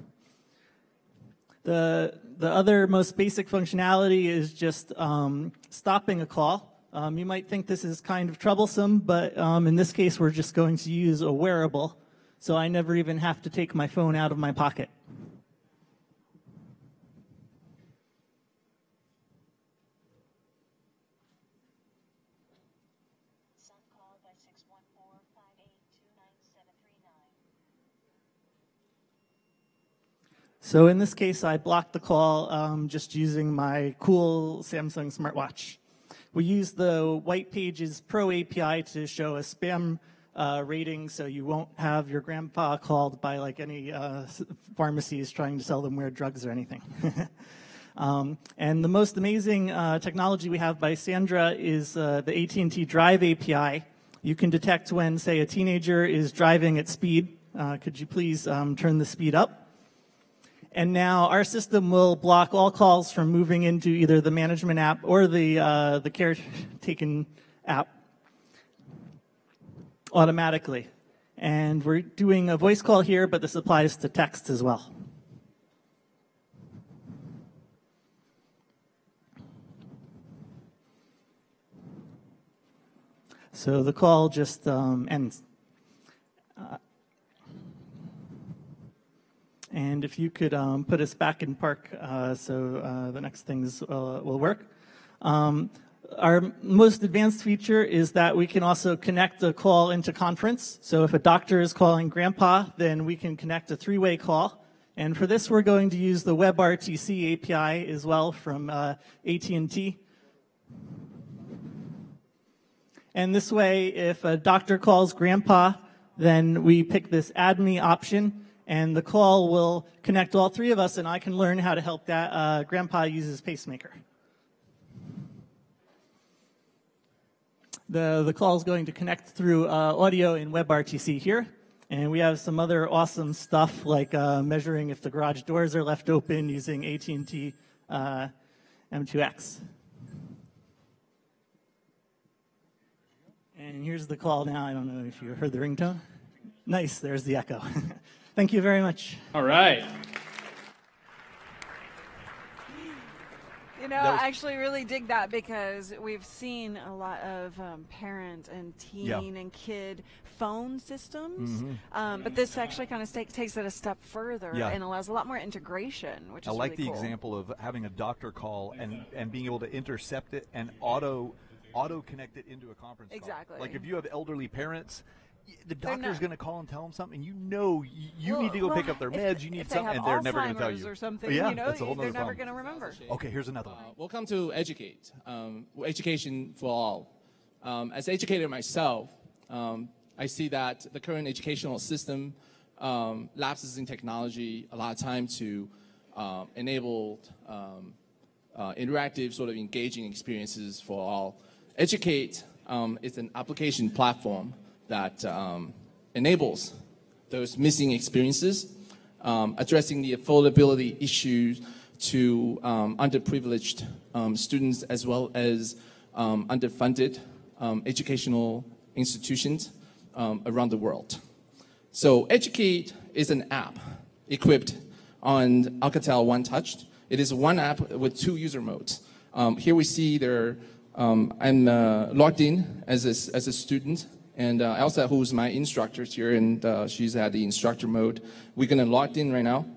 [SPEAKER 11] The, the other most basic functionality is just um, stopping a call. Um, you might think this is kind of troublesome, but um, in this case, we're just going to use a wearable, so I never even have to take my phone out of my pocket. So in this case, I blocked the call um, just using my cool Samsung smartwatch. We use the White Pages Pro A P I to show a spam uh, rating, so you won't have your grandpa called by like any uh, pharmacies trying to sell them weird drugs or anything. um, and the most amazing uh, technology we have by Sandra is uh, the A T and T Drive A P I. You can detect when, say, a teenager is driving at speed. Uh, could you please um, turn the speed up? And now our system will block all calls from moving into either the management app or the, uh, the caretaken app automatically. And we're doing a voice call here, but this applies to text as well. So the call just um, ends. Uh, And if you could um, put us back in park uh, so uh, the next things uh, will work. Um, our most advanced feature is that we can also connect a call into conference. So if a doctor is calling grandpa, then we can connect a three-way call And for this, we're going to use the WebRTC A P I as well from uh, A T and T. And this way, if a doctor calls grandpa, then we pick this add me option, and the call will connect all three of us, and I can learn how to help that uh, grandpa use his pacemaker. The, the call is going to connect through uh, audio in WebRTC here. And we have some other awesome stuff like uh, measuring if the garage doors are left open using A T and T uh, M two X. And here's the call now. I don't know if you heard the ringtone. Nice, there's the echo. Thank you very much.
[SPEAKER 20] All right.
[SPEAKER 1] You know, I actually really dig that because we've seen a lot of um, parent and teen
[SPEAKER 2] Yeah.
[SPEAKER 1] and kid phone systems,
[SPEAKER 2] Mhm.
[SPEAKER 1] um, but this actually kind of takes it a step further
[SPEAKER 2] Yeah.
[SPEAKER 1] and allows a lot more integration, which
[SPEAKER 2] I
[SPEAKER 1] is
[SPEAKER 2] like
[SPEAKER 1] really
[SPEAKER 2] the
[SPEAKER 1] cool.
[SPEAKER 2] example of having a doctor call and, and being able to intercept it and auto auto connect it into a conference
[SPEAKER 1] Exactly.
[SPEAKER 2] call. Like if you have elderly parents, y- the
[SPEAKER 1] They're
[SPEAKER 2] doctor's
[SPEAKER 1] not-
[SPEAKER 2] going to call and tell them something. You know, y- you
[SPEAKER 1] Well-
[SPEAKER 2] need to go
[SPEAKER 1] well,
[SPEAKER 2] pick up their
[SPEAKER 1] if-
[SPEAKER 2] meds. You
[SPEAKER 1] if
[SPEAKER 2] need
[SPEAKER 1] they
[SPEAKER 2] something,
[SPEAKER 1] have
[SPEAKER 2] and they're never going to tell
[SPEAKER 1] Alzheimer's
[SPEAKER 2] you.
[SPEAKER 1] or something,
[SPEAKER 2] yeah,
[SPEAKER 1] you know,
[SPEAKER 2] that's a whole
[SPEAKER 1] they're
[SPEAKER 2] nother
[SPEAKER 1] never
[SPEAKER 2] problem.
[SPEAKER 1] going to remember.
[SPEAKER 2] Okay, here's another one.
[SPEAKER 14] Uh, welcome to Educate, um, education for all. Um, as an educator myself, um, I see that the current educational system um, lapses in technology a lot of time to um, enable um, uh, interactive, sort of engaging experiences for all. Educate um, is an application platform that um, enables those missing experiences, um, addressing the affordability issues to um, underprivileged um, students as well as um, underfunded um, educational institutions um, around the world. So Educate is an app equipped on Alcatel One Touch. It is one app with two user modes. Um, here we see there, um, I'm uh, logged in as a, as a student, and uh, Elsa, who's my instructor here, and uh, she's at the instructor mode. We're gonna log in right now.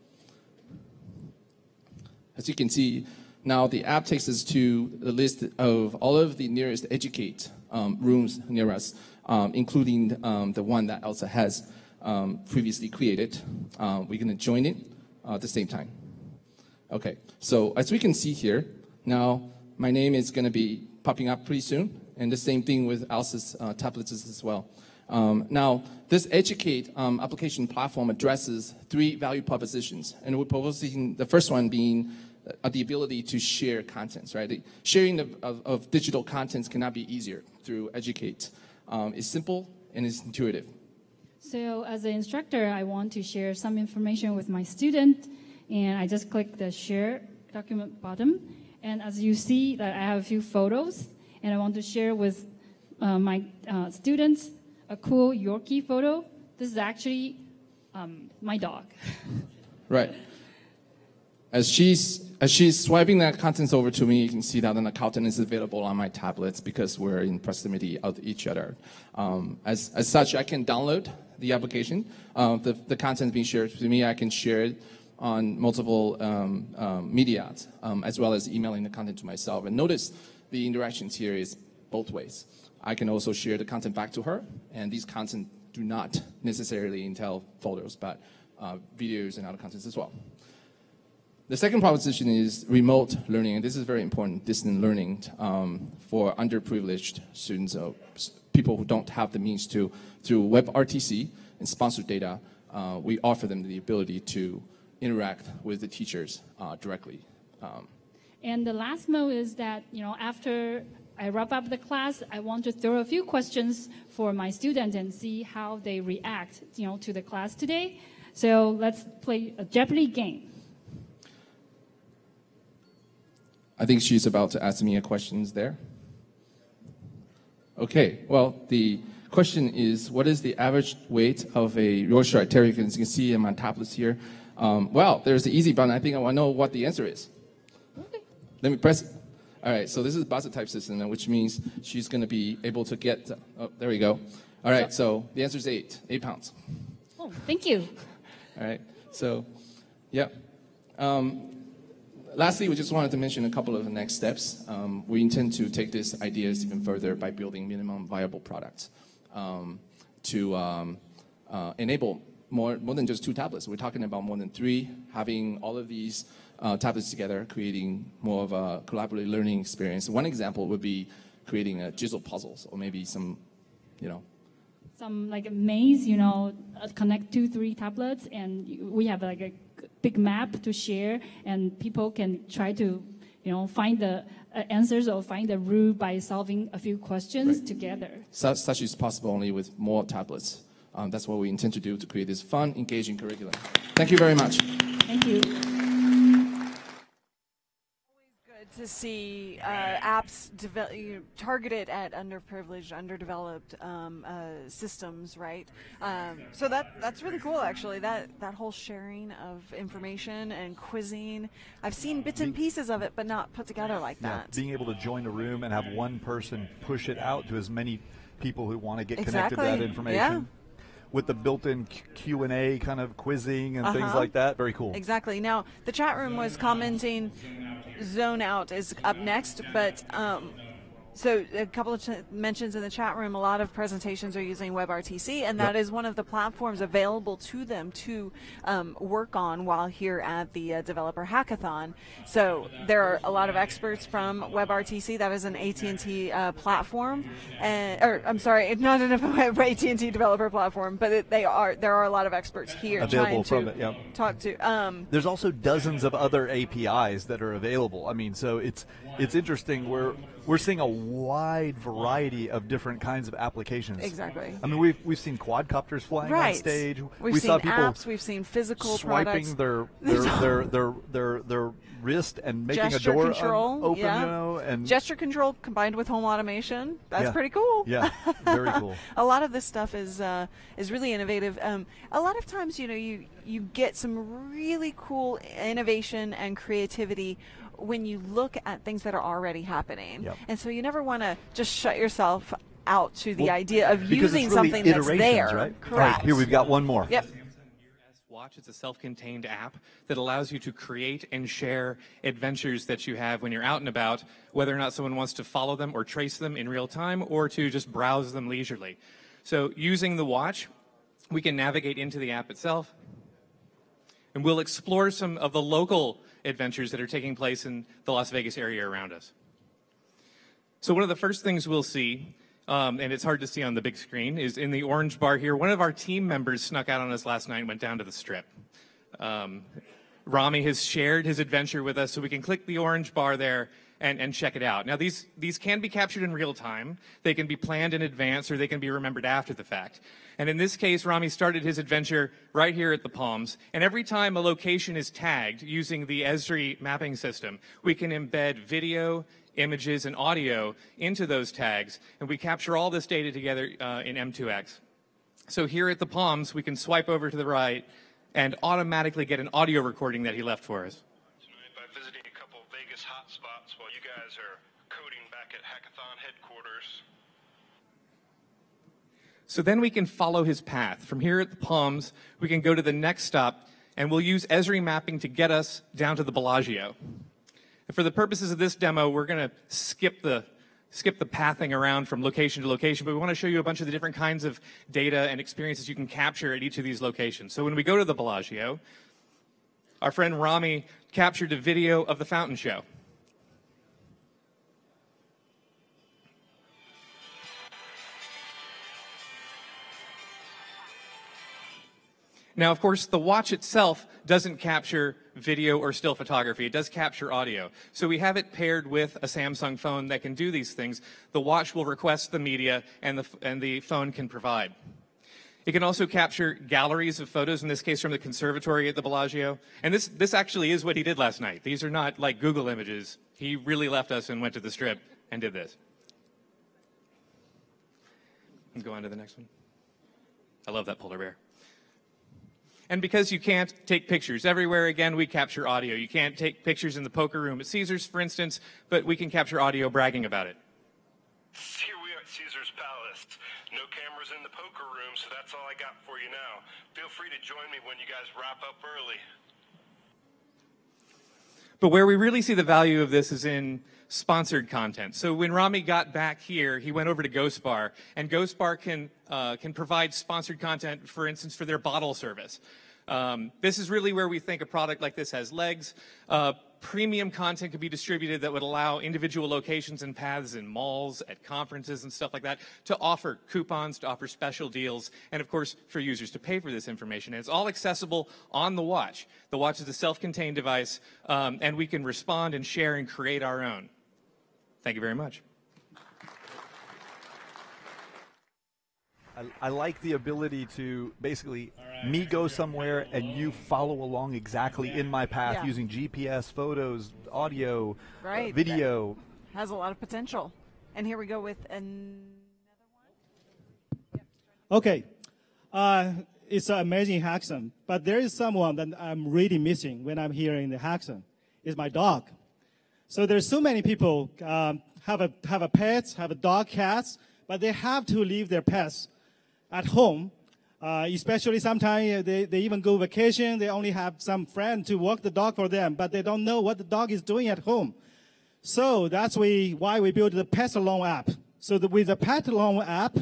[SPEAKER 14] As you can see, now the app takes us to the list of all of the nearest Educate um, rooms near us, um, including um, the one that Elsa has um, previously created. Uh, we're going to join it uh, at the same time. Okay, so as we can see here, now my name is going to be popping up pretty soon, and the same thing with Elsa's uh, tablets as well. Um, now, this Educate um, application platform addresses three value propositions, and we're proposing the first one being uh, the ability to share contents, right? The sharing of, of, of digital contents cannot be easier through Educate. Um, it's simple and it's intuitive.
[SPEAKER 15] So as an instructor, I want to share some information with my student, and I just click the share document button. And as you see, that I have a few photos, and I want to share with uh, my uh, students a cool Yorkie photo. This is actually um, my dog.
[SPEAKER 14] Right. As she's as she's swiping that contents over to me, you can see that an content is available on my tablets because we're in proximity of each other. Um, as as such, I can download the application. Uh, the the content being shared to me, I can share it on multiple um, um, media, um, as well as emailing the content to myself. And notice the interactions here is both ways. I can also share the content back to her, and these content do not necessarily entail photos, but uh, videos and other contents as well. The second proposition is remote learning, and this is very important, distant learning um, for underprivileged students, uh, people who don't have the means to. Through WebRTC and sponsored data, uh, we offer them the ability to interact with the teachers uh, directly. Um,
[SPEAKER 15] And the last mode is that, you know, after I wrap up the class, I want to throw a few questions for my students and see how they react, you know, to the class today. So let's play a Jeopardy game.
[SPEAKER 14] I think she's about to ask me a question there. Okay, well, the question is, what is the average weight of a Yorkshire Terrier? As you can see in my tablets here. Um, well, there's the easy button. I think I want to know what the answer is. Okay. Let me press it. All right, so this is a buzzer type system, which means she's going to be able to get, oh, there we go. All right, so the answer is eight, eight pounds.
[SPEAKER 15] Oh, thank you.
[SPEAKER 14] All right, so, yeah. Um, lastly, we just wanted to mention a couple of the next steps. Um, we intend to take these ideas even further by building minimum viable products um, to um, uh, enable more, more than just two tablets. We're talking about more than three, having all of these uh, tablets together, creating more of a collaborative learning experience. One example would be creating a jigsaw puzzles, or maybe some, you know,
[SPEAKER 15] some like a maze, you know, uh, connect two, three tablets, and you- we have like a g- big map to share, and people can try to, you know, find the uh, answers or find the route by solving a few questions
[SPEAKER 14] Right.
[SPEAKER 15] together.
[SPEAKER 14] such, such is possible only with more tablets. Um, that's what we intend to do to create this fun, engaging curriculum. Thank you very much.
[SPEAKER 15] Thank you.
[SPEAKER 1] Good to see uh, apps develop, you know, targeted at underprivileged, underdeveloped um, uh, systems, right? Um, so that that's really cool, actually. That that whole sharing of information and quizzing. I've seen bits and pieces of it, but not put together like
[SPEAKER 2] Yeah,
[SPEAKER 1] that.
[SPEAKER 2] being able to join a room and have one person push it out to as many people who want to get connected
[SPEAKER 1] Exactly.
[SPEAKER 2] to that information.
[SPEAKER 1] Yeah.
[SPEAKER 2] With the built-in Q and A kind of quizzing and things
[SPEAKER 1] Uh-huh.
[SPEAKER 2] like that. Very cool.
[SPEAKER 1] Exactly. Now, the chat room was commenting Zone Out is up next, but um, so a couple of ch- mentions in the chat room, a lot of presentations are using WebRTC, and that
[SPEAKER 2] Yep.
[SPEAKER 1] is one of the platforms available to them to um, work on while here at the uh, Developer Hackathon. So there are a lot of experts from WebRTC. That is an A T and T uh, platform, and, or I'm sorry, it's not an A T and T developer platform, but it, they are. There are a lot of experts here
[SPEAKER 2] Available
[SPEAKER 1] trying
[SPEAKER 2] from
[SPEAKER 1] to
[SPEAKER 2] it, yep.
[SPEAKER 1] talk to. Um,
[SPEAKER 2] There's also dozens of other A P Is that are available. I mean, so it's it's interesting. We're we're seeing a wide variety of different kinds of applications.
[SPEAKER 1] Exactly.
[SPEAKER 2] I mean, we've we've seen quadcopters flying on
[SPEAKER 1] Right.
[SPEAKER 2] stage.
[SPEAKER 1] We've
[SPEAKER 2] we
[SPEAKER 1] seen
[SPEAKER 2] saw people
[SPEAKER 1] apps. We've seen physical
[SPEAKER 2] swiping
[SPEAKER 1] products.
[SPEAKER 2] their their, their their their their wrist and making
[SPEAKER 1] gesture
[SPEAKER 2] a door
[SPEAKER 1] control,
[SPEAKER 2] un- open.
[SPEAKER 1] yeah.
[SPEAKER 2] You know, and
[SPEAKER 1] gesture control combined with home automation. That's
[SPEAKER 2] Yeah.
[SPEAKER 1] pretty cool.
[SPEAKER 2] Yeah, very cool.
[SPEAKER 1] A lot of this stuff is uh, is really innovative. Um, a lot of times, you know, you you get some really cool innovation and creativity when you look at things that are already happening.
[SPEAKER 2] Yep.
[SPEAKER 1] And so you never want to just shut yourself out to the
[SPEAKER 2] Well,
[SPEAKER 1] idea of
[SPEAKER 2] because
[SPEAKER 1] using
[SPEAKER 2] it's really
[SPEAKER 1] something that's
[SPEAKER 2] iterations,
[SPEAKER 1] there.
[SPEAKER 2] right?
[SPEAKER 1] Correct.
[SPEAKER 2] All right, here we've got one more.
[SPEAKER 1] Yep.
[SPEAKER 16] Watch is a self-contained app that allows you to create and share adventures that you have when you're out and about, whether or not someone wants to follow them or trace them in real time or to just browse them leisurely. So using the watch, we can navigate into the app itself, and we'll explore some of the local adventures that are taking place in the Las Vegas area around us. So one of the first things we'll see, um, and it's hard to see on the big screen, is in the orange bar here, one of our team members snuck out on us last night and went down to the Strip. Um, Rami has shared his adventure with us, so we can click the orange bar there and, and check it out. Now, these, these can be captured in real time. They can be planned in advance, or they can be remembered after the fact. And in this case, Rami started his adventure right here at the Palms. And every time a location is tagged using the Esri mapping system, we can embed video, images, and audio into those tags. And we capture all this data together uh, in M two X. So here at the Palms, we can swipe over to the right and automatically get an audio recording that he left for us.
[SPEAKER 17] By visiting a couple of Vegas hotspots while you guys are coding back at Hackathon headquarters.
[SPEAKER 16] So then we can follow his path. From here at the Palms, we can go to the next stop, and we'll use Esri mapping to get us down to the Bellagio. And for the purposes of this demo, we're going to skip the skip the pathing around from location to location, but we want to show you a bunch of the different kinds of data and experiences you can capture at each of these locations. So when we go to the Bellagio, our friend Rami captured a video of the fountain show. Now, of course, the watch itself doesn't capture video or still photography. It does capture audio. So we have it paired with a Samsung phone that can do these things. The watch will request the media, and the, and the phone can provide. It can also capture galleries of photos, in this case from the conservatory at the Bellagio. And this, this actually is what he did last night. These are not like Google images. He really left us and went to the Strip and did this. And go on to the next one. I love that polar bear. And because you can't take pictures everywhere, again, we capture audio. You can't take pictures in the poker room at Caesars, for instance, but we can capture audio bragging about it.
[SPEAKER 17] Here we are at Caesar's Palace. No cameras in the poker room, so that's all I got for you now. Feel free to join me when you guys wrap up early.
[SPEAKER 16] But where we really see the value of this is in sponsored content. So when Rami got back here, he went over to GhostBar, and GhostBar can, uh, can provide sponsored content, for instance, for their bottle service. Um, this is really where we think a product like this has legs. Uh, premium content could be distributed that would allow individual locations and paths in malls, at conferences and stuff like that to offer coupons, to offer special deals, and of course for users to pay for this information. And it's all accessible on the watch. The watch is a self-contained device, um, and we can respond and share and create our own. Thank you very much.
[SPEAKER 2] I, I like the ability to basically me go somewhere and you follow along exactly in my path
[SPEAKER 1] Yeah.
[SPEAKER 2] using G P S, photos, audio,
[SPEAKER 1] Right.
[SPEAKER 2] uh, video.
[SPEAKER 1] That has a lot of potential. And here we go with an.
[SPEAKER 18] Okay. Uh, it's an amazing hackathon, but there is someone that I'm really missing when I'm here in the hackathon. It's my dog. So there's so many people um, have a have a pet, have a dog, cats, but they have to leave their pets at home. Uh, especially sometimes they, they even go vacation. They only have some friend to walk the dog for them, but they don't know what the dog is doing at home. So that's we, why we built the Pet Along app. So the, with the Pet Along app,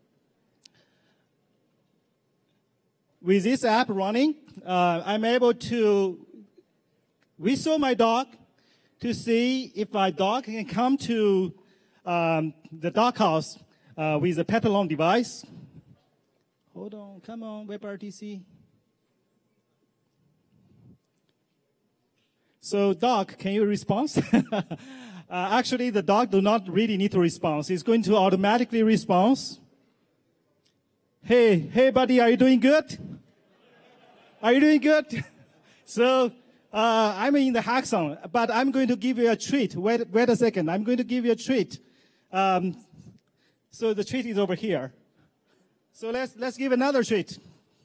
[SPEAKER 18] with this app running, uh, I'm able to whistle my dog to see if my dog can come to um, the dog house uh, with the Pet Along device. Hold on, come on, WebRTC. So dog, can you respond? uh, actually, the dog do not really need to respond. It's going to automatically respond. Hey, hey, buddy, are you doing good? Are you doing good? So uh, I'm in the hackathon, but I'm going to give you a treat. Wait, wait a second. I'm going to give you a treat. Um, so the treat is over here. So let's let's give another treat.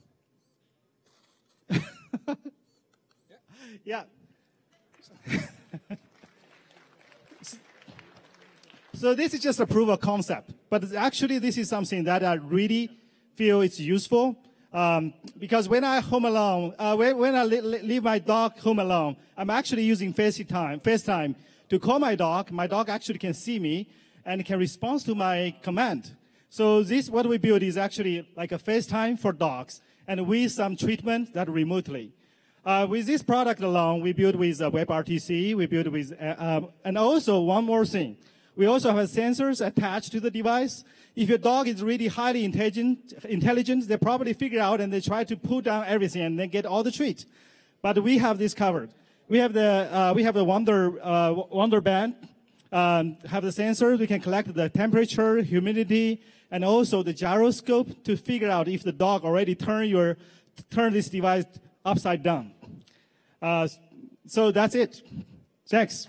[SPEAKER 18] Yeah. So this is just a proof of concept, but actually this is something that I really feel it's useful. Um, because when I home alone, uh, when, when I li leave my dog home alone, I'm actually using FaceTime, FaceTime to call my dog. My dog actually can see me and can respond to my command. So this, what we build is actually like a FaceTime for dogs, and with some treatment that remotely. Uh, with this product alone, we build with uh, WebRTC, we build with, uh, um, and also one more thing. We also have sensors attached to the device. If your dog is really highly intelligent, intelligent, they probably figure out and they try to pull down everything and then get all the treat. But we have this covered. We have the, uh, we have the Wonder, uh, Wonder Band, um, have the sensors. We can collect the temperature, humidity, and also the gyroscope to figure out if the dog already turned your, turn this device upside down. Uh, so that's it. Thanks.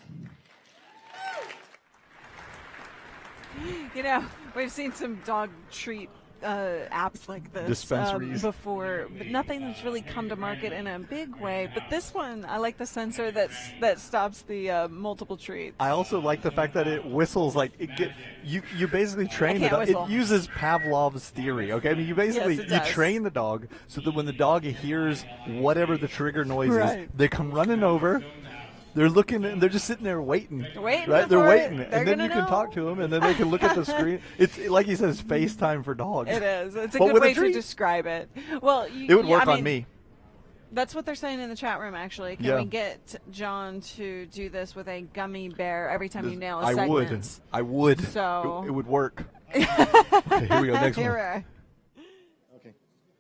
[SPEAKER 1] You know, we've seen some dog treat uh, apps like this
[SPEAKER 2] Dispensaries.
[SPEAKER 1] um, before, but nothing that's really come to market in a big way. But this one, I like the sensor that's, that stops the uh, multiple treats.
[SPEAKER 2] I also like the fact that it whistles like it get, you. You basically train the
[SPEAKER 1] can't
[SPEAKER 2] dog.
[SPEAKER 1] whistle.
[SPEAKER 2] It uses Pavlov's theory. Okay, I mean you basically
[SPEAKER 1] Yes, it
[SPEAKER 2] you
[SPEAKER 1] does.
[SPEAKER 2] train the dog so that when the dog hears whatever the trigger noise
[SPEAKER 1] Right.
[SPEAKER 2] is, they come running over. They're looking and they're just sitting there waiting.
[SPEAKER 1] Waiting
[SPEAKER 2] right? They're
[SPEAKER 1] for
[SPEAKER 2] waiting,
[SPEAKER 1] it. They're
[SPEAKER 2] and then
[SPEAKER 1] gonna
[SPEAKER 2] you can
[SPEAKER 1] know.
[SPEAKER 2] talk to them, and then they can look at the screen. It's like he says, FaceTime for dogs.
[SPEAKER 1] It is. It's a
[SPEAKER 2] But
[SPEAKER 1] good
[SPEAKER 2] with a
[SPEAKER 1] way to
[SPEAKER 2] treat.
[SPEAKER 1] describe it. Well, you,
[SPEAKER 2] It would
[SPEAKER 1] yeah,
[SPEAKER 2] work
[SPEAKER 1] I
[SPEAKER 2] on
[SPEAKER 1] mean,
[SPEAKER 2] me.
[SPEAKER 1] That's what they're saying in the chat room, actually. Can
[SPEAKER 2] Yeah.
[SPEAKER 1] we get John to do this with a gummy bear every time you nail a
[SPEAKER 2] I
[SPEAKER 1] segment?
[SPEAKER 2] would. I would.
[SPEAKER 1] So
[SPEAKER 2] It, it would work. Okay, here we go. Next
[SPEAKER 1] Here
[SPEAKER 2] one.
[SPEAKER 1] we are.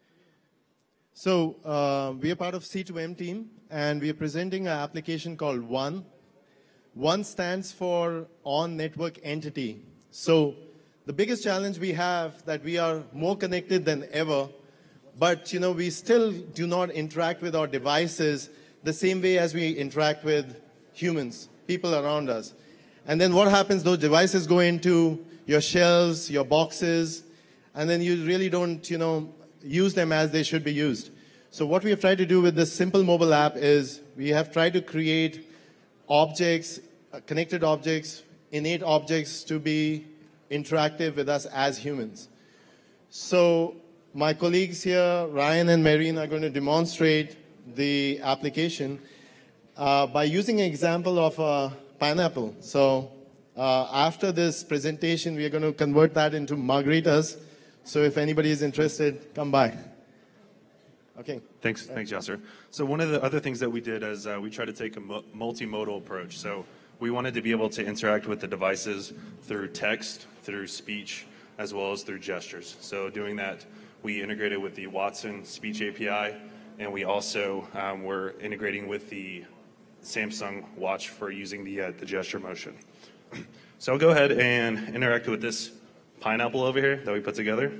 [SPEAKER 19] So uh, we are part of C two M team, and we are presenting an application called One. One stands for On Network Entity. So the biggest challenge we have that we are more connected than ever, but you know we still do not interact with our devices the same way as we interact with humans, people around us. And then what happens? Those devices go into your shelves, your boxes, and then you really don't, you know, use them as they should be used. So what we have tried to do with this simple mobile app is we have tried to create objects, uh, connected objects, innate objects to be interactive with us as humans. So my colleagues here, Ryan and Marine, are going to demonstrate the application. uh, by using an example of a pineapple. So uh, after this presentation, we are going to convert that into margaritas. So if anybody is interested, come by. Okay.
[SPEAKER 3] Thanks, thanks, Yasser. So one of the other things that we did is uh, we tried to take a mu- multimodal approach. So we wanted to be able to interact with the devices through text, through speech, as well as through gestures. So doing that, we integrated with the Watson Speech A P I, and we also um, were integrating with the Samsung Watch for using the, uh, the gesture motion. So I'll go ahead and interact with this pineapple over here that we put together.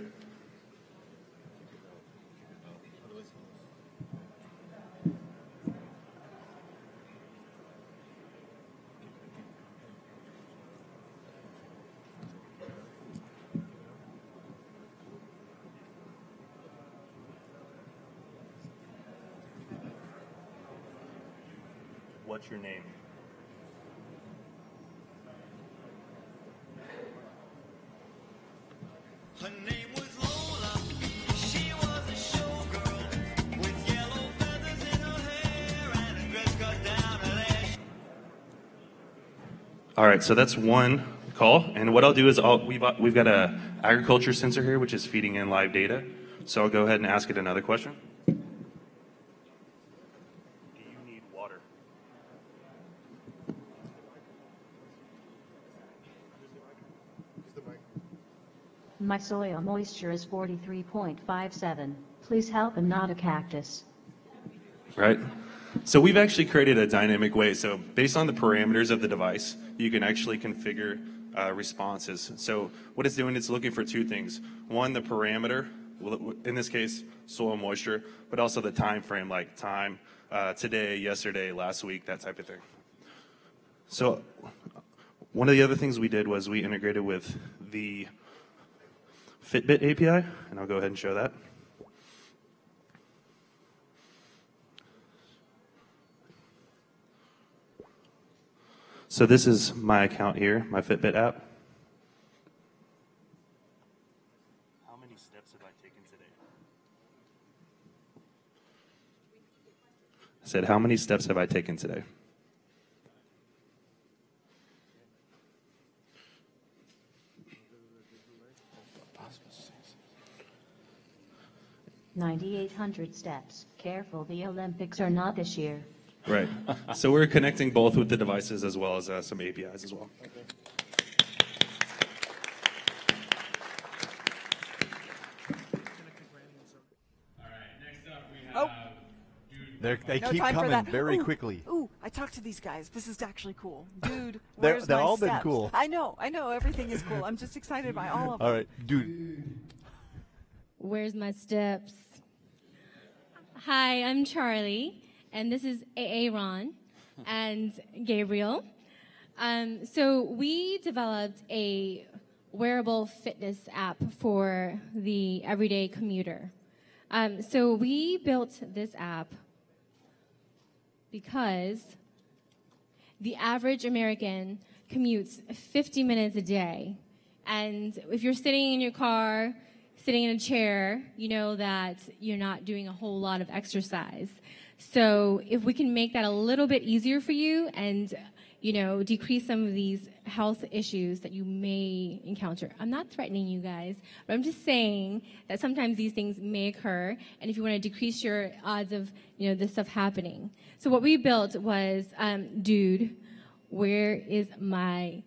[SPEAKER 3] What's your name?
[SPEAKER 5] Her name was Lola. She was a showgirl with yellow feathers in her hair and a dress cut down her leg.
[SPEAKER 3] All right, so that's one call. And what I'll do is I'll, we've, we've got a agriculture sensor here, which is feeding in live data. So I'll go ahead and ask it another question.
[SPEAKER 21] My soil moisture is forty-three point five seven. Please help. I'm not a cactus.
[SPEAKER 3] Right? So we've actually created a dynamic way. So based on the parameters of the device, you can actually configure uh, responses. So what it's doing, it's looking for two things. One, the parameter, in this case, soil moisture, but also the time frame, like time, uh, today, yesterday, last week, that type of thing. So one of the other things we did was we integrated with the Fitbit A P I, and I'll go ahead and show that. So this is my account here, my Fitbit app. How many steps have I taken today? I said, how many steps have I taken today?
[SPEAKER 21] ninety-eight hundred steps. Careful, the Olympics are not this year.
[SPEAKER 3] Right. So we're connecting both with the devices as well as uh, some A P Is as well. Okay.
[SPEAKER 1] Oh.
[SPEAKER 2] They're, they
[SPEAKER 1] No
[SPEAKER 2] keep
[SPEAKER 1] time for
[SPEAKER 2] coming
[SPEAKER 1] that.
[SPEAKER 2] very
[SPEAKER 1] Ooh,
[SPEAKER 2] quickly.
[SPEAKER 1] Ooh, I talked to these guys. This is actually cool. Dude,
[SPEAKER 2] They're-
[SPEAKER 1] where's
[SPEAKER 2] they've
[SPEAKER 1] my
[SPEAKER 2] all been
[SPEAKER 1] steps?
[SPEAKER 2] cool.
[SPEAKER 1] I know, I know. Everything is cool. I'm just excited by all of them.
[SPEAKER 2] All right, dude.
[SPEAKER 22] Where's my steps? Hi, I'm Charlie, and this is Aaron and Gabriel. Um, so we developed a wearable fitness app for the everyday commuter. Um, so we built this app because the average American commutes fifty minutes a day. And if you're sitting in your car, sitting in a chair, you know that you're not doing a whole lot of exercise. So if we can make that a little bit easier for you and, you know, decrease some of these health issues that you may encounter. I'm not threatening you guys, but I'm just saying that sometimes these things may occur, and if you want to decrease your odds of, you know, this stuff happening. So what we built was, um, dude, where is my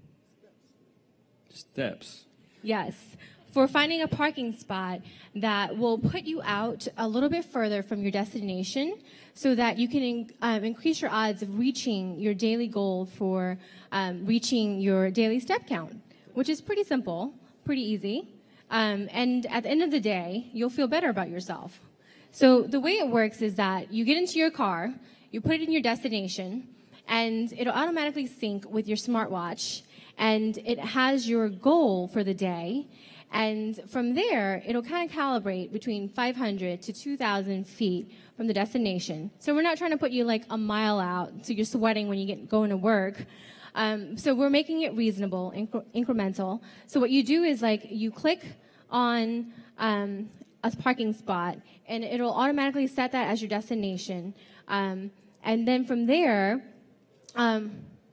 [SPEAKER 25] steps?
[SPEAKER 22] Yes. For finding a parking spot that will put you out a little bit further from your destination so that you can um, increase your odds of reaching your daily goal for um, reaching your daily step count, which is pretty simple, pretty easy. Um, and at the end of the day, you'll feel better about yourself. So the way it works is that you get into your car, you put it in your destination, and it'll automatically sync with your smartwatch, and it has your goal for the day. And from there, it'll kind of calibrate between five hundred to two thousand feet from the destination. So we're not trying to put you like a mile out so you're sweating when you get going to work. Um, so we're making it reasonable, incre- incremental. So what you do is like you click on um, a parking spot, and it'll automatically set that as your destination. Um, And then from there, um,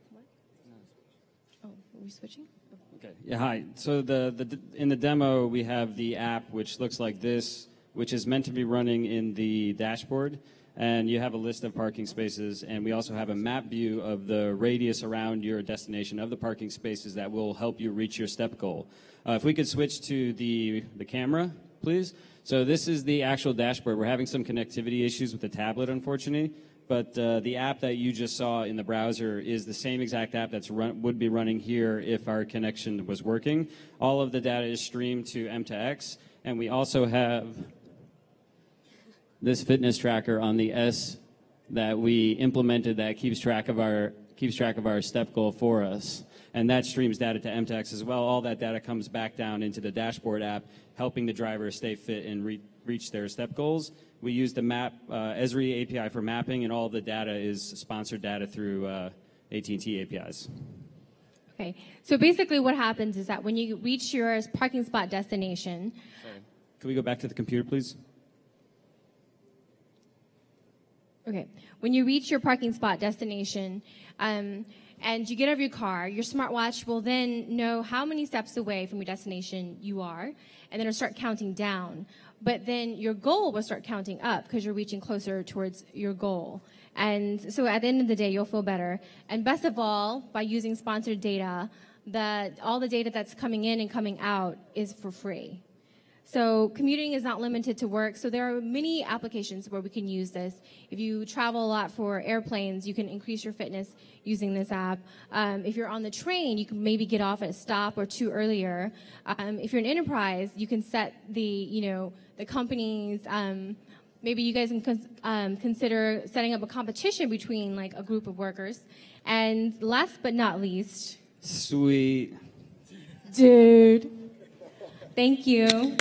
[SPEAKER 22] oh, are we switching?
[SPEAKER 6] Okay. Yeah, hi. So the, the in the demo, we have the app, which looks like this, which is meant to be running in the dashboard. And you have a list of parking spaces, and we also have a map view of the radius around your destination of the parking spaces that will help you reach your step goal. Uh, if we could switch to the, the camera, please. So this is the actual dashboard. We're having some connectivity issues with the tablet, unfortunately, but uh, the app that you just saw in the browser is the same exact app that's run, would be running here if our connection was working. All of the data is streamed to M two X, and we also have this fitness tracker on the S that we implemented that keeps track of our keeps track of our step goal for us, and that streams data to M two X as well. All that data comes back down into the dashboard app, helping the driver stay fit and re reach their step goals. We use the map uh, Esri A P I for mapping, and all the data is sponsored data through uh, A T and T A P Is.
[SPEAKER 22] Okay, so basically what happens is that when you reach your parking spot destination,
[SPEAKER 6] Sorry. Can we go back to the computer, please?
[SPEAKER 22] Okay. When you reach your parking spot destination um, and you get out of your car, your smartwatch will then know how many steps away from your destination you are, and then it'll start counting down. But then your goal will start counting up because you're reaching closer towards your goal. And so at the end of the day, you'll feel better. And best of all, by using sponsored data, that all the data that's coming in and coming out is for free. So commuting is not limited to work. So there are many applications where we can use this. If you travel a lot for airplanes, you can increase your fitness using this app. Um, if you're on the train, you can maybe get off at a stop or two earlier. Um, if you're an enterprise, you can set the, you know, the company's, um, maybe you guys can cons um, consider setting up a competition between like a group of workers. And last but not least,
[SPEAKER 6] Sweet.
[SPEAKER 22] dude, thank you.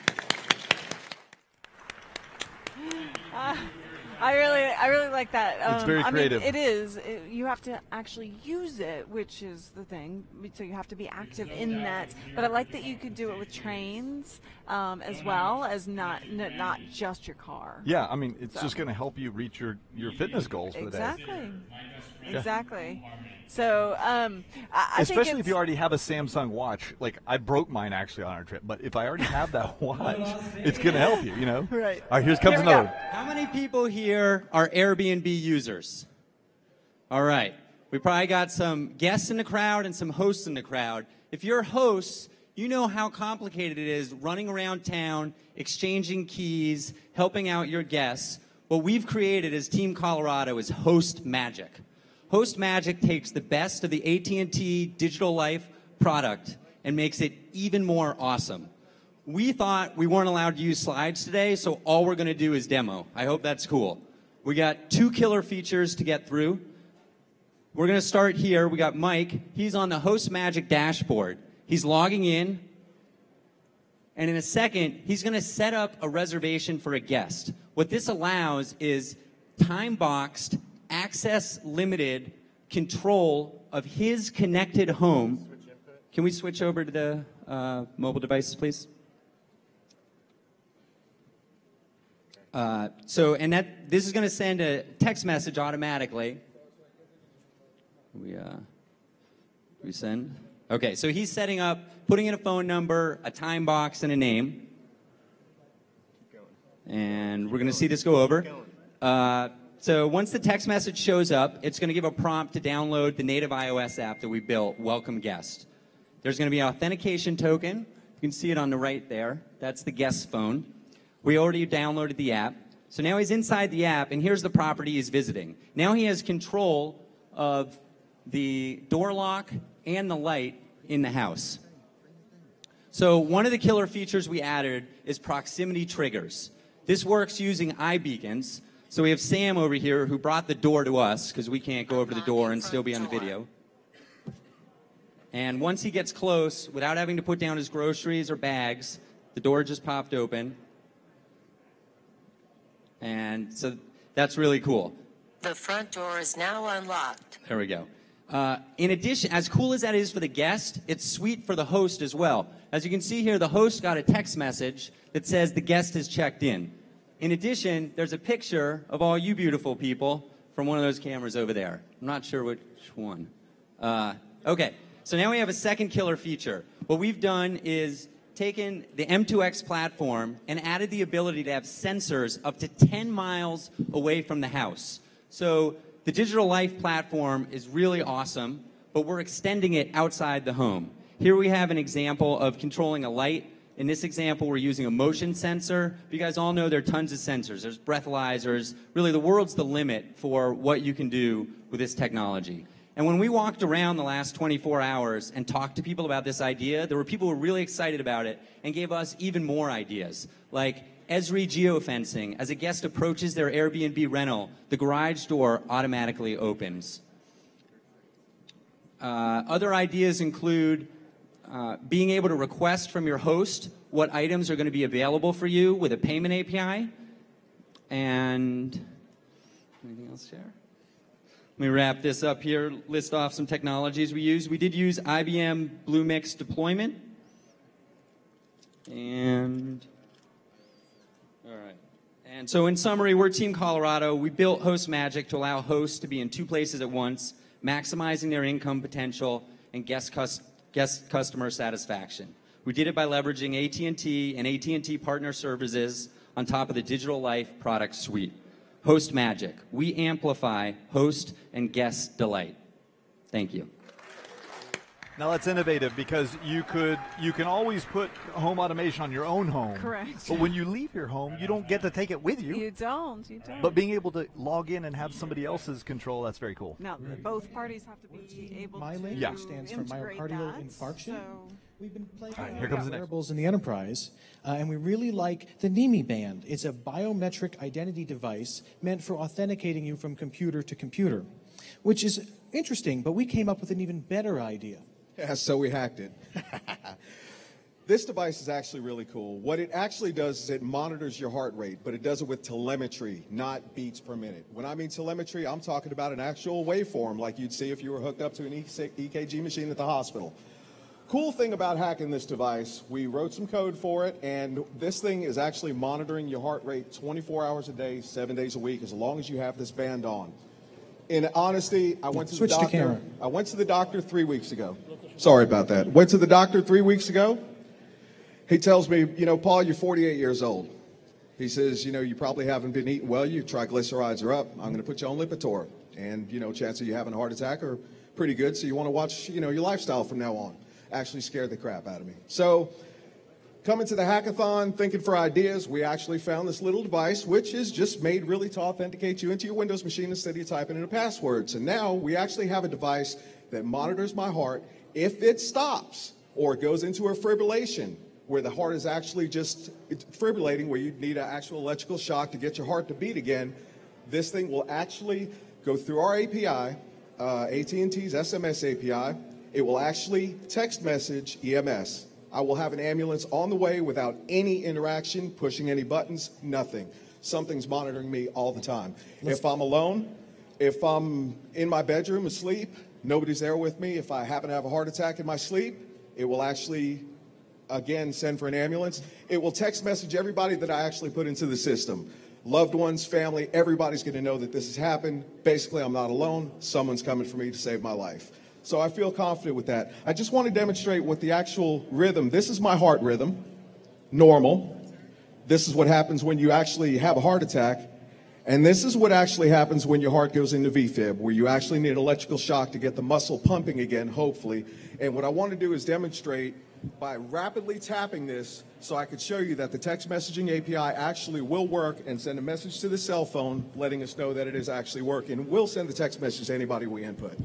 [SPEAKER 1] Uh, I really, I really like that. Um,
[SPEAKER 2] It's very
[SPEAKER 1] I
[SPEAKER 2] creative.
[SPEAKER 1] mean, it is. It, you have to actually use it, which is the thing. So you have to be active in that. But I like that you could do it with trains um, as well as not n not just your car.
[SPEAKER 2] Yeah, I mean, it's
[SPEAKER 1] So.
[SPEAKER 2] just going to help you reach your, your fitness goals for the day.
[SPEAKER 1] Exactly.
[SPEAKER 2] Yeah.
[SPEAKER 1] Exactly. So, um, I, I
[SPEAKER 2] Especially
[SPEAKER 1] think
[SPEAKER 2] if you already have a Samsung watch. Like, I broke mine actually on our trip, but if I already have that watch, it's going to help you, you know?
[SPEAKER 1] Right.
[SPEAKER 2] All right, here's comes
[SPEAKER 7] Here we
[SPEAKER 2] another.
[SPEAKER 7] go. How many people here are Airbnb users? All right. We probably got some guests in the crowd and some hosts in the crowd. If you're hosts, you know how complicated it is running around town, exchanging keys, helping out your guests. What we've created as Team Colorado is Host Magic. Host Magic takes the best of the A T and T Digital Life product and makes it even more awesome. We thought we weren't allowed to use slides today, so all we're going to do is demo. I hope that's cool. We got two killer features to get through. We're going to start here. We got Mike. He's on the Host Magic dashboard. He's logging in. And in a second, he's going to set up a reservation for a guest. What this allows is time-boxed, access-limited control of his connected home. Can we switch over to the uh, mobile devices, please? Uh, so, and that this is going to send a text message automatically. We uh, we send. Okay, so he's setting up, putting in a phone number, a time box, and a name. And we're going to see this go over. Uh, so once the text message shows up, it's going to give a prompt to download the native iOS app that we built, Welcome Guest. There's going to be an authentication token. You can see it on the right there. That's the guest's phone. We already downloaded the app. So now he's inside the app, and here's the property he's visiting. Now he has control of the door lock and the light in the house. So one of the killer features we added is proximity triggers. This works using iBeacons. So we have Sam over here who brought the door to us because we can't go over to the door and still be on the video. And once he gets close, without having to put down his groceries or bags, the door just popped open. And so that's really cool.
[SPEAKER 8] The front door is now unlocked.
[SPEAKER 7] There we go. Uh, in addition, as cool as that is for the guest, it's sweet for the host as well. As you can see here, the host got a text message that says the guest has checked in. In addition, there's a picture of all you beautiful people from one of those cameras over there. I'm not sure which one. Uh, okay, so now we have a second killer feature. What we've done is taken the M two X platform and added the ability to have sensors up to ten miles away from the house. So the Digital Life platform is really awesome, but we're extending it outside the home. Here we have an example of controlling a light. In this example, we're using a motion sensor. You guys all know there are tons of sensors. There's breathalyzers. Really, the world's the limit for what you can do with this technology. And when we walked around the last twenty-four hours and talked to people about this idea, there were people who were really excited about it and gave us even more ideas, like Esri geofencing. As a guest approaches their Airbnb rental, the garage door automatically opens. Uh, other ideas include uh, being able to request from your host what items are going to be available for you with a payment A P I. And anything else, Chair? Let me wrap this up here, list off some technologies we use. We did use I B M Bluemix deployment. And, all right. And so in summary, we're Team Colorado. We built Host Magic to allow hosts to be in two places at once, maximizing their income potential and guest, cus guest customer satisfaction. We did it by leveraging A T and T and A T and T partner services on top of the Digital Life product suite. Host Magic. We amplify host and guest delight. Thank you.
[SPEAKER 2] Now that's innovative because you could you can always put home automation on your own home.
[SPEAKER 1] Correct.
[SPEAKER 2] But when you leave your home, you don't get to take it with you.
[SPEAKER 1] You don't. You don't.
[SPEAKER 2] But being able to log in and have somebody else's control, that's very cool.
[SPEAKER 1] Now, both parties have to be able to
[SPEAKER 10] MyLink
[SPEAKER 2] Yeah.
[SPEAKER 10] stands for
[SPEAKER 1] integrate
[SPEAKER 10] myocardial
[SPEAKER 1] that,
[SPEAKER 10] infarction.
[SPEAKER 1] so-
[SPEAKER 10] We've been playing
[SPEAKER 2] All right,
[SPEAKER 10] with
[SPEAKER 2] here comes the next
[SPEAKER 10] wearables in the enterprise, uh, and we really like the NIMI band. It's a biometric identity device meant for authenticating you from computer to computer, which is interesting, but we came up with an even better idea.
[SPEAKER 12] Yeah, so we hacked it. This device is actually really cool. What it actually does is it monitors your heart rate, but it does it with telemetry, not beats per minute. When I mean telemetry, I'm talking about an actual waveform like you'd see if you were hooked up to an E K G machine at the hospital. Cool thing about hacking this device, we wrote some code for it, and this thing is actually monitoring your heart rate twenty-four hours a day, seven days a week, as long as you have this band on. In honesty, I went to
[SPEAKER 10] Switch
[SPEAKER 12] the
[SPEAKER 10] to
[SPEAKER 12] doctor.
[SPEAKER 10] camera.
[SPEAKER 12] I went to the doctor three weeks ago. Sorry about that. Went to the doctor three weeks ago. He tells me, you know, Paul, you're forty-eight years old. He says, you know, you probably haven't been eating well. Your triglycerides are up. I'm going to put you on Lipitor, and you know, chances of you having a heart attack are pretty good. So you want to watch, you know, your lifestyle from now on. Actually scared the crap out of me. So coming to the hackathon, thinking for ideas, we actually found this little device, which is just made really to authenticate you into your Windows machine instead of you typing in a password. So now we actually have a device that monitors my heart. If it stops or goes into a fibrillation, where the heart is actually just fibrillating, where you need an actual electrical shock to get your heart to beat again, this thing will actually go through our A P I, uh, A T and T's S M S A P I. It will actually text message E M S. I will have an ambulance on the way without any interaction, pushing any buttons, nothing. Something's monitoring me all the time. If I'm alone, if I'm in my bedroom asleep, nobody's there with me. If I happen to have a heart attack in my sleep, it will actually, again, send for an ambulance. It will text message everybody that I actually put into the system. Loved ones, family, everybody's going to know that this has happened. Basically, I'm not alone. Someone's coming for me to save my life. So I feel confident with that. I just want to demonstrate what the actual rhythm, this is my heart rhythm, normal. This is what happens when you actually have a heart attack. And this is what actually happens when your heart goes into V fib, where you actually need electrical shock to get the muscle pumping again, hopefully. And what I want to do is demonstrate by rapidly tapping this so I could show you that the text messaging A P I actually will work and send a message to the cell phone letting us know that it is actually working. We'll send the text message to anybody we input.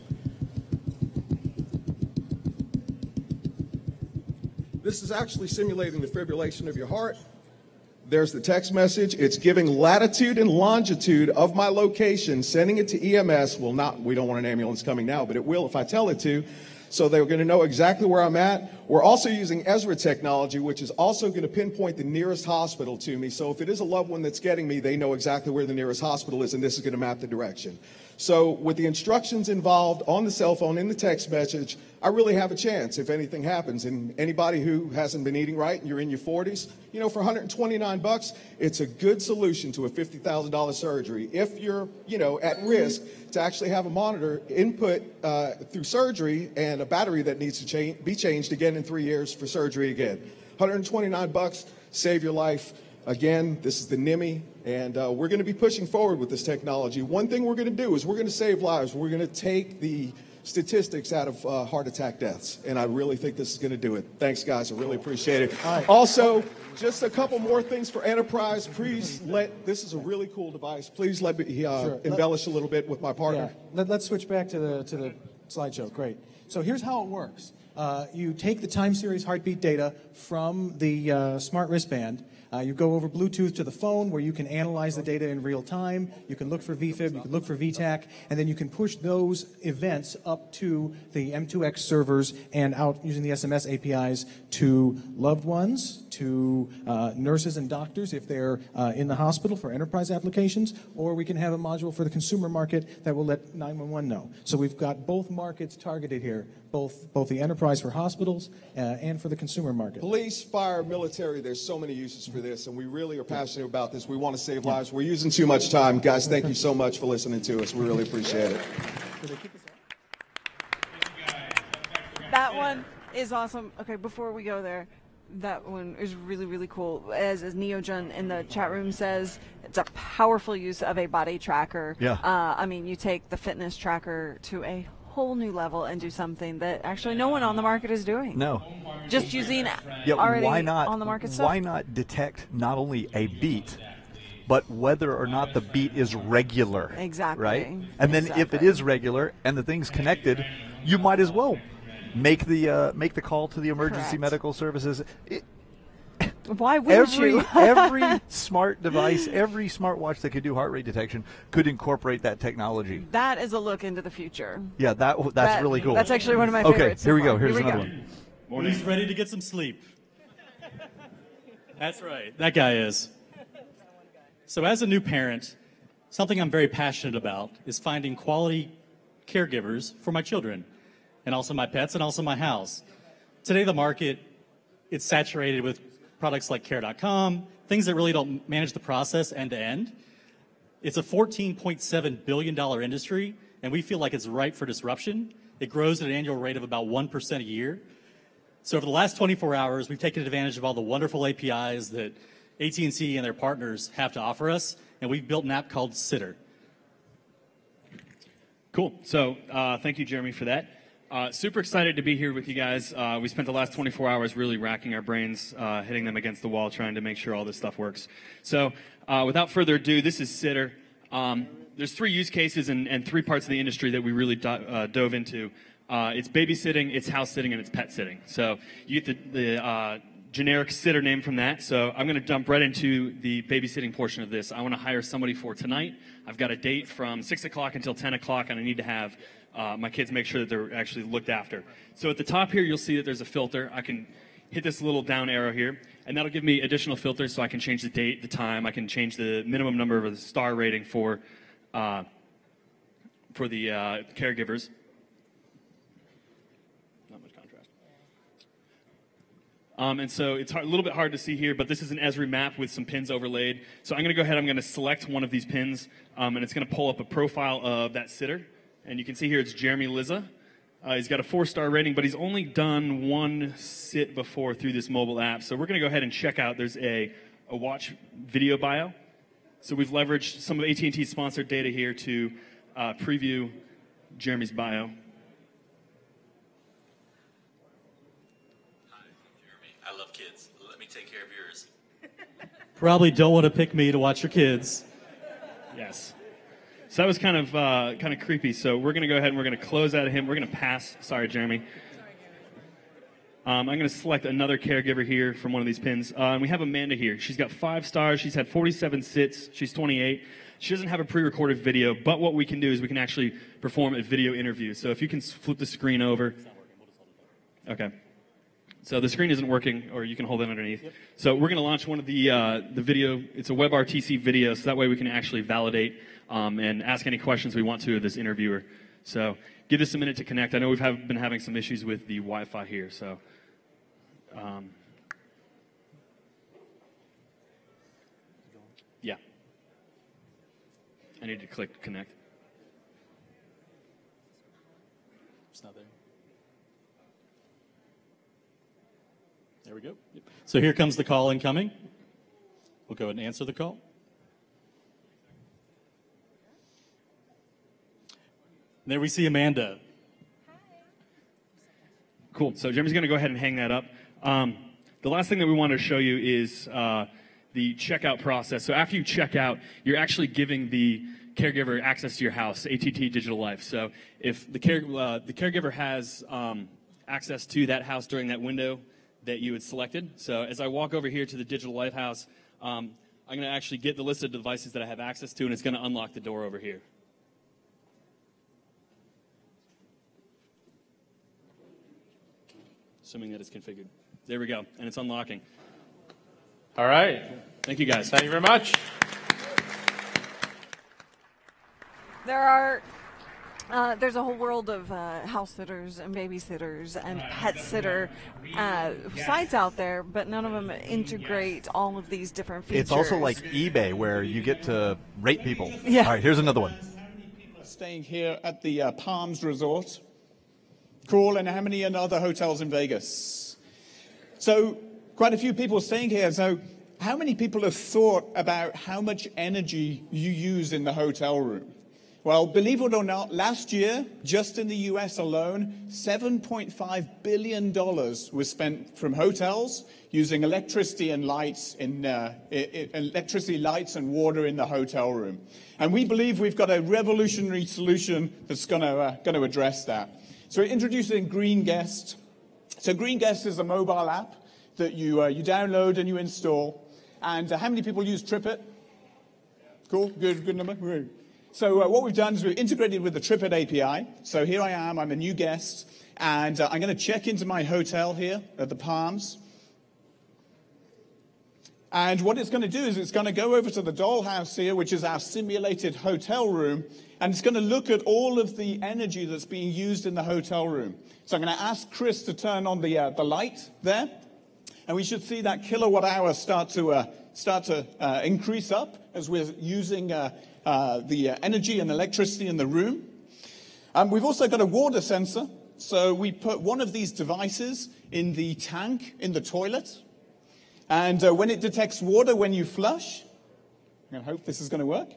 [SPEAKER 12] This is actually simulating the fibrillation of your heart. There's the text message. It's giving latitude and longitude of my location, sending it to E M S. Well, not, we don't want an ambulance coming now, but it will if I tell it to. So they're going to know exactly where I'm at. We're also using Esri technology, which is also going to pinpoint the nearest hospital to me. So if it is a loved one that's getting me, they know exactly where the nearest hospital is, and this is going to map the direction. So with the instructions involved on the cell phone in the text message, I really have a chance if anything happens. And anybody who hasn't been eating right and you're in your forties, you know, for one hundred twenty-nine bucks, it's a good solution to a fifty thousand dollar surgery. If you're, you know, at risk to actually have a monitor input uh, through surgery and a battery that needs to change, be changed again in three years for surgery again. one hundred twenty-nine bucks, save your life. Again, this is the N I M I, and uh, we're going to be pushing forward with this technology. One thing we're going to do is we're going to save lives. We're going to take the statistics out of uh, heart attack deaths, and I really think this is going to do it. Thanks, guys. I really appreciate it. Also, just a couple more things for enterprise. Please let, this is a really cool device. Please let me uh,
[SPEAKER 10] Sure.
[SPEAKER 12] embellish a little bit with my partner.
[SPEAKER 10] Yeah. Let, let's switch back to the, to the slideshow. Great. So here's how it works. Uh, you take the time series heartbeat data from the uh, smart wristband. Uh, you go over Bluetooth to the phone where you can analyze the data in real time. You can look for V fib, you can look for V TAC, and then you can push those events up to the M two X servers and out using the S M S A P Is to loved ones, to uh, nurses and doctors if they're uh, in the hospital for enterprise applications, or we can have a module for the consumer market that will let nine one one know. So we've got both markets targeted here, both, both the enterprise for hospitals uh, and for the consumer market.
[SPEAKER 12] Police, fire, military, there's so many uses for this, and we really are passionate about this. We want to save lives. We're using too much time. Guys, thank you so much for listening to us. We really appreciate it.
[SPEAKER 1] That one is awesome. Okay, before we go there, that one is really, really cool. As, as Neojun in the chat room says, it's a powerful use of a body tracker.
[SPEAKER 2] Yeah.
[SPEAKER 1] Uh, I mean, you take the fitness tracker to a whole new level and do something that actually no one on the market is doing.
[SPEAKER 2] No.
[SPEAKER 1] Just using
[SPEAKER 2] Yeah,
[SPEAKER 1] already
[SPEAKER 2] why not,
[SPEAKER 1] on the market stuff.
[SPEAKER 2] Why not detect not only a beat, but whether or not the beat is regular?
[SPEAKER 1] Exactly.
[SPEAKER 2] Right? And then if it is regular and the thing's connected, you might as well make the uh, make the call to the emergency
[SPEAKER 1] Correct.
[SPEAKER 2] medical services. It,
[SPEAKER 1] Why wouldn't
[SPEAKER 2] every
[SPEAKER 1] you?
[SPEAKER 2] every smart device, every smartwatch that could do heart rate detection could incorporate that technology.
[SPEAKER 1] That is a look into the future.
[SPEAKER 2] Yeah, that that's
[SPEAKER 1] That-
[SPEAKER 2] really cool.
[SPEAKER 1] that's actually one of my
[SPEAKER 2] okay,
[SPEAKER 1] favorites so
[SPEAKER 2] here we go.
[SPEAKER 1] far.
[SPEAKER 2] Here's
[SPEAKER 1] Here we
[SPEAKER 2] another
[SPEAKER 1] go.
[SPEAKER 2] one.
[SPEAKER 4] Who's ready to get some sleep? That's right. That guy is. So as a new parent, something I'm very passionate about is finding quality caregivers for my children and also my pets and also my house. Today the market, it's saturated with products like care dot com, things that really don't manage the process end to end. It's a fourteen point seven billion dollars industry, and we feel like it's ripe for disruption. It grows at an annual rate of about one percent a year. So over the last twenty-four hours, we've taken advantage of all the wonderful A P Is that A T and T and their partners have to offer us, and we've built an app called Sitter.
[SPEAKER 9] Cool. So uh, thank you, Jeremy, for that. Uh, super excited to be here with you guys. Uh, we spent the last twenty-four hours really racking our brains, uh, hitting them against the wall, trying to make sure all this stuff works. So uh, without further ado, this is Sitter. Um, there's three use cases and, and three parts of the industry that we really do, uh, dove into. Uh, it's babysitting, it's house sitting, and it's pet sitting. So you get the, the uh, generic Sitter name from that. So I'm going to jump right into the babysitting portion of this. I want to hire somebody for tonight. I've got a date from six o'clock until ten o'clock, and I need to have uh, my kids make sure that they're actually looked after. So at the top here, you'll see that there's a filter. I can hit this little down arrow here, and that'll give me additional filters so I can change the date, the time. I can change the minimum number of the star rating for, uh, for the uh, caregivers. Not much contrast. Um, and so it's hard, a little bit hard to see here, but this is an Esri map with some pins overlaid. So I'm going to go ahead, I'm going to select one of these pins, um, and it's going to pull up a profile of that sitter. And you can see here it's Jeremy Liza. Uh, he's got a four-star rating, but he's only done one sit before through this mobile app. So we're going to go ahead and check out. There's a, a watch video bio. So we've leveraged some of A T and T's sponsored data here to uh, preview Jeremy's bio.
[SPEAKER 4] I love kids. Let me take care of yours. Probably don't want to pick me to watch your kids.
[SPEAKER 9] Yes. So that was kind of uh, kind of creepy. So we're going to go ahead and we're going to close out of him. We're going to pass. Sorry, Jeremy. Um, I'm going to select another caregiver here from one of these pins. Uh, and we have Amanda here. She's got five stars. She's had forty-seven sits. She's twenty-eight. She doesn't have a pre-recorded video, but what we can do is we can actually perform a video interview. So if you can flip the screen over. Okay. So the screen isn't working, or you can hold it underneath. Yep. So we're going to launch one of the uh, the video. It's a WebRTC video, so that way we can actually validate um, and ask any questions we want to of this interviewer. So give this a minute to connect. I know we've have been having some issues with the Wi-Fi here, so. Um, yeah. I need to click connect. It's not there.
[SPEAKER 4] There we go. So here comes the call incoming. We'll go ahead and answer the call. And there we see Amanda.
[SPEAKER 9] Cool. So Jeremy's going to go ahead and hang that up. Um, the last thing that we want to show you is uh, the checkout process. So after you check out, you're actually giving the caregiver access to your house, A T T Digital Life. So if the, care, uh, the caregiver has um, access to that house during that window that you had selected. So as I walk over here to the Digital Life house, um, I'm going to actually get the list of devices that I have access to, and it's going to unlock the door over here. Assuming that it's configured. There we go, and it's unlocking.
[SPEAKER 20] All right.
[SPEAKER 9] Thank you, guys.
[SPEAKER 20] Thank you very much.
[SPEAKER 1] There are, uh, there's a whole world of uh, house sitters and babysitters and pet sitter uh, sites out there, but none of them integrate all of these different features.
[SPEAKER 2] It's also like eBay where you get to rate people.
[SPEAKER 1] Yeah.
[SPEAKER 2] All right, here's another one.
[SPEAKER 11] Staying here at the uh, Palms Resort. Cool, and how many in other hotels in Vegas? So, quite a few people staying here. So, how many people have thought about how much energy you use in the hotel room? Well, believe it or not, last year, just in the U S alone, seven point five billion dollars was spent from hotels using electricity and lights in uh, I- I- electricity, lights, and water in the hotel room. And we believe we've got a revolutionary solution that's going to uh, going to address that. So, we're introducing Green Guest. So, Green Guest is a mobile app that you uh, you download and you install. And uh, how many people use TripIt? Cool, good, good number. Right. So uh, what we've done is we've integrated with the TripIt A P I. So here I am, I'm a new guest, and uh, I'm going to check into my hotel here at the Palms. And what it's going to do is it's going to go over to the dollhouse here, which is our simulated hotel room, and it's going to look at all of the energy that's being used in the hotel room. So I'm going to ask Chris to turn on the, uh, the light there, and we should see that kilowatt hour start to, uh, start to uh, increase up as we're using uh, uh, the uh, energy and electricity in the room. Um, we've also got a water sensor. So we put one of these devices in the tank in the toilet. And uh, when it detects water when you flush, I'm going to hope this is going to work.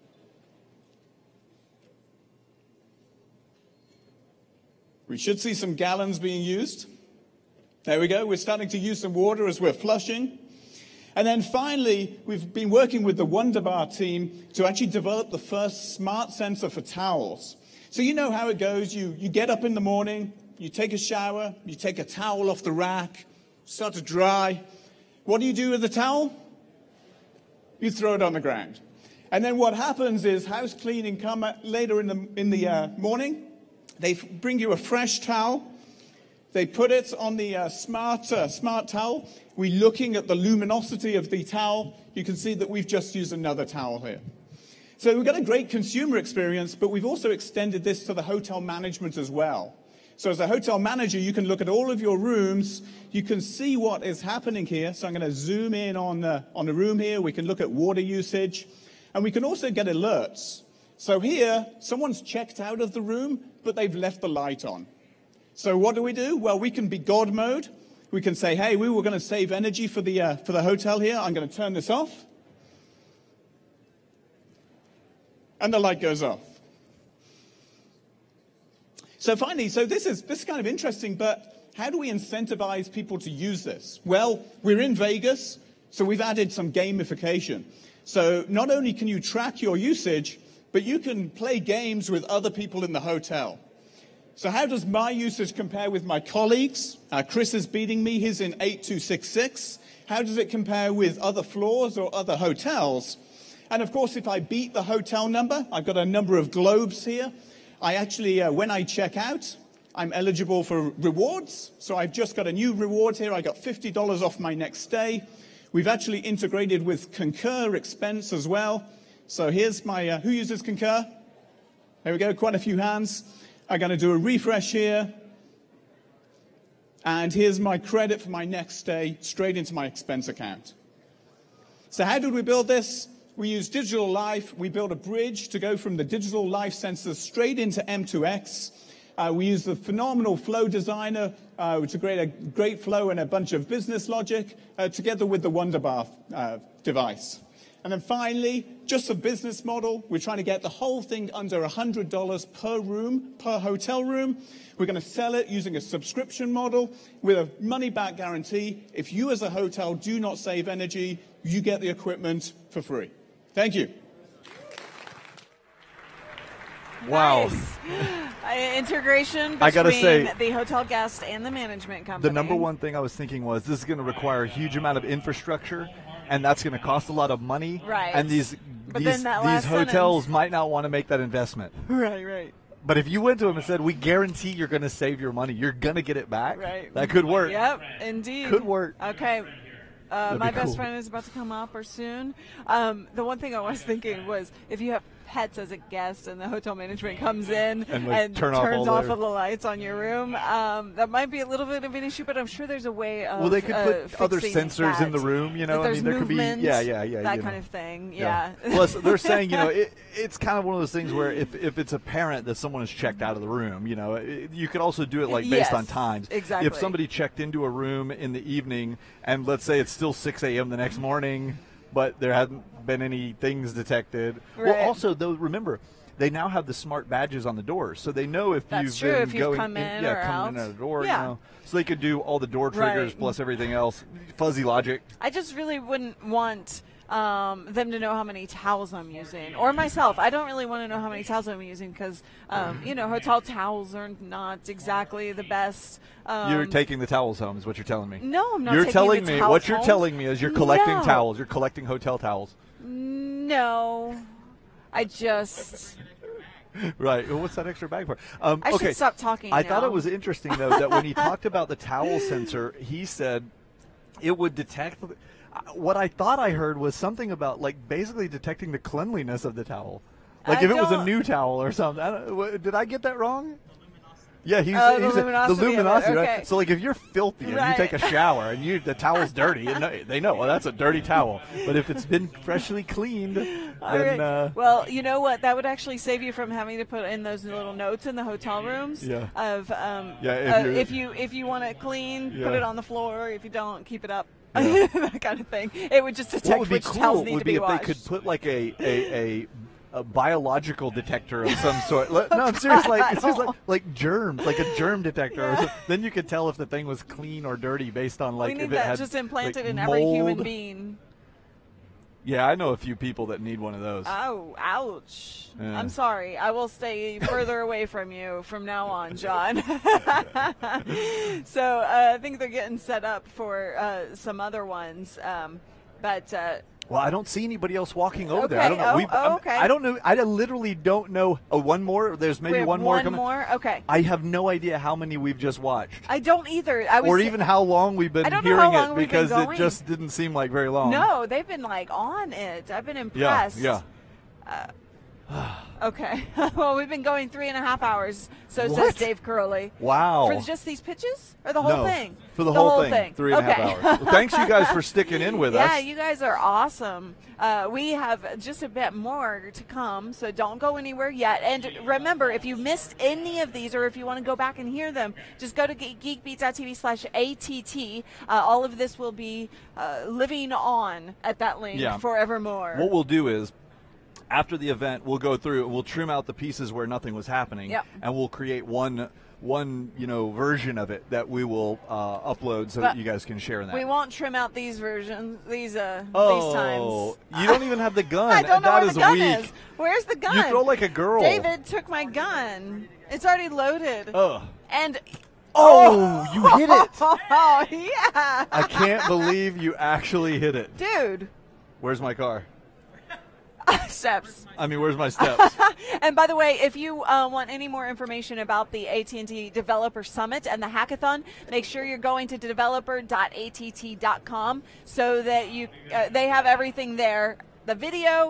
[SPEAKER 11] We should see some gallons being used. There we go. We're starting to use some water as we're flushing. And then finally, we've been working with the Wunderbar team to actually develop the first smart sensor for towels. So you know how it goes. You, you get up in the morning, you take a shower, you take a towel off the rack, start to dry. What do you do with the towel? You throw it on the ground. And then what happens is house cleaning come later in the, in the uh, morning. They bring you a fresh towel. They put it on the uh, smart, uh, smart towel. We're looking at the luminosity of the towel. You can see that we've just used another towel here. So we've got a great consumer experience, but we've also extended this to the hotel management as well. So as a hotel manager, you can look at all of your rooms. You can see what is happening here. So I'm going to zoom in on, uh, on a room here. We can look at water usage. And we can also get alerts. So here, someone's checked out of the room, but they've left the light on. So what do we do? Well, we can be God mode. We can say, hey, we were going to save energy for the, uh, for the hotel here. I'm going to turn this off. And the light goes off. So finally, so this is, this is kind of interesting, but how do we incentivize people to use this? Well, we're in Vegas, so we've added some gamification. So not only can you track your usage, but you can play games with other people in the hotel. So how does my usage compare with my colleagues? Uh, Chris is beating me. He's in eight two six six. How does it compare with other floors or other hotels? And of course, if I beat the hotel number, I've got a number of globes here. I actually, uh, when I check out, I'm eligible for rewards. So I've just got a new reward here. I got fifty dollars off my next stay. We've actually integrated with Concur Expense as well. So here's my, uh, who uses Concur? There we go, quite a few hands. I'm going to do a refresh here. And here's my credit for my next stay straight into my expense account. So how did we build this? We used Digital Life. We built a bridge to go from the Digital Life sensors straight into M two X. Uh, we used the phenomenal Flow Designer uh, to create a great flow and a bunch of business logic uh, together with the Wunderbar uh, device. And then finally, just a business model. We're trying to get the whole thing under one hundred dollars per room, per hotel room. We're going to sell it using a subscription model with a money-back guarantee. If you as a hotel do not save energy, you get the equipment for free. Thank you.
[SPEAKER 2] Wow.
[SPEAKER 1] Nice. Uh, integration between
[SPEAKER 2] I gotta say,
[SPEAKER 1] the hotel guest and the management company.
[SPEAKER 2] the number one thing I was thinking was this is going to require a huge amount of infrastructure, and that's going to cost a lot of money.
[SPEAKER 1] Right.
[SPEAKER 2] And these
[SPEAKER 1] But
[SPEAKER 2] these,
[SPEAKER 1] then that
[SPEAKER 2] these
[SPEAKER 1] last
[SPEAKER 2] hotels
[SPEAKER 1] sentence-
[SPEAKER 2] might not want to make that investment.
[SPEAKER 1] Right, right.
[SPEAKER 2] But if you went to them and said, "We guarantee you're going to save your money. You're going to get it back,"
[SPEAKER 1] Right.
[SPEAKER 2] that could work.
[SPEAKER 1] Yep, indeed.
[SPEAKER 2] Could work.
[SPEAKER 1] Okay. Uh,
[SPEAKER 2] That'd
[SPEAKER 1] my
[SPEAKER 2] be
[SPEAKER 1] best
[SPEAKER 2] cool.
[SPEAKER 1] friend is about to come up or soon. Um, the one thing I was thinking was if you have pets as a guest and the hotel management comes in
[SPEAKER 2] And, like, turn off
[SPEAKER 1] turns
[SPEAKER 2] all
[SPEAKER 1] off
[SPEAKER 2] their-
[SPEAKER 1] of the lights on your room, um, that might be a little bit of an issue, but I'm sure there's a way of
[SPEAKER 2] Well, they could
[SPEAKER 1] uh,
[SPEAKER 2] put other
[SPEAKER 1] fixing
[SPEAKER 2] sensors in
[SPEAKER 1] that.
[SPEAKER 2] the room, you know.
[SPEAKER 1] That
[SPEAKER 2] I
[SPEAKER 1] there's
[SPEAKER 2] mean, there could be,
[SPEAKER 1] movement,
[SPEAKER 2] yeah, yeah, yeah,
[SPEAKER 1] that
[SPEAKER 2] you
[SPEAKER 1] kind
[SPEAKER 2] know.
[SPEAKER 1] of thing. Yeah.
[SPEAKER 2] Plus, they're saying, you know, it, it's kind of one of those things where if, if it's apparent that someone is checked out of the room, you know, it, you could also do it like based
[SPEAKER 1] Yes,
[SPEAKER 2] on times.
[SPEAKER 1] exactly.
[SPEAKER 2] If somebody checked into a room in the evening, and let's say it's still six a.m. the next morning, but there hadn't been any things detected.
[SPEAKER 1] Right.
[SPEAKER 2] Well, also though, remember. They now have the smart badges on the doors, so they know if
[SPEAKER 1] That's
[SPEAKER 2] you've
[SPEAKER 1] true,
[SPEAKER 2] been
[SPEAKER 1] if you've
[SPEAKER 2] going
[SPEAKER 1] come in
[SPEAKER 2] yeah,
[SPEAKER 1] or
[SPEAKER 2] coming in
[SPEAKER 1] out.
[SPEAKER 2] at a door,
[SPEAKER 1] Yeah.
[SPEAKER 2] you know. So they could do all the door triggers
[SPEAKER 1] Right.
[SPEAKER 2] plus everything else. Fuzzy logic.
[SPEAKER 1] I just really wouldn't want um, them to know how many towels I'm using, or myself. I don't really want to know how many towels I'm using because, um, you know, hotel towels are not exactly the best. Um,
[SPEAKER 2] You're taking the towels home, is what you're telling me.
[SPEAKER 1] No, I'm not
[SPEAKER 2] You're
[SPEAKER 1] taking
[SPEAKER 2] telling
[SPEAKER 1] the
[SPEAKER 2] me
[SPEAKER 1] towels
[SPEAKER 2] what you're
[SPEAKER 1] home.
[SPEAKER 2] telling me is you're collecting
[SPEAKER 1] No.
[SPEAKER 2] towels. You're collecting hotel towels.
[SPEAKER 1] No, I just.
[SPEAKER 2] Right. Well, what's that extra bag for? Um,
[SPEAKER 1] I should
[SPEAKER 2] okay.
[SPEAKER 1] stop talking
[SPEAKER 2] I thought
[SPEAKER 1] now.
[SPEAKER 2] it was interesting though that when he talked about the towel sensor, he said it would detect. What I thought I heard was something about like basically detecting the cleanliness of the towel, like
[SPEAKER 1] I
[SPEAKER 2] if it was a
[SPEAKER 1] don't-
[SPEAKER 2] new towel or something. I don't, what- did I get that wrong? Yeah, he's,
[SPEAKER 1] Oh, the
[SPEAKER 2] he's a-
[SPEAKER 1] luminosity
[SPEAKER 2] the
[SPEAKER 1] of it,
[SPEAKER 2] luminosity, right?
[SPEAKER 1] okay.
[SPEAKER 2] So like if you're filthy and
[SPEAKER 1] Right.
[SPEAKER 2] you take a shower and you the towel's dirty, and they- they know well that's a dirty towel. But if it's been freshly cleaned,
[SPEAKER 1] All
[SPEAKER 2] then
[SPEAKER 1] right.
[SPEAKER 2] uh,
[SPEAKER 1] Well, you know what? That would actually save you from having to put in those little notes in the hotel rooms.
[SPEAKER 2] Yeah.
[SPEAKER 1] Of um,
[SPEAKER 2] Yeah, if
[SPEAKER 1] uh,
[SPEAKER 2] you're-
[SPEAKER 1] if you if you want it clean, put
[SPEAKER 2] Yeah.
[SPEAKER 1] it on the floor. If you don't, keep it up.
[SPEAKER 2] Yeah.
[SPEAKER 1] That kind of thing. It would just detect
[SPEAKER 2] what would be
[SPEAKER 1] which
[SPEAKER 2] cool
[SPEAKER 1] towels need
[SPEAKER 2] would
[SPEAKER 1] to
[SPEAKER 2] be
[SPEAKER 1] be
[SPEAKER 2] if
[SPEAKER 1] washed.
[SPEAKER 2] they could put like a a, a, a biological detector of some sort. Le- no, I'm serious. Like it's just like like germs, like a germ detector. Or
[SPEAKER 1] Yeah.
[SPEAKER 2] something. Then you could tell if the thing was clean or dirty based on like
[SPEAKER 1] we need
[SPEAKER 2] if it
[SPEAKER 1] that
[SPEAKER 2] had
[SPEAKER 1] just implanted
[SPEAKER 2] like,
[SPEAKER 1] in every human
[SPEAKER 2] mold.
[SPEAKER 1] being.
[SPEAKER 2] Yeah, I know a few people that need one of those.
[SPEAKER 1] Oh, ouch.
[SPEAKER 2] Yeah.
[SPEAKER 1] I'm sorry. I will stay further away from you from now on, John. so uh, I think they're getting set up for uh, some other ones. Um, but uh,
[SPEAKER 2] Well, I don't see anybody else walking over there. I
[SPEAKER 1] Okay.
[SPEAKER 2] don't know.
[SPEAKER 1] Oh,
[SPEAKER 2] We've-
[SPEAKER 1] oh,
[SPEAKER 2] I'm-
[SPEAKER 1] okay.
[SPEAKER 2] I don't know. I literally don't know. Oh, one more. There's maybe
[SPEAKER 1] we have
[SPEAKER 2] one more
[SPEAKER 1] one
[SPEAKER 2] coming.
[SPEAKER 1] more? Okay.
[SPEAKER 2] I have no idea how many we've just watched,
[SPEAKER 1] I don't either. I was
[SPEAKER 2] or even how long we've been
[SPEAKER 1] I don't know
[SPEAKER 2] hearing
[SPEAKER 1] how long
[SPEAKER 2] it
[SPEAKER 1] we've been
[SPEAKER 2] because it
[SPEAKER 1] going.
[SPEAKER 2] just didn't seem like very long.
[SPEAKER 1] No, they've been like on it. I've been
[SPEAKER 2] Yeah.
[SPEAKER 1] impressed.
[SPEAKER 2] Yeah.
[SPEAKER 1] Okay. well, we've been going three and a half hours. So
[SPEAKER 2] What?
[SPEAKER 1] says Dave Curley.
[SPEAKER 2] Wow.
[SPEAKER 1] For just these pitches or the whole
[SPEAKER 2] No,
[SPEAKER 1] thing?
[SPEAKER 2] for the, whole, thing,
[SPEAKER 1] thing.
[SPEAKER 2] three and a half
[SPEAKER 1] Okay.
[SPEAKER 2] hours. Well, thanks you guys for sticking in with
[SPEAKER 1] yeah,
[SPEAKER 2] us.
[SPEAKER 1] you guys are awesome. Uh, we have just a bit more to come, so don't go anywhere yet. And remember, if you missed any of these or if you want to go back and hear them, just go to geekbeat.tv slash ATT. Uh, all of this will be uh, living on at that link
[SPEAKER 2] Yeah.
[SPEAKER 1] forevermore.
[SPEAKER 2] What we'll do is, after the event, we'll go through. We'll trim out the pieces where nothing was happening,
[SPEAKER 1] Yep.
[SPEAKER 2] and we'll create one one you know version of it that we will uh, upload so
[SPEAKER 1] But
[SPEAKER 2] that you guys can share that.
[SPEAKER 1] We won't trim out these versions, these uh,
[SPEAKER 2] oh,
[SPEAKER 1] these times.
[SPEAKER 2] you don't even have the gun.
[SPEAKER 1] I don't know
[SPEAKER 2] That
[SPEAKER 1] where
[SPEAKER 2] is
[SPEAKER 1] the gun
[SPEAKER 2] weak.
[SPEAKER 1] is. Where's the gun?
[SPEAKER 2] You throw like a girl.
[SPEAKER 1] David took my gun. It's already loaded.
[SPEAKER 2] Ugh.
[SPEAKER 1] And
[SPEAKER 2] Oh, you hit it.
[SPEAKER 1] Oh yeah.
[SPEAKER 2] I can't believe you actually hit it.
[SPEAKER 1] Dude.
[SPEAKER 2] Where's my car?
[SPEAKER 1] Steps.
[SPEAKER 2] I mean, where's my steps?
[SPEAKER 1] And by the way, if you uh, want any more information about the A T and T Developer Summit and the Hackathon, make sure you're going to developer dot A T T dot com so that you uh, they have everything there. The video,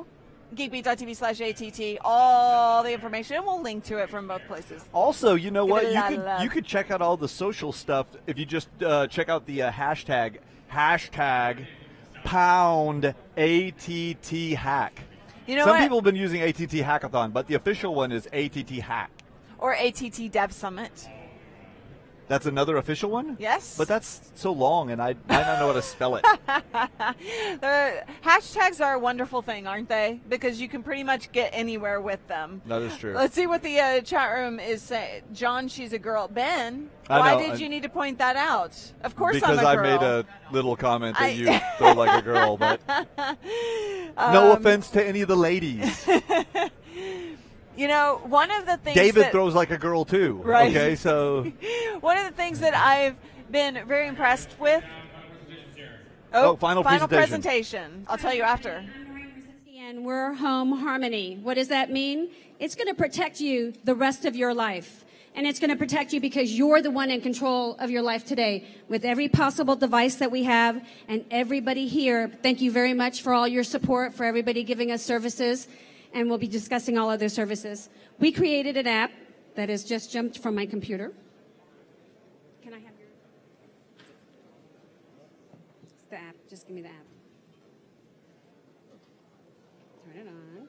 [SPEAKER 1] geekbeat.tv slash ATT, all the information, and we'll link to it from both places.
[SPEAKER 2] Also, you know
[SPEAKER 1] Give
[SPEAKER 2] what?
[SPEAKER 1] it a
[SPEAKER 2] You
[SPEAKER 1] lot
[SPEAKER 2] could
[SPEAKER 1] of love.
[SPEAKER 2] you could check out all the social stuff if you just uh, check out the uh, hashtag hashtag pound A T T hack.
[SPEAKER 1] You know
[SPEAKER 2] Some
[SPEAKER 1] what?
[SPEAKER 2] people have been using A T T hackathon, but the official one is A T T hack.
[SPEAKER 1] Or A T T Dev Summit.
[SPEAKER 2] That's another official one?
[SPEAKER 1] Yes.
[SPEAKER 2] But that's so long, and I might not know how to spell it.
[SPEAKER 1] The hashtags are a wonderful thing, aren't they? Because you can pretty much get anywhere with them.
[SPEAKER 2] That is true.
[SPEAKER 1] Let's see what the uh, chat room is saying. John, she's a girl. Ben,
[SPEAKER 2] I
[SPEAKER 1] why
[SPEAKER 2] know,
[SPEAKER 1] did
[SPEAKER 2] I-
[SPEAKER 1] you need to point that out? Of course
[SPEAKER 2] because
[SPEAKER 1] I'm a
[SPEAKER 2] I
[SPEAKER 1] girl.
[SPEAKER 2] made a little comment that
[SPEAKER 1] I-
[SPEAKER 2] you throw like a girl, but no
[SPEAKER 1] Um,
[SPEAKER 2] offense to any of the ladies.
[SPEAKER 1] You know, one of the things
[SPEAKER 2] David
[SPEAKER 1] that,
[SPEAKER 2] throws like a girl too.
[SPEAKER 1] Right.
[SPEAKER 2] Okay, so
[SPEAKER 1] one of the things that I've been very impressed with.
[SPEAKER 2] Oh, final
[SPEAKER 1] final
[SPEAKER 2] presentation.
[SPEAKER 1] presentation. I'll tell you after.
[SPEAKER 13] And we're home harmony. What does that mean? It's going to protect you the rest of your life. And it's going to protect you because you're the one in control of your life today. With every possible device that we have and everybody here, thank you very much for all your support, for everybody giving us services. And we'll be discussing all other services. We created an app that has just jumped from my computer. Can I have your... It's the app. Just give me the app. Turn it on.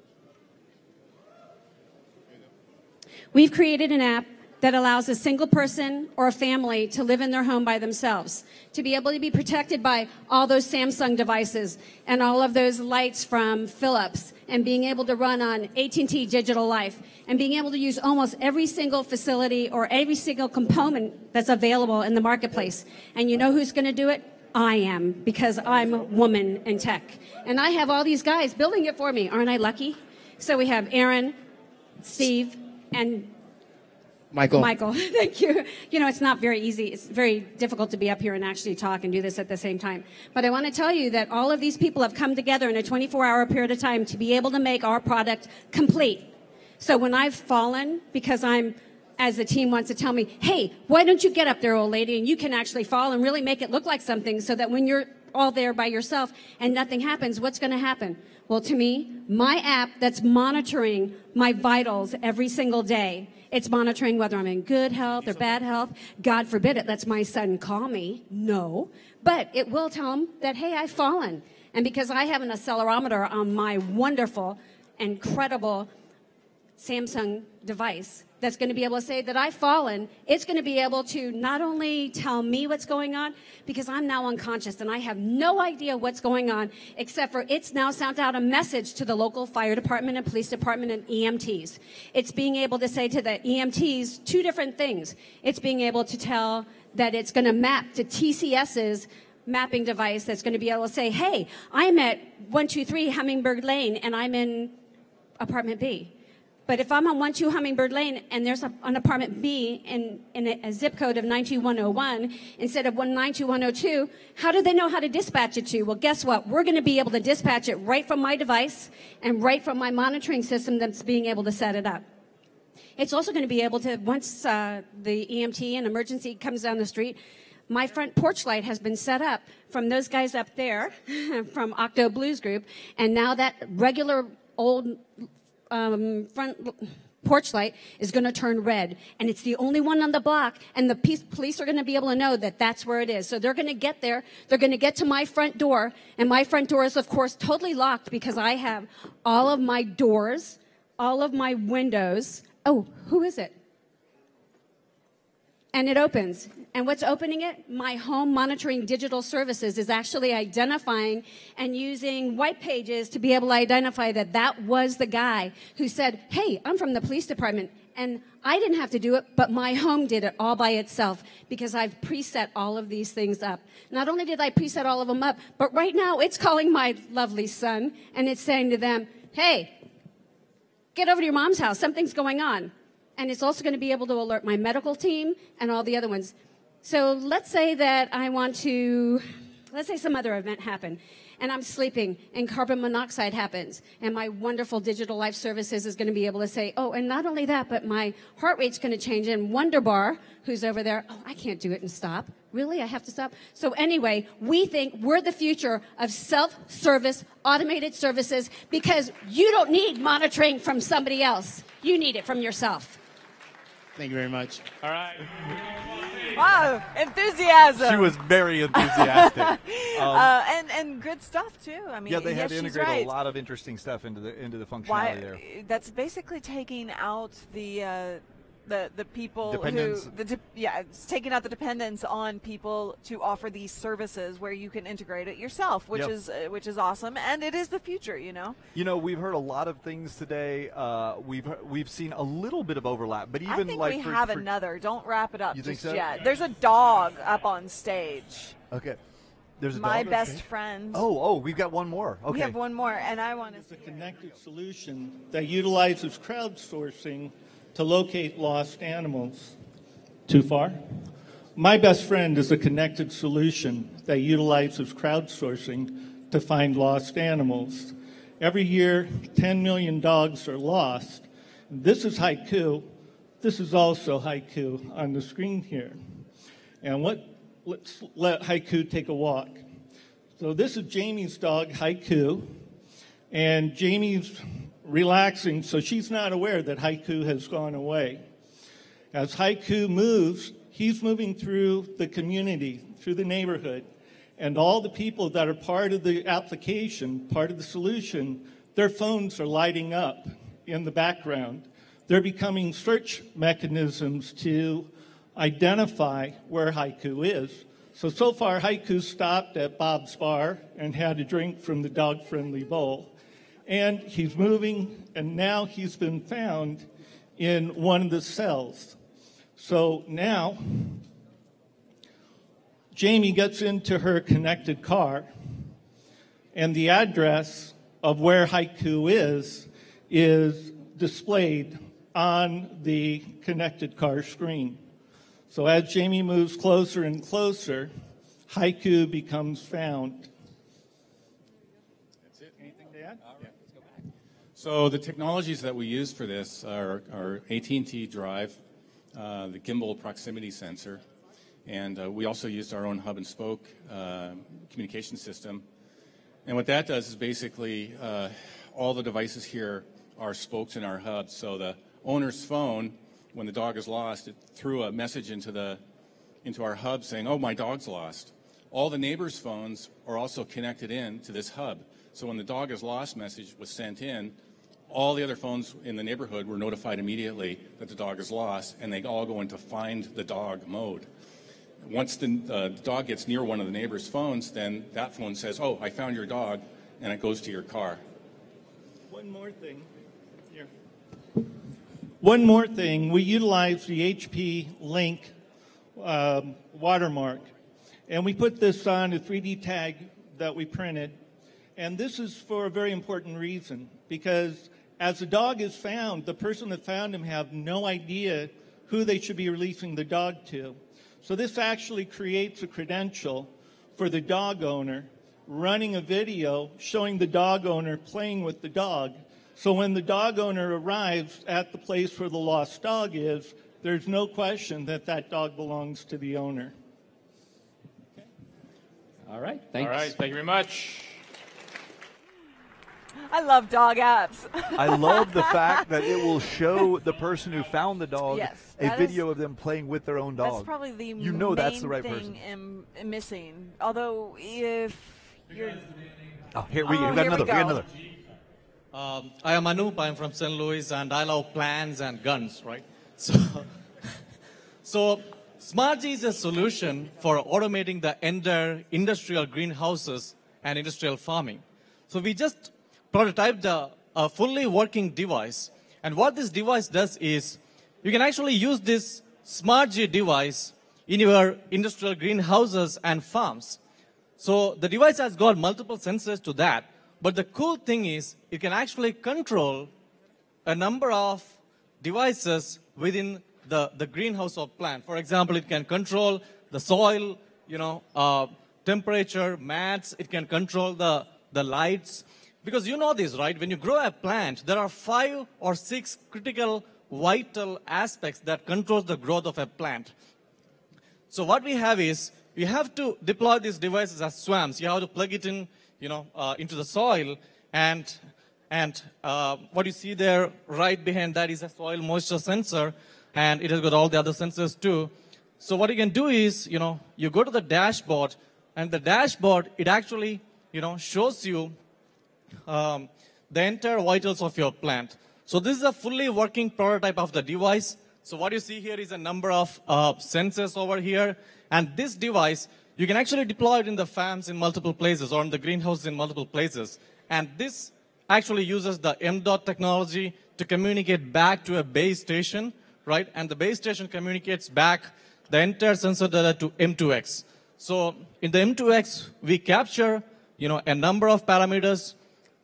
[SPEAKER 13] We've created an app that allows a single person or a family to live in their home by themselves, to be able to be protected by all those Samsung devices and all of those lights from Philips, and being able to run on A T and T Digital Life, and being able to use almost every single facility or every single component that's available in the marketplace. And you know who's going to do it? I am, because I'm a woman in tech. And I have all these guys building it for me. Aren't I lucky? So we have Aaron, Steve, and
[SPEAKER 14] Michael.
[SPEAKER 13] Michael, thank you. You know, it's not very easy. It's very difficult to be up here and actually talk and do this at the same time. But I want to tell you that all of these people have come together in a twenty-four hour period of time to be able to make our product complete. So when I've fallen, because I'm, as the team wants to tell me, hey, why don't you get up there, old lady, and you can actually fall and really make it look like something, so that when you're all there by yourself and nothing happens, what's going to happen? Well, to me, my app that's monitoring my vitals every single day, it's monitoring whether I'm in good health or bad health. God forbid it lets my son call me. No. But it will tell him that, hey, I've fallen. And because I have an accelerometer on my wonderful, incredible Samsung device that's going to be able to say that I've fallen, it's going to be able to not only tell me what's going on, because I'm now unconscious and I have no idea what's going on, except for it's now sent out a message to the local fire department and police department and E M Ts. It's being able to say to the E M Ts two different things. It's being able to tell that it's going to map to T C S's mapping device that's going to be able to say, hey, I'm at one two three Hummingbird Lane and I'm in apartment B. But if I'm on one two Hummingbird Lane and there's a, an apartment B in, in a, a zip code of nine two one oh one instead of one nine two one oh two, how do they know how to dispatch it to? Well, guess what? We're going to be able to dispatch it right from my device and right from my monitoring system that's being able to set it up. It's also going to be able to, once uh, the E M T and emergency comes down the street, my front porch light has been set up from those guys up there, from Octo Blues Group, and now that regular old um, front porch light is going to turn red, and it's the only one on the block, and the pe- police are going to be able to know that that's where it is. So they're going to get there, they're going to get to my front door, and my front door is, of course, totally locked because I have all of my doors, all of my windows. Oh, who is it? And it opens. And what's opening it? My home monitoring digital services is actually identifying and using white pages to be able to identify that that was the guy who said, hey, I'm from the police department. And I didn't have to do it, but my home did it all by itself because I've preset all of these things up. Not only did I preset all of them up, but right now it's calling my lovely son and it's saying to them, hey, get over to your mom's house. Something's going on. And it's also going to be able to alert my medical team and all the other ones. So let's say that I want to let's say some other event happened, and I'm sleeping, and carbon monoxide happens, and my wonderful digital life services is going to be able to say, oh, and not only that, but my heart rate's going to change, and Wonderbar, who's over there, oh, I can't do it and stop. Really? I have to stop? So anyway, we think we're the future of self-service, automated services, because you don't need monitoring from somebody else. You need it from yourself.
[SPEAKER 18] Thank you very much.
[SPEAKER 20] All right.
[SPEAKER 1] Wow, enthusiasm.
[SPEAKER 2] She was very enthusiastic. Um,
[SPEAKER 1] uh, and and good stuff too. I mean,
[SPEAKER 2] yeah, they
[SPEAKER 1] yes,
[SPEAKER 2] had to
[SPEAKER 1] she's
[SPEAKER 2] integrate
[SPEAKER 1] right.
[SPEAKER 2] a lot of interesting stuff into the into the functionality
[SPEAKER 1] Why,
[SPEAKER 2] there.
[SPEAKER 1] That's basically taking out the uh, the the people
[SPEAKER 2] Dependence.
[SPEAKER 1] who the de- yeah, it's taking out the dependence on people to offer these services where you can integrate it yourself, which
[SPEAKER 2] Yep.
[SPEAKER 1] is uh, which is awesome, and it is the future. You know.
[SPEAKER 2] You know, we've heard a lot of things today. Uh, we've we've seen a little bit of overlap, but even
[SPEAKER 1] I think
[SPEAKER 2] like
[SPEAKER 1] we
[SPEAKER 2] for,
[SPEAKER 1] have
[SPEAKER 2] for-
[SPEAKER 1] another. Don't wrap it up
[SPEAKER 2] You think
[SPEAKER 1] just
[SPEAKER 2] so?
[SPEAKER 1] yet. There's a dog up on stage.
[SPEAKER 2] Okay. There's a
[SPEAKER 1] My
[SPEAKER 2] dog on
[SPEAKER 1] best
[SPEAKER 2] stage?
[SPEAKER 1] friend.
[SPEAKER 2] Oh, oh, we've got one more. Okay.
[SPEAKER 1] We have one more, and I want to.
[SPEAKER 14] It's a connected solution that utilizes crowdsourcing to locate lost animals. Too far? My best friend is a connected solution that utilizes crowdsourcing to find lost animals. Every year, ten million dogs are lost. This is Haiku. This is also Haiku on the screen here. And what, let's let Haiku take a walk. So this is Jamie's dog, Haiku. And Jamie's relaxing, so she's not aware that Haiku has gone away. As Haiku moves, he's moving through the community, through the neighborhood, and all the people that are part of the application, part of the solution, their phones are lighting up in the background. They're becoming search mechanisms to identify where Haiku is. So, so far, Haiku stopped at Bob's Bar and had a drink from the dog-friendly bowl. And he's moving, and now he's been found in one of the cells. So now, Jamie gets into her connected car, and the address of where Haiku is is displayed on the connected car screen. So as Jamie moves closer and closer, Haiku becomes found.
[SPEAKER 15] That's it. Anything to add? Yeah. Let's go back. So the technologies that we use for this are our A T and T Drive, uh, the gimbal proximity sensor, and uh, we also used our own hub and spoke uh, communication system. And what that does is basically uh, all the devices here are spokes in our hub. So the owner's phone, when the dog is lost, it threw a message into the into our hub saying, "Oh, my dog's lost." All the neighbors' phones are also connected in to this hub. So when the dog is lost message was sent in, all the other phones in the neighborhood were notified immediately that the dog is lost, and they all go into find the dog mode. Once the uh, dog gets near one of the neighbors' phones, then that phone says, "Oh, I found your dog," and it goes to your car.
[SPEAKER 14] One more thing. Here. One more thing. We utilize the H P Link um, watermark, and we put this on a three D tag that we printed. And this is for a very important reason, because as the dog is found, the person that found him have no idea who they should be releasing the dog to. So this actually creates a credential for the dog owner running a video showing the dog owner playing with the dog. So when the dog owner arrives at the place where the lost dog is, there's no question that that dog belongs to the owner.
[SPEAKER 20] All right. Thanks. All right. Thank you very much.
[SPEAKER 1] I love dog apps.
[SPEAKER 2] I love the fact that it will show the person who found the dog
[SPEAKER 1] Yes,
[SPEAKER 2] a
[SPEAKER 1] that
[SPEAKER 2] video
[SPEAKER 1] is-
[SPEAKER 2] of them playing with their own dog.
[SPEAKER 1] That's probably the
[SPEAKER 2] you know
[SPEAKER 1] main
[SPEAKER 2] that's the right
[SPEAKER 1] thing
[SPEAKER 2] person.
[SPEAKER 1] Im- missing. Although if you're
[SPEAKER 2] Oh, here we,
[SPEAKER 1] Oh,
[SPEAKER 2] we got
[SPEAKER 1] here we
[SPEAKER 2] another. We,
[SPEAKER 1] go.
[SPEAKER 2] got another.
[SPEAKER 23] Um, I am Anup. I'm from Saint Louis, and I love plants and guns, right? So, so SmartG is a solution for automating the entire industrial greenhouses and industrial farming. So we just prototyped a, a fully working device, and what this device does is you can actually use this SmartG device in your industrial greenhouses and farms. So the device has got multiple sensors to that. But the cool thing is it can actually control a number of devices within the, the greenhouse or plant. For example, it can control the soil, you know, uh, temperature, mats, it can control the, the lights. Because you know this, right? When you grow a plant, there are five or six critical vital aspects that controls the growth of a plant. So what we have is, you have to deploy these devices as swamps. You have to plug it in, you know, uh, into the soil, and and uh, what you see there right behind that is a soil moisture sensor, and it has got all the other sensors too. So what you can do is, you know, you go to the dashboard, and the dashboard, it actually, you know, shows you um, the entire vitals of your plant. So this is a fully working prototype of the device. So what you see here is a number of uh, sensors over here. And this device, you can actually deploy it in the farms in multiple places or in the greenhouse in multiple places. And this actually uses the M dot technology to communicate back to a base station, right? And the base station communicates back the entire sensor data to M two X. So in the M two X, we capture, you know, a number of parameters.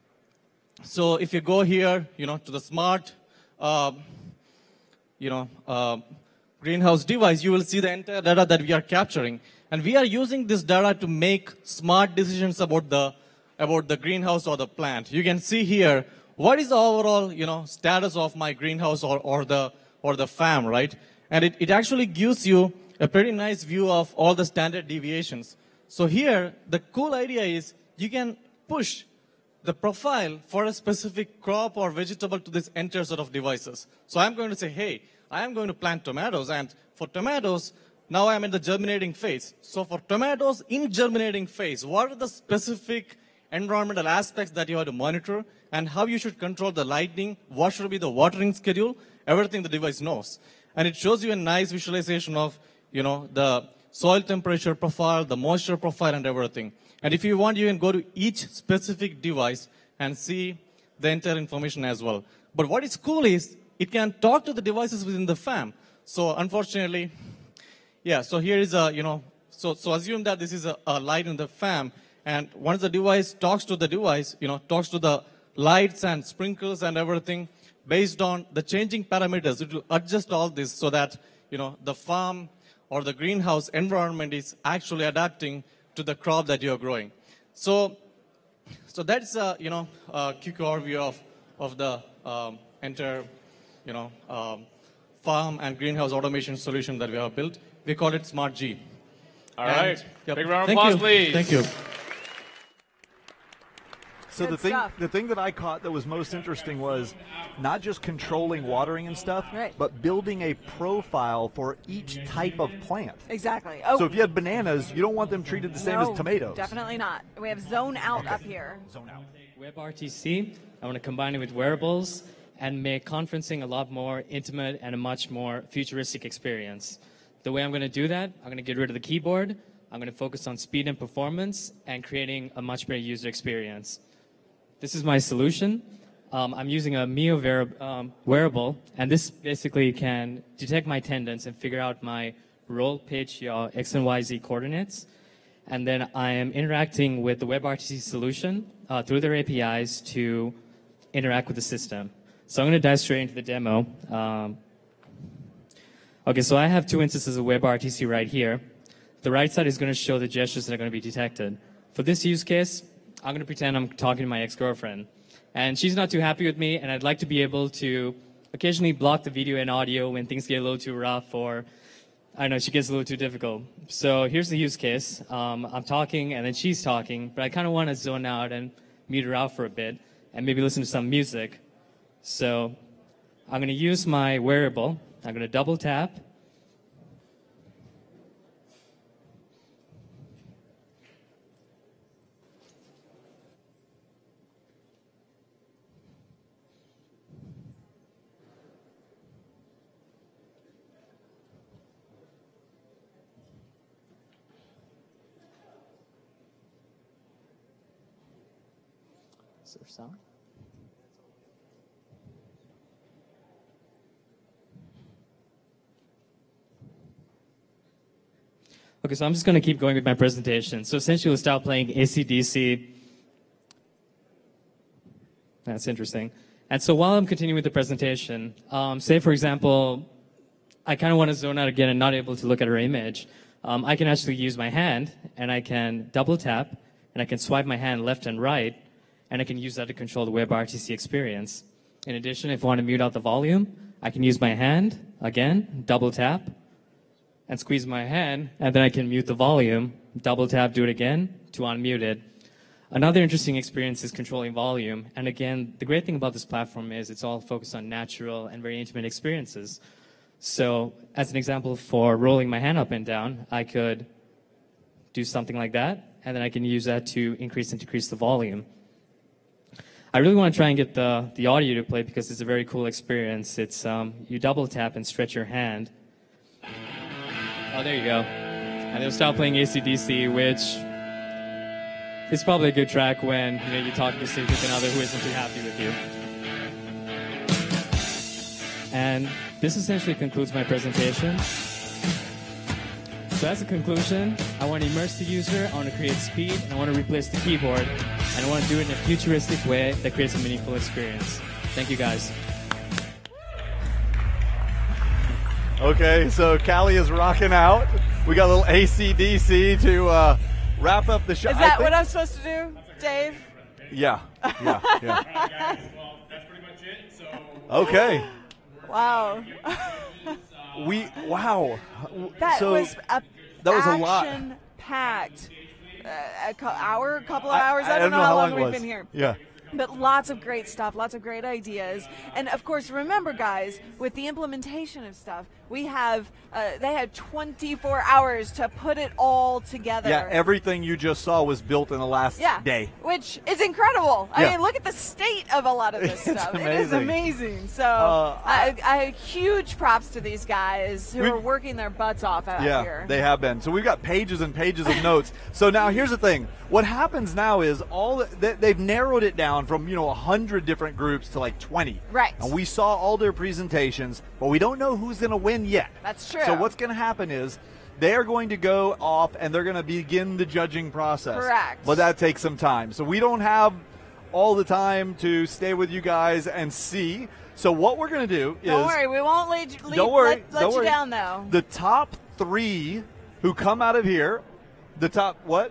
[SPEAKER 23] So if you go here, you know, to the smart, uh, you know, uh, greenhouse device, you will see the entire data that we are capturing. And we are using this data to make smart decisions about the, about the greenhouse or the plant. You can see here, what is the overall, you know, status of my greenhouse or, or, the, or the farm, right? And it, it actually gives you a pretty nice view of all the standard deviations. So here, the cool idea is you can push the profile for a specific crop or vegetable to this entire set of devices. So I'm going to say, hey, I am going to plant tomatoes, and for tomatoes, now I'm in the germinating phase. So for tomatoes in germinating phase, what are the specific environmental aspects that you have to monitor, and how you should control the lighting, what should be the watering schedule, everything the device knows. And it shows you a nice visualization of, you know, the soil temperature profile, the moisture profile, and everything. And if you want, you can go to each specific device and see the entire information as well. But what is cool is, it can talk to the devices within the farm. So unfortunately, yeah, so here is a, you know, so, so assume that this is a, a light in the farm, and once the device talks to the device, you know, talks to the lights and sprinkles and everything, based on the changing parameters, it will adjust all this so that, you know, the farm or the greenhouse environment is actually adapting to the crop that you're growing. So, so that's a, you know, a quick overview of, of the um, entire, you know, um, farm and greenhouse automation solution that we have built. We call it Smart G.
[SPEAKER 20] All
[SPEAKER 23] And,
[SPEAKER 20] right.
[SPEAKER 23] yep.
[SPEAKER 20] Big round of
[SPEAKER 23] Thank
[SPEAKER 20] applause,
[SPEAKER 23] you.
[SPEAKER 20] please.
[SPEAKER 23] Thank you.
[SPEAKER 2] So
[SPEAKER 1] Good
[SPEAKER 2] the thing,
[SPEAKER 1] stuff.
[SPEAKER 2] the thing that I caught that was most interesting was not just controlling watering and stuff,
[SPEAKER 1] Right.
[SPEAKER 2] but building a profile for each type of plant.
[SPEAKER 1] Exactly. Oh,
[SPEAKER 2] So if you had bananas, you don't want them treated the same
[SPEAKER 1] no,
[SPEAKER 2] as tomatoes.
[SPEAKER 1] Definitely not. We have zone out up here.
[SPEAKER 2] Zone out.
[SPEAKER 16] WebRTC, I want to combine it with wearables and make conferencing a lot more intimate and a much more futuristic experience. The way I'm going to do that, I'm going to get rid of the keyboard, I'm going to focus on speed and performance and creating a much better user experience. This is my solution. Um, I'm using a Mio wear- um, wearable, and this basically can detect my tendons and figure out my roll, pitch, yaw, X and Y, Z coordinates. And then I am interacting with the WebRTC solution uh, through their A P Is to interact with the system. So I'm going to dive straight into the demo. Um, okay, so I have two instances of WebRTC right here. The right side is going to show the gestures that are going to be detected. For this use case, I'm going to pretend I'm talking to my ex-girlfriend. And she's not too happy with me, and I'd like to be able to occasionally block the video and audio when things get a little too rough or, I don't know, she gets a little too difficult. So here's the use case. Um, I'm talking, and then she's talking, but I kind of want to zone out and mute her out for a bit and maybe listen to some music. So I'm going to use my wearable. I'm going to double tap. Is there sound? Okay, so I'm just going to keep going with my presentation. So essentially, we'll start playing A C D C. That's interesting. And so while I'm continuing with the presentation, um, say, for example, I kind of want to zone out again and not able to look at her image. um, I can actually use my hand, and I can double tap, and I can swipe my hand left and right, and I can use that to control the WebRTC experience. In addition, if I want to mute out the volume, I can use my hand, again, double tap, and squeeze my hand, and then I can mute the volume, double tap, do it again, to unmute it. Another interesting experience is controlling volume. And again, the great thing about this platform is it's all focused on natural and very intimate experiences. So as an example for rolling my hand up and down, I could do something like that, and then I can use that to increase and decrease the volume. I really want to try and get the, the audio to play because it's a very cool experience. It's um, you double tap and stretch your hand. Oh, there you go. And it'll start playing A C D C, which is probably a good track when you know, you're talking to a significant other who isn't too happy with you. And this essentially concludes my presentation. So as a conclusion, I want to immerse the user, I want to create speed, and I want to replace the keyboard, and I want to do it in a futuristic way that creates a meaningful experience. Thank you, guys.
[SPEAKER 2] Okay, so Callie is rocking out. We got a little A C D C to uh, wrap up the show.
[SPEAKER 1] Is that what I'm supposed to do, Dave?
[SPEAKER 2] Yeah, yeah, yeah.
[SPEAKER 9] All right, guys. Well, that's pretty much it. So.
[SPEAKER 2] Okay.
[SPEAKER 1] Wow.
[SPEAKER 2] We wow.
[SPEAKER 1] That
[SPEAKER 2] so,
[SPEAKER 1] was a
[SPEAKER 2] that was a lot.
[SPEAKER 1] action-packed uh, a co- hour, couple of
[SPEAKER 2] I-
[SPEAKER 1] hours.
[SPEAKER 2] I
[SPEAKER 1] I, don't
[SPEAKER 2] don't
[SPEAKER 1] know how long,
[SPEAKER 2] it
[SPEAKER 1] we've
[SPEAKER 2] was.
[SPEAKER 1] been here.
[SPEAKER 2] Yeah.
[SPEAKER 1] But lots of great stuff, lots of great ideas. And of course, remember, guys, with the implementation of stuff, we have, uh, they had twenty-four hours to put it all together.
[SPEAKER 2] Yeah, everything you just saw was built in the last
[SPEAKER 1] Yeah,
[SPEAKER 2] day.
[SPEAKER 1] which is incredible. I
[SPEAKER 2] Yeah.
[SPEAKER 1] mean, look at the state of a lot of this
[SPEAKER 2] It's
[SPEAKER 1] stuff. It is
[SPEAKER 2] amazing.
[SPEAKER 1] amazing. So,
[SPEAKER 2] Uh,
[SPEAKER 1] I, I huge props to these guys who
[SPEAKER 2] We-
[SPEAKER 1] are working their butts off out
[SPEAKER 2] Yeah,
[SPEAKER 1] here.
[SPEAKER 2] they have been. So we've got pages and pages of notes. So now here's the thing. What happens now is all the, they, they've narrowed it down from, you know, one hundred different groups to like twenty.
[SPEAKER 1] Right.
[SPEAKER 2] And we saw all their presentations, but we don't know who's going to win yet.
[SPEAKER 1] That's true.
[SPEAKER 2] So what's going to happen is they are going to go off and they're going to begin the judging process.
[SPEAKER 1] Correct.
[SPEAKER 2] But that takes some time. So we don't have all the time to stay with you guys and see. So what we're going to do is...
[SPEAKER 1] Don't worry, we won't lead, lead,
[SPEAKER 2] Don't worry.
[SPEAKER 1] let, let
[SPEAKER 2] don't
[SPEAKER 1] you
[SPEAKER 2] worry.
[SPEAKER 1] down, though.
[SPEAKER 2] The top three who come out of here, the top what?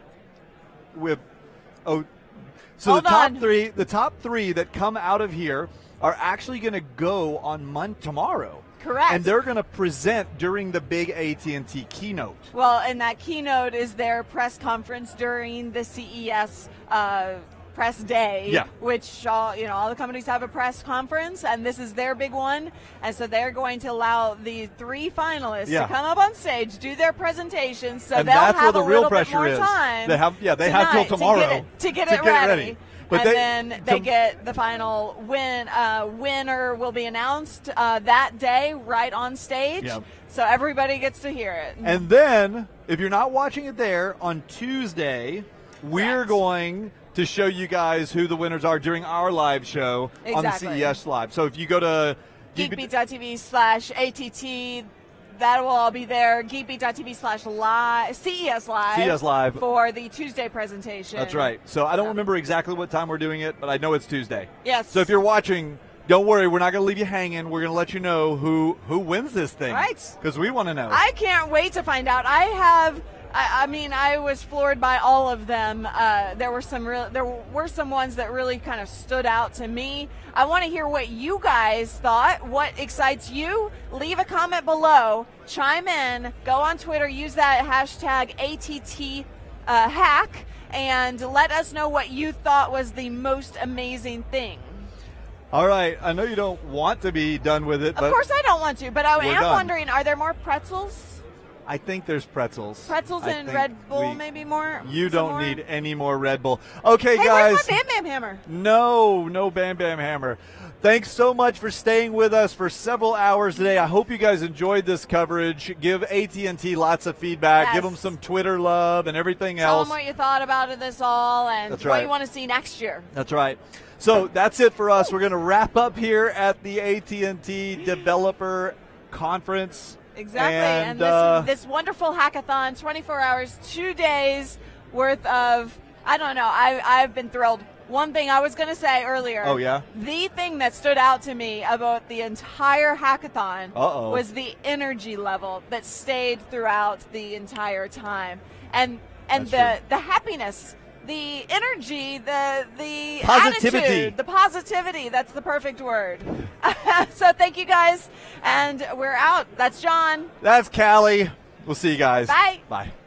[SPEAKER 2] With oh, so
[SPEAKER 1] Hold
[SPEAKER 2] the top
[SPEAKER 1] on.
[SPEAKER 2] three, the top three that come out of here are actually going to go on Mon- tomorrow.
[SPEAKER 1] Correct.
[SPEAKER 2] And they're going to present during the big A T and T keynote.
[SPEAKER 1] Well, and that keynote is their press conference during the C E S uh, press day,
[SPEAKER 2] Yeah.
[SPEAKER 1] which all, you know, all the companies have a press conference, and this is their big one. And so they're going to allow the three finalists
[SPEAKER 2] Yeah.
[SPEAKER 1] to come up on stage, do their presentations, so
[SPEAKER 2] And
[SPEAKER 1] they'll
[SPEAKER 2] that's
[SPEAKER 1] have
[SPEAKER 2] where the
[SPEAKER 1] a
[SPEAKER 2] real
[SPEAKER 1] little bit
[SPEAKER 2] pressure
[SPEAKER 1] more
[SPEAKER 2] is.
[SPEAKER 1] time.
[SPEAKER 2] They have- yeah, they have till
[SPEAKER 1] tonight to
[SPEAKER 2] tomorrow
[SPEAKER 1] get it, to get
[SPEAKER 2] to
[SPEAKER 1] it
[SPEAKER 2] get it
[SPEAKER 1] ready.
[SPEAKER 2] ready. But
[SPEAKER 1] and
[SPEAKER 2] they-
[SPEAKER 1] then they
[SPEAKER 2] tom-
[SPEAKER 1] get the final win. Uh, winner will be announced uh, that day, right on stage.
[SPEAKER 2] Yep.
[SPEAKER 1] So everybody gets to hear it.
[SPEAKER 2] And then, if you're not watching it there, on Tuesday, we're going to show you guys who the winners are during our live show on the
[SPEAKER 1] Exactly.
[SPEAKER 2] C E S Live. So if you go to
[SPEAKER 1] geekbeat.tv slash ATT. That will all be there. geekbeat.tv slash live, C E S Live.
[SPEAKER 2] C E S Live.
[SPEAKER 1] For the Tuesday presentation.
[SPEAKER 2] That's right. So I don't remember exactly what time we're doing it, but I know it's Tuesday.
[SPEAKER 1] Yes.
[SPEAKER 2] So if you're watching, don't worry, we're not going to leave you hanging. We're going to let you know who who wins this thing.
[SPEAKER 1] Right.
[SPEAKER 2] Because we want to know.
[SPEAKER 1] I can't wait to find out. I have. I, I mean, I was floored by all of them. Uh, there were some real. There were some ones that really kind of stood out to me. I want to hear what you guys thought. What excites you? Leave a comment below. Chime in. Go on Twitter. Use that hashtag A T T uh, hack and let us know what you thought was the most amazing thing.
[SPEAKER 2] All right. I know you don't want to be done with it, but
[SPEAKER 1] Of course, I don't want to, but I
[SPEAKER 2] we're
[SPEAKER 1] am
[SPEAKER 2] done.
[SPEAKER 1] wondering: are there more pretzels?
[SPEAKER 2] I think there's pretzels.
[SPEAKER 1] Pretzels
[SPEAKER 2] I
[SPEAKER 1] and
[SPEAKER 2] think
[SPEAKER 1] Red Bull,
[SPEAKER 2] we-
[SPEAKER 1] maybe more.
[SPEAKER 2] You
[SPEAKER 1] some
[SPEAKER 2] don't
[SPEAKER 1] more?
[SPEAKER 2] need any more Red Bull. Okay,
[SPEAKER 1] Hey,
[SPEAKER 2] guys.
[SPEAKER 1] where's my Bam Bam Hammer?
[SPEAKER 2] No, no Bam Bam Hammer. Thanks so much for staying with us for several hours today. I hope you guys enjoyed this coverage. Give A T and T lots of feedback.
[SPEAKER 1] Yes.
[SPEAKER 2] Give them some Twitter love and everything
[SPEAKER 1] Tell
[SPEAKER 2] else.
[SPEAKER 1] them what you thought about it, this all, and
[SPEAKER 2] That's
[SPEAKER 1] what
[SPEAKER 2] right.
[SPEAKER 1] you want to see next year.
[SPEAKER 2] That's right. So that's it for us. We're going to wrap up here at the A T and T Developer Conference.
[SPEAKER 1] Exactly, and,
[SPEAKER 2] And,
[SPEAKER 1] this,
[SPEAKER 2] uh,
[SPEAKER 1] this wonderful hackathon, twenty-four hours, two days worth of, I don't know, I, I've been thrilled. one thing I was going to say earlier.
[SPEAKER 2] Oh, yeah?
[SPEAKER 1] The thing that stood out to me about the entire hackathon
[SPEAKER 2] Uh-oh.
[SPEAKER 1] was the energy level that stayed throughout the entire time. And and
[SPEAKER 2] That's
[SPEAKER 1] the, the happiness, the energy, the the
[SPEAKER 2] Positivity.
[SPEAKER 1] attitude, the positivity. That's the perfect word. So thank you guys, and we're out. That's John.
[SPEAKER 2] That's Callie. We'll see you guys.
[SPEAKER 1] Bye.
[SPEAKER 2] Bye.